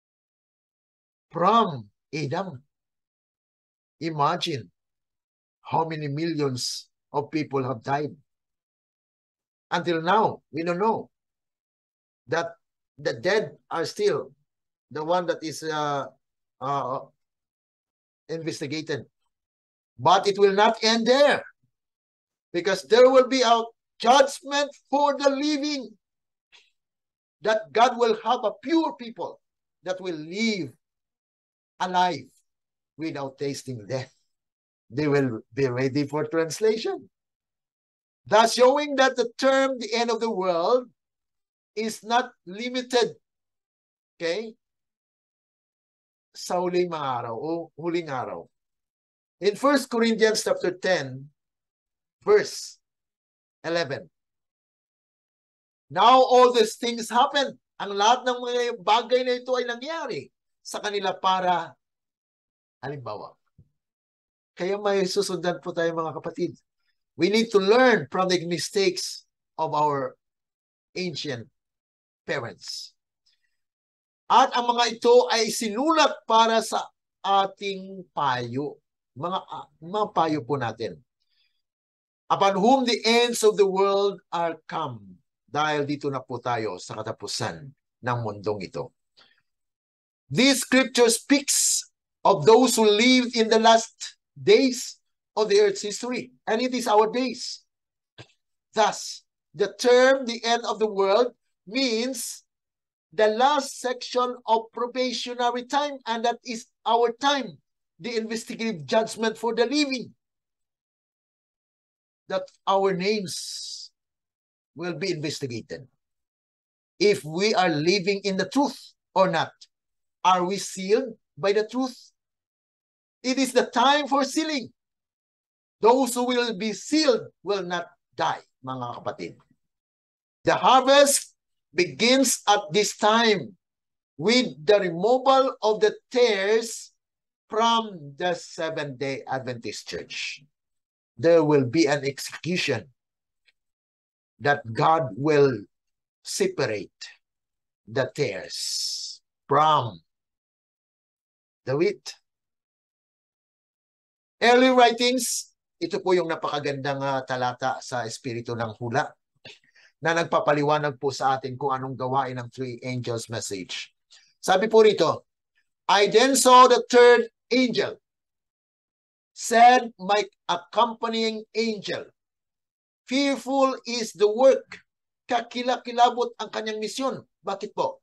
from Adam? Imagine how many millions of people have died. Until now, we don't know that the dead are still the one that is uh, uh, investigated. But it will not end there, because there will be a judgment for the living, that God will have a pure people that will live alive without tasting death. They will be ready for translation. Thus showing that the term, the end of the world, is not limited, okay, sa huling mga araw o huling araw. In First Corinthians chapter ten, verse eleven. Now all these things happen. Ang lahat ng mga bagay na ito ay nangyari sa kanila para halimbawa. Kaya may susundan po tayo mga kapatid. We need to learn from the mistakes of our ancient parents. At ang mga ito ay sinulat para sa ating payo. Mga, mga payo po natin. Upon whom the ends of the world are come. Dahil dito na po tayo sa katapusan ng mundong ito. This scripture speaks of those who lived in the last days of the earth's history. And it is our days. Thus, the term, the end of the world, means the last section of probationary time, and that is our time, the investigative judgment for the living, that our names will be investigated. If we are living in the truth or not, are we sealed by the truth? It is the time for sealing. Those who will be sealed will not die, mga kapatid. The harvest begins at this time with the removal of the tares from the Seventh-day Adventist Church. There will be an execution that God will separate the tares from the wheat. Early writings, ito po yung napakagandang uh, talata sa Espiritu ng Hula na nagpapaliwanag po sa atin kung anong gawain ng three angels message. Sabi po rito, I then saw the third angel, said my accompanying angel, fearful is the work, kakilakilabot ang kanyang misyon. Bakit po?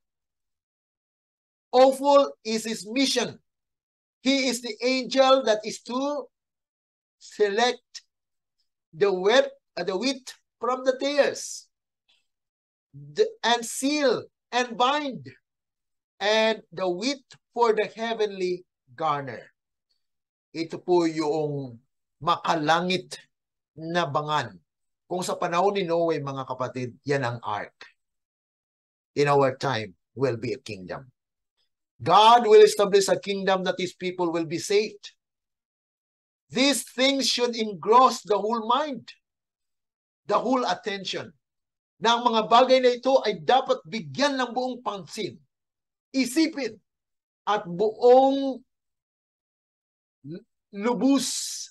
Awful is his mission. He is the angel that is to select the wheat, uh, the wheat from the tares, the, and seal and bind, and the wheat for the heavenly garner. Ito po yung makalangit na bangan. Kung sa panahon ni Noe, mga kapatid, yan ang ark. In our time, will be a kingdom. God will establish a kingdom that his people will be saved. These things should engross the whole mind, the whole attention. Na ang mga bagay na ito ay dapat bigyan ng buong pansin, isipin, at buong lubos,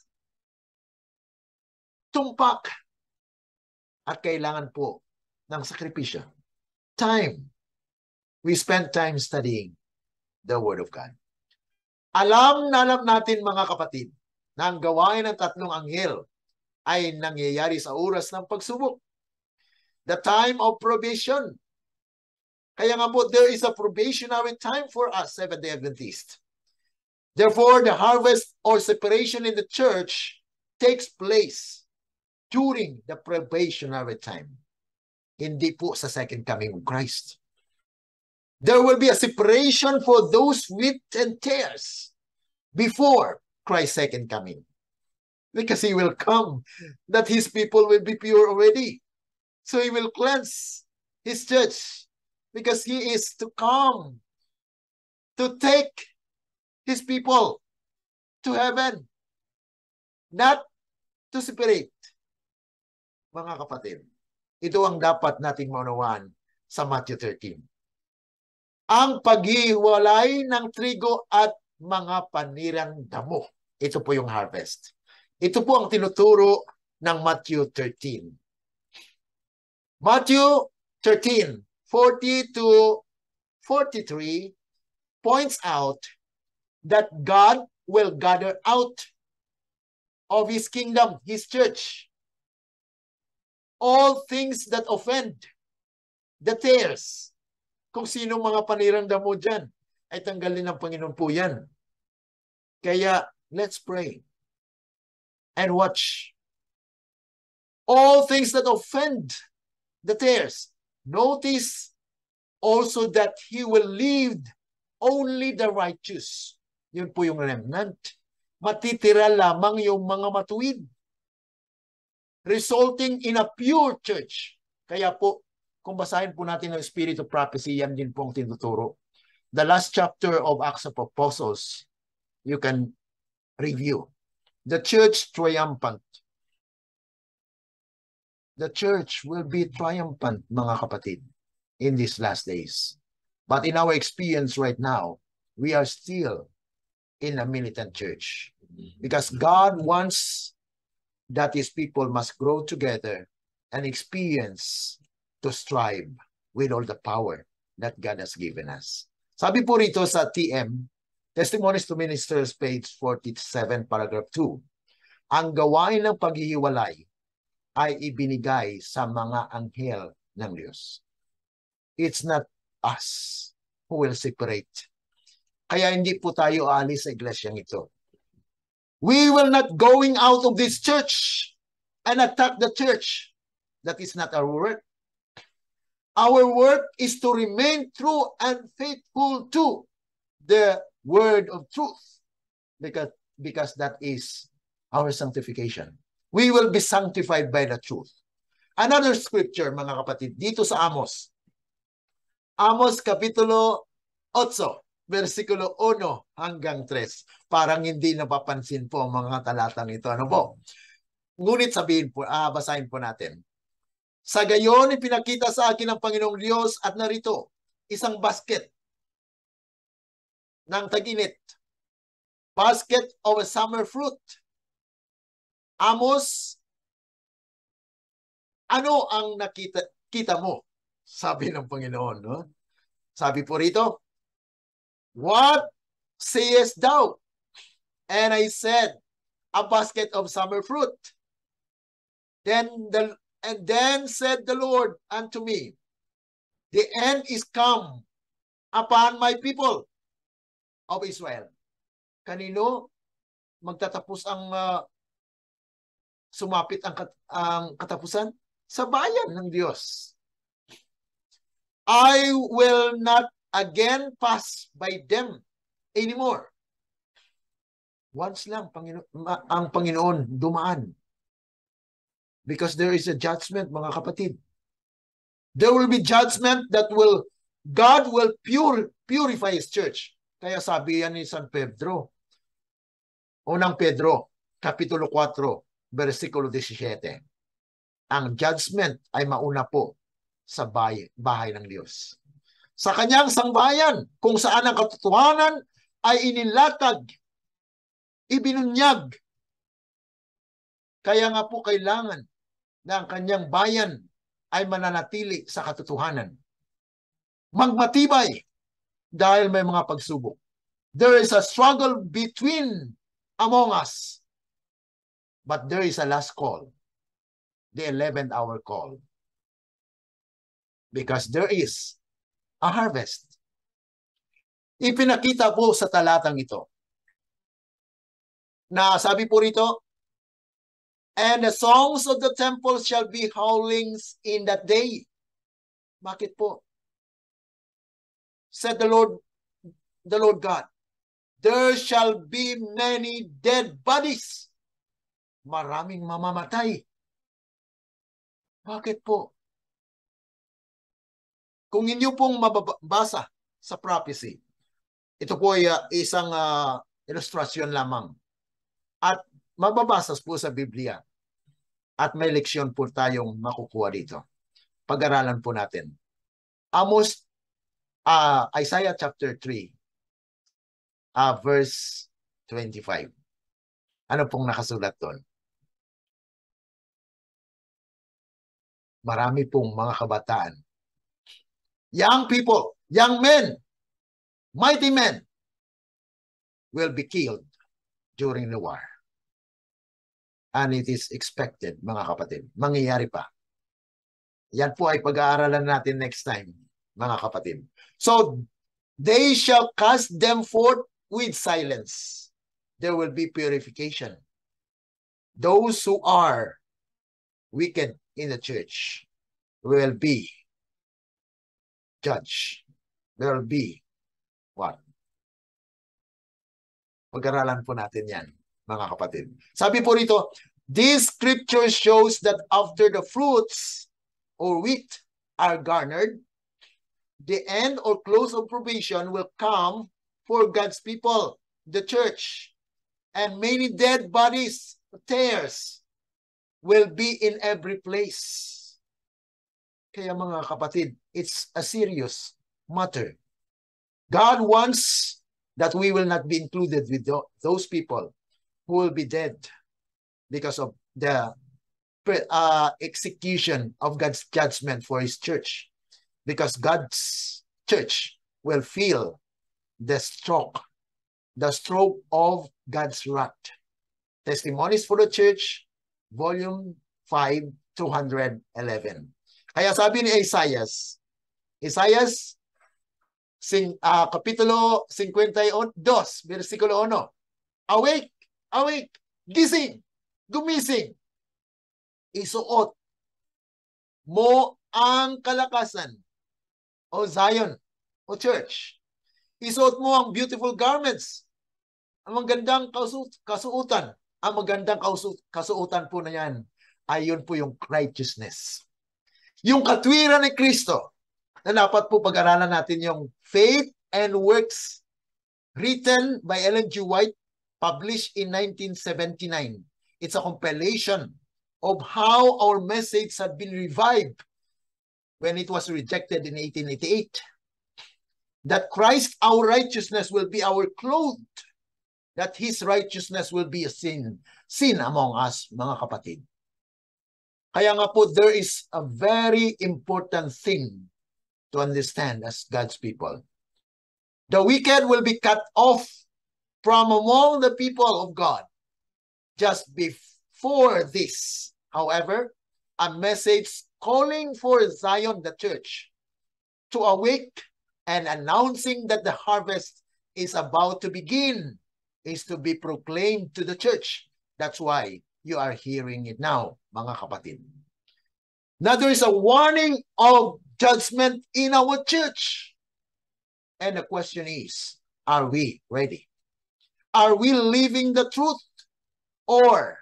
tumpak, at kailangan po ng sakripisyo. Time. We spend time studying the Word of God. Alam na alam natin, mga kapatid, na ang gawain ng tatlong anghel ay nangyayari sa oras ng pagsubok. The time of probation. Kaya nga po, there is a probationary time for us, Seventh-day Adventists. Therefore, the harvest or separation in the church takes place during the probationary time. Hindi po sa second coming of Christ. There will be a separation for those wheat and tares before Christ's second coming. Because he will come, that his people will be pure already. So he will cleanse his church because he is to come to take his people to heaven, not to separate. Mga kapatid, ito ang dapat nating maunawaan sa Matthew thirteen. Ang paghiwalay ng trigo at mga panirang damo. Ito po yung harvest. Ito po ang tinuturo ng Matthew thirteen. Matthew thirteen, forty to forty-three points out that God will gather out of his kingdom, his church, all things that offend, the tares. Kung sino mga panirang damo dyan, ay tanggalin ng Panginoon po yan. Kaya, let's pray and watch. All things that offend the tares. Notice also that he will leave only the righteous. Yun po yung remnant. Matitira lamang yung mga matuwid, resulting in a pure church. Kaya po, kung basahin po natin ang Spirit of Prophecy, yan din po ang tinuturo. The last chapter of Acts of Apostles, you can review. The church triumphant. The church will be triumphant, mga kapatid, in these last days. But in our experience right now, we are still in a militant church. Because God wants that his people must grow together and experience to strive with all the power that God has given us. Sabi po rito sa T M, Testimonies to Ministers, page forty-seven, paragraph two, ang gawain ng paghihiwalay ay ibinigay sa mga anghel ng Diyos. It's not us who will separate. Kaya hindi po tayo aalis sa iglesyang ito. We will not going out of this church and attack the church. That is not our work. Our work is to remain true and faithful to the word of truth. Because, because that is our sanctification. We will be sanctified by the truth. Another scripture, mga kapatid, dito sa Amos. Amos Kapitulo eight, versikulo one hanggang three. Parang hindi napapansin po ang mga talatang ito. Ano po? Ngunit sabihin po, ah, basahin po natin. Sa gayon, ipinakita sa akin ng Panginoong Diyos at narito, isang basket ng tag-init. Basket of a summer fruit. Amos, ano ang nakita kita mo? Sabi ng Panginoon. No? Sabi po rito, what sayest thou? And I said, a basket of summer fruit. Then the and then said the Lord unto me, the end is come upon my people of Israel. Kanino magtatapos ang uh, sumapit ang, kat ang katapusan? Sa bayan ng Diyos. I will not again pass by them anymore. Once lang Pangino ang Panginoon dumaan. Because there is a judgment, mga kapatid. There will be judgment that will, God will pure, purify His church. Kaya sabi yan ni San Pedro, unang Pedro, Kapitulo four, versikulo seventeen. Ang judgment ay mauna po sa bahay, bahay ng Diyos. Sa kanyang sangbayan, kung saan ang katotohanan ay inilatag, ibinunyag. Kaya nga po kailangan na ang kanyang bayan ay mananatili sa katotohanan. Magmatibay dahil may mga pagsubok. There is a struggle between among us. But there is a last call. The eleventh hour call. Because there is a harvest. Ipinakita po sa talatang ito na sabi po rito, and the songs of the temple shall be howlings in that day. Bakit po? Said the Lord, the Lord God, there shall be many dead bodies. Maraming mamamatay. Bakit po? Kung inyo pong mababasa sa prophecy, ito po ay uh, isang uh, ilustrasyon lamang. At mababasa po sa Biblia. At may leksyon po tayong makukuha dito. Pag-aralan po natin. Amos, uh, Isaiah chapter three, uh, verse twenty-five. Ano pong nakasulat doon? Marami pong mga kabataan. Young people, young men, mighty men will be killed during the war. And it is expected, mga kapatid. Mangyayari pa. Yan po ay pag-aaralan natin next time, mga kapatid. So, they shall cast them forth with silence. There will be purification. Those who are wicked in the church will be judged. There will be what? Pag-aralan po natin yan, mga kapatid. Sabi po rito, this scripture shows that after the fruits or wheat are garnered, the end or close of probation will come for God's people, the church. And many dead bodies, tears, will be in every place. Kaya mga kapatid, it's a serious matter. God wants that we will not be included with those people who will be dead because of the uh, execution of God's judgment for His church. Because God's church will feel the stroke, the stroke of God's wrath. Testimonies for the Church, Volume five, two eleven. Kaya sabi ni Isaiah, Isaiah, sing, uh, Kapitulo fifty-two, versikulo one, awake, awake, gising, gumising, isuot mo ang kalakasan, o Zion, o church. Isuot mo ang beautiful garments, ang magandang kasuot, kasuutan. Ang magandang kasuot, kasuutan po na yan ay yun po yung righteousness. Yung katwiran ni Kristo na dapat po pag-aralan natin yung Faith and Works written by Ellen G. White, published in nineteen seventy-nine. It's a compilation of how our message had been revived when it was rejected in eighteen eighty-eight. That Christ, our righteousness, will be our clothed. That His righteousness will be a sin. Sin among us, mga kapatid. Kaya nga po, there is a very important thing to understand as God's people. The wicked will be cut off from among the people of God. Just before this, however, a message calling for Zion, the church, to awake and announcing that the harvest is about to begin is to be proclaimed to the church. That's why you are hearing it now, mga kapatid. Now there is a warning of judgment in our church. And the question is, are we ready? Are we living the truth or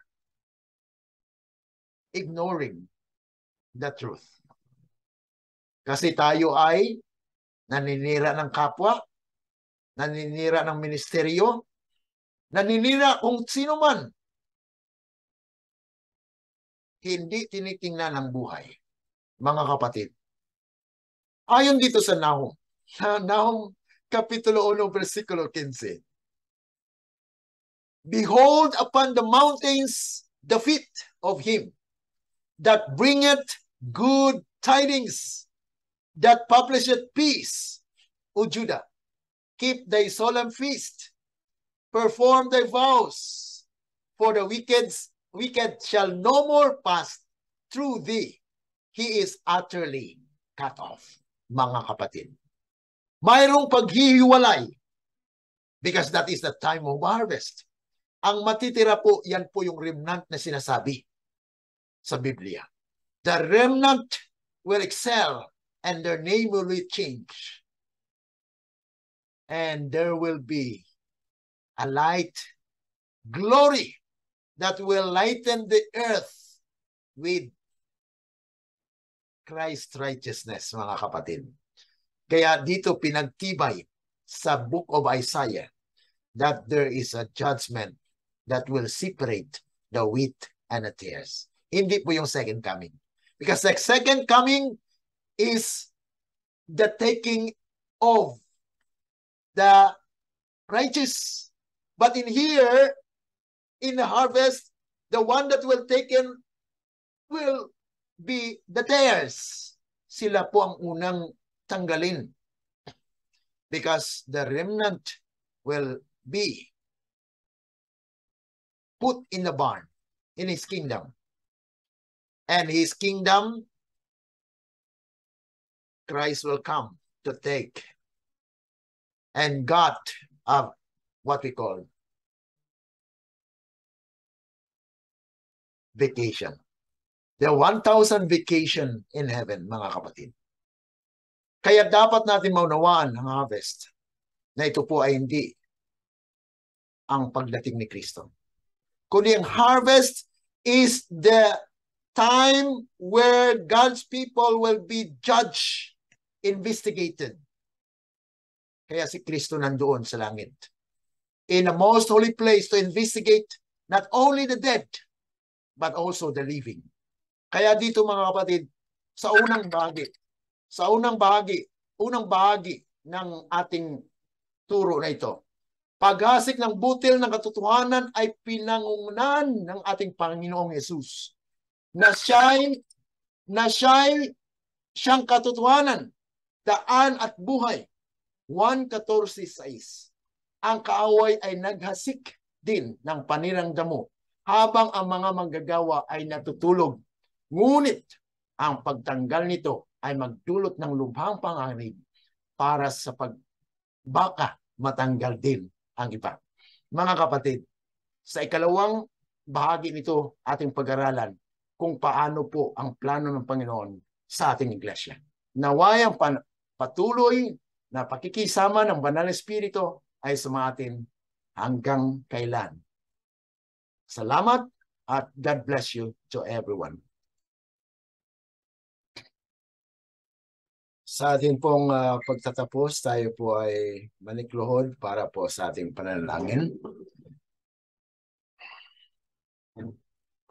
ignoring the truth? Kasi tayo ay naninira ng kapwa, naninira ng ministeryo, naninira kung sino man. Hindi tinitingnan ang buhay. Mga kapatid, ayon dito sa Nahum, sa Nahum Kapitulo one, versikulo fifteen. Behold upon the mountains the feet of him that bringeth good tidings, that publisheth peace, O Judah. Keep thy solemn feast, perform thy vows, for the wicked's wicked shall no more pass through thee. He is utterly cut off. Mga kapatid, mayroong paghihiwalay because that is the time of harvest. Ang matitira po, yan po yung remnant na sinasabi sa Biblia. The remnant will excel and their name will be changed. And there will be a light, glory, that will lighten the earth with Christ's righteousness, mga kapatid. Kaya dito pinagtibay sa book of Isaiah that there is a judgment that will separate the wheat and the tares. Hindi po yung second coming. Because the second coming is the taking of the righteous. But in here, in the harvest, the one that will taken will be the tares. Sila po ang unang tanggalin. Because the remnant will be put in the barn, in his kingdom. And his kingdom, Christ will come to take. And God, of what we call vacation. There are one thousand vacation in heaven, mga kapatid. Kaya dapat natin maunawaan ang harvest na ito po ay hindi ang pagdating ni Kristo. Kundi ang harvest is the time where God's people will be judged, investigated. Kaya si Kristo nandoon sa langit. In a most holy place to investigate not only the dead, but also the living. Kaya dito mga kapatid, sa unang bahagi, sa unang bahagi, unang bahagi ng ating turo na ito, paghasik ng butil ng katotohanan ay pinangungunan ng ating Panginoong Yesus. Na siya'y, na siya'y siyang katotohanan, daan at buhay. one fourteen six. Ang kaaway ay naghasik din ng panirang damo habang ang mga manggagawa ay natutulog. Ngunit ang pagtanggal nito ay magdulot ng lubhang panganib para sa pagbaka matanggal din ang iba. Mga kapatid, sa ikalawang bahagi nito ating pag-aralan kung paano po ang plano ng Panginoon sa ating iglesia. Naway ang patuloy na pakikisama ng Banal na Espiritu ay sumatin hanggang kailan. Salamat at God bless you to everyone. Sa ating pong uh, pagtatapos, tayo po ay manikluhod para po sa ating panalangin.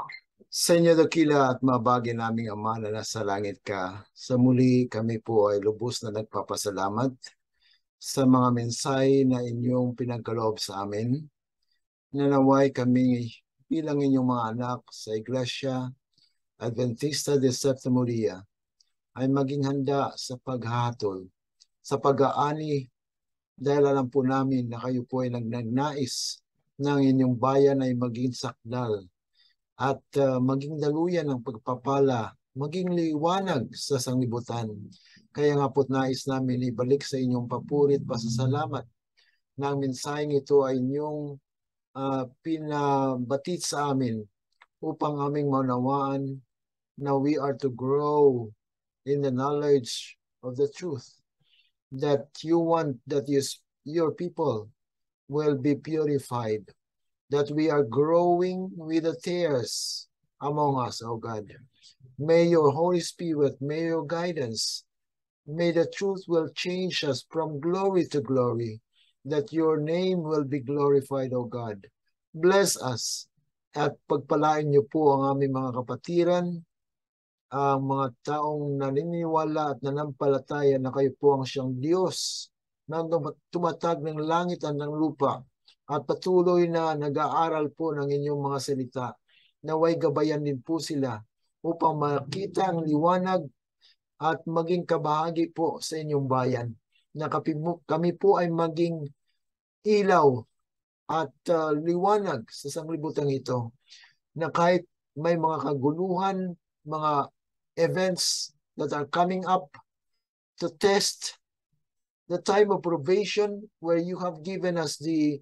Sa inyo dakila at mabagi naming Ama na nasa langit ka, sa muli kami po ay lubos na nagpapasalamat sa mga mensahe na inyong pinagkaloob sa amin. Nanaway kami bilang inyong mga anak sa Iglesia Adventista de Séptimo Día ay maging handa sa paghahatol, sa pag-aani, dahil alam po namin na kayo po ay nagnanais ng inyong bayan ay maging sakdal at uh, maging daluyan ng pagpapala, maging liwanag sa sanglibutan. Kaya nga po't nais namin ibalik sa inyong papurit pasasalamat na ang mensaheng ito ay inyong uh, pinabatid sa amin upang aming maunawaan na we are to grow in the knowledge of the truth, that you want that you, your people will be purified, that we are growing with the tares among us, O God. May your Holy Spirit, may your guidance, may the truth will change us from glory to glory, that your name will be glorified, O God. Bless us at pagpalain niyo po ang aming mga kapatiran, ang mga taong naniniwala at nanampalataya na kayo po ang siyang Diyos na tumatag ng langit at ng lupa, at patuloy na nag-aaral po ng inyong mga salita. Naway gabayan din po sila upang makita ang liwanag at maging kabahagi po sa inyong bayan. Na kami po ay maging ilaw at uh, liwanag sa sanglibutan ito. Na kahit may mga kaguluhan, mga events that are coming up to test the time of probation where you have given us the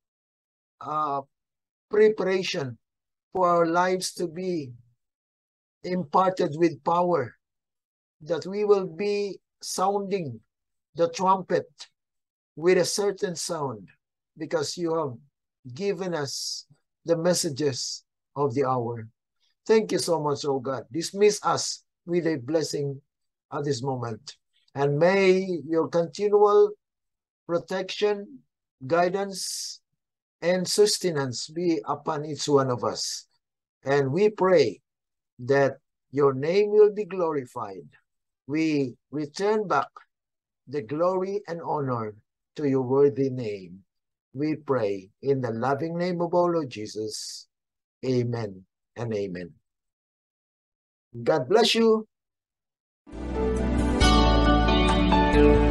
Uh, preparation for our lives to be imparted with power, that we will be sounding the trumpet with a certain sound because you have given us the messages of the hour. Thank you so much, oh God. Dismiss us with a blessing at this moment, and may your continual protection, guidance, and sustenance be upon each one of us. And we pray that your name will be glorified. We return back the glory and honor to your worthy name. We pray in the loving name of our Lord Jesus. Amen and amen. God bless you.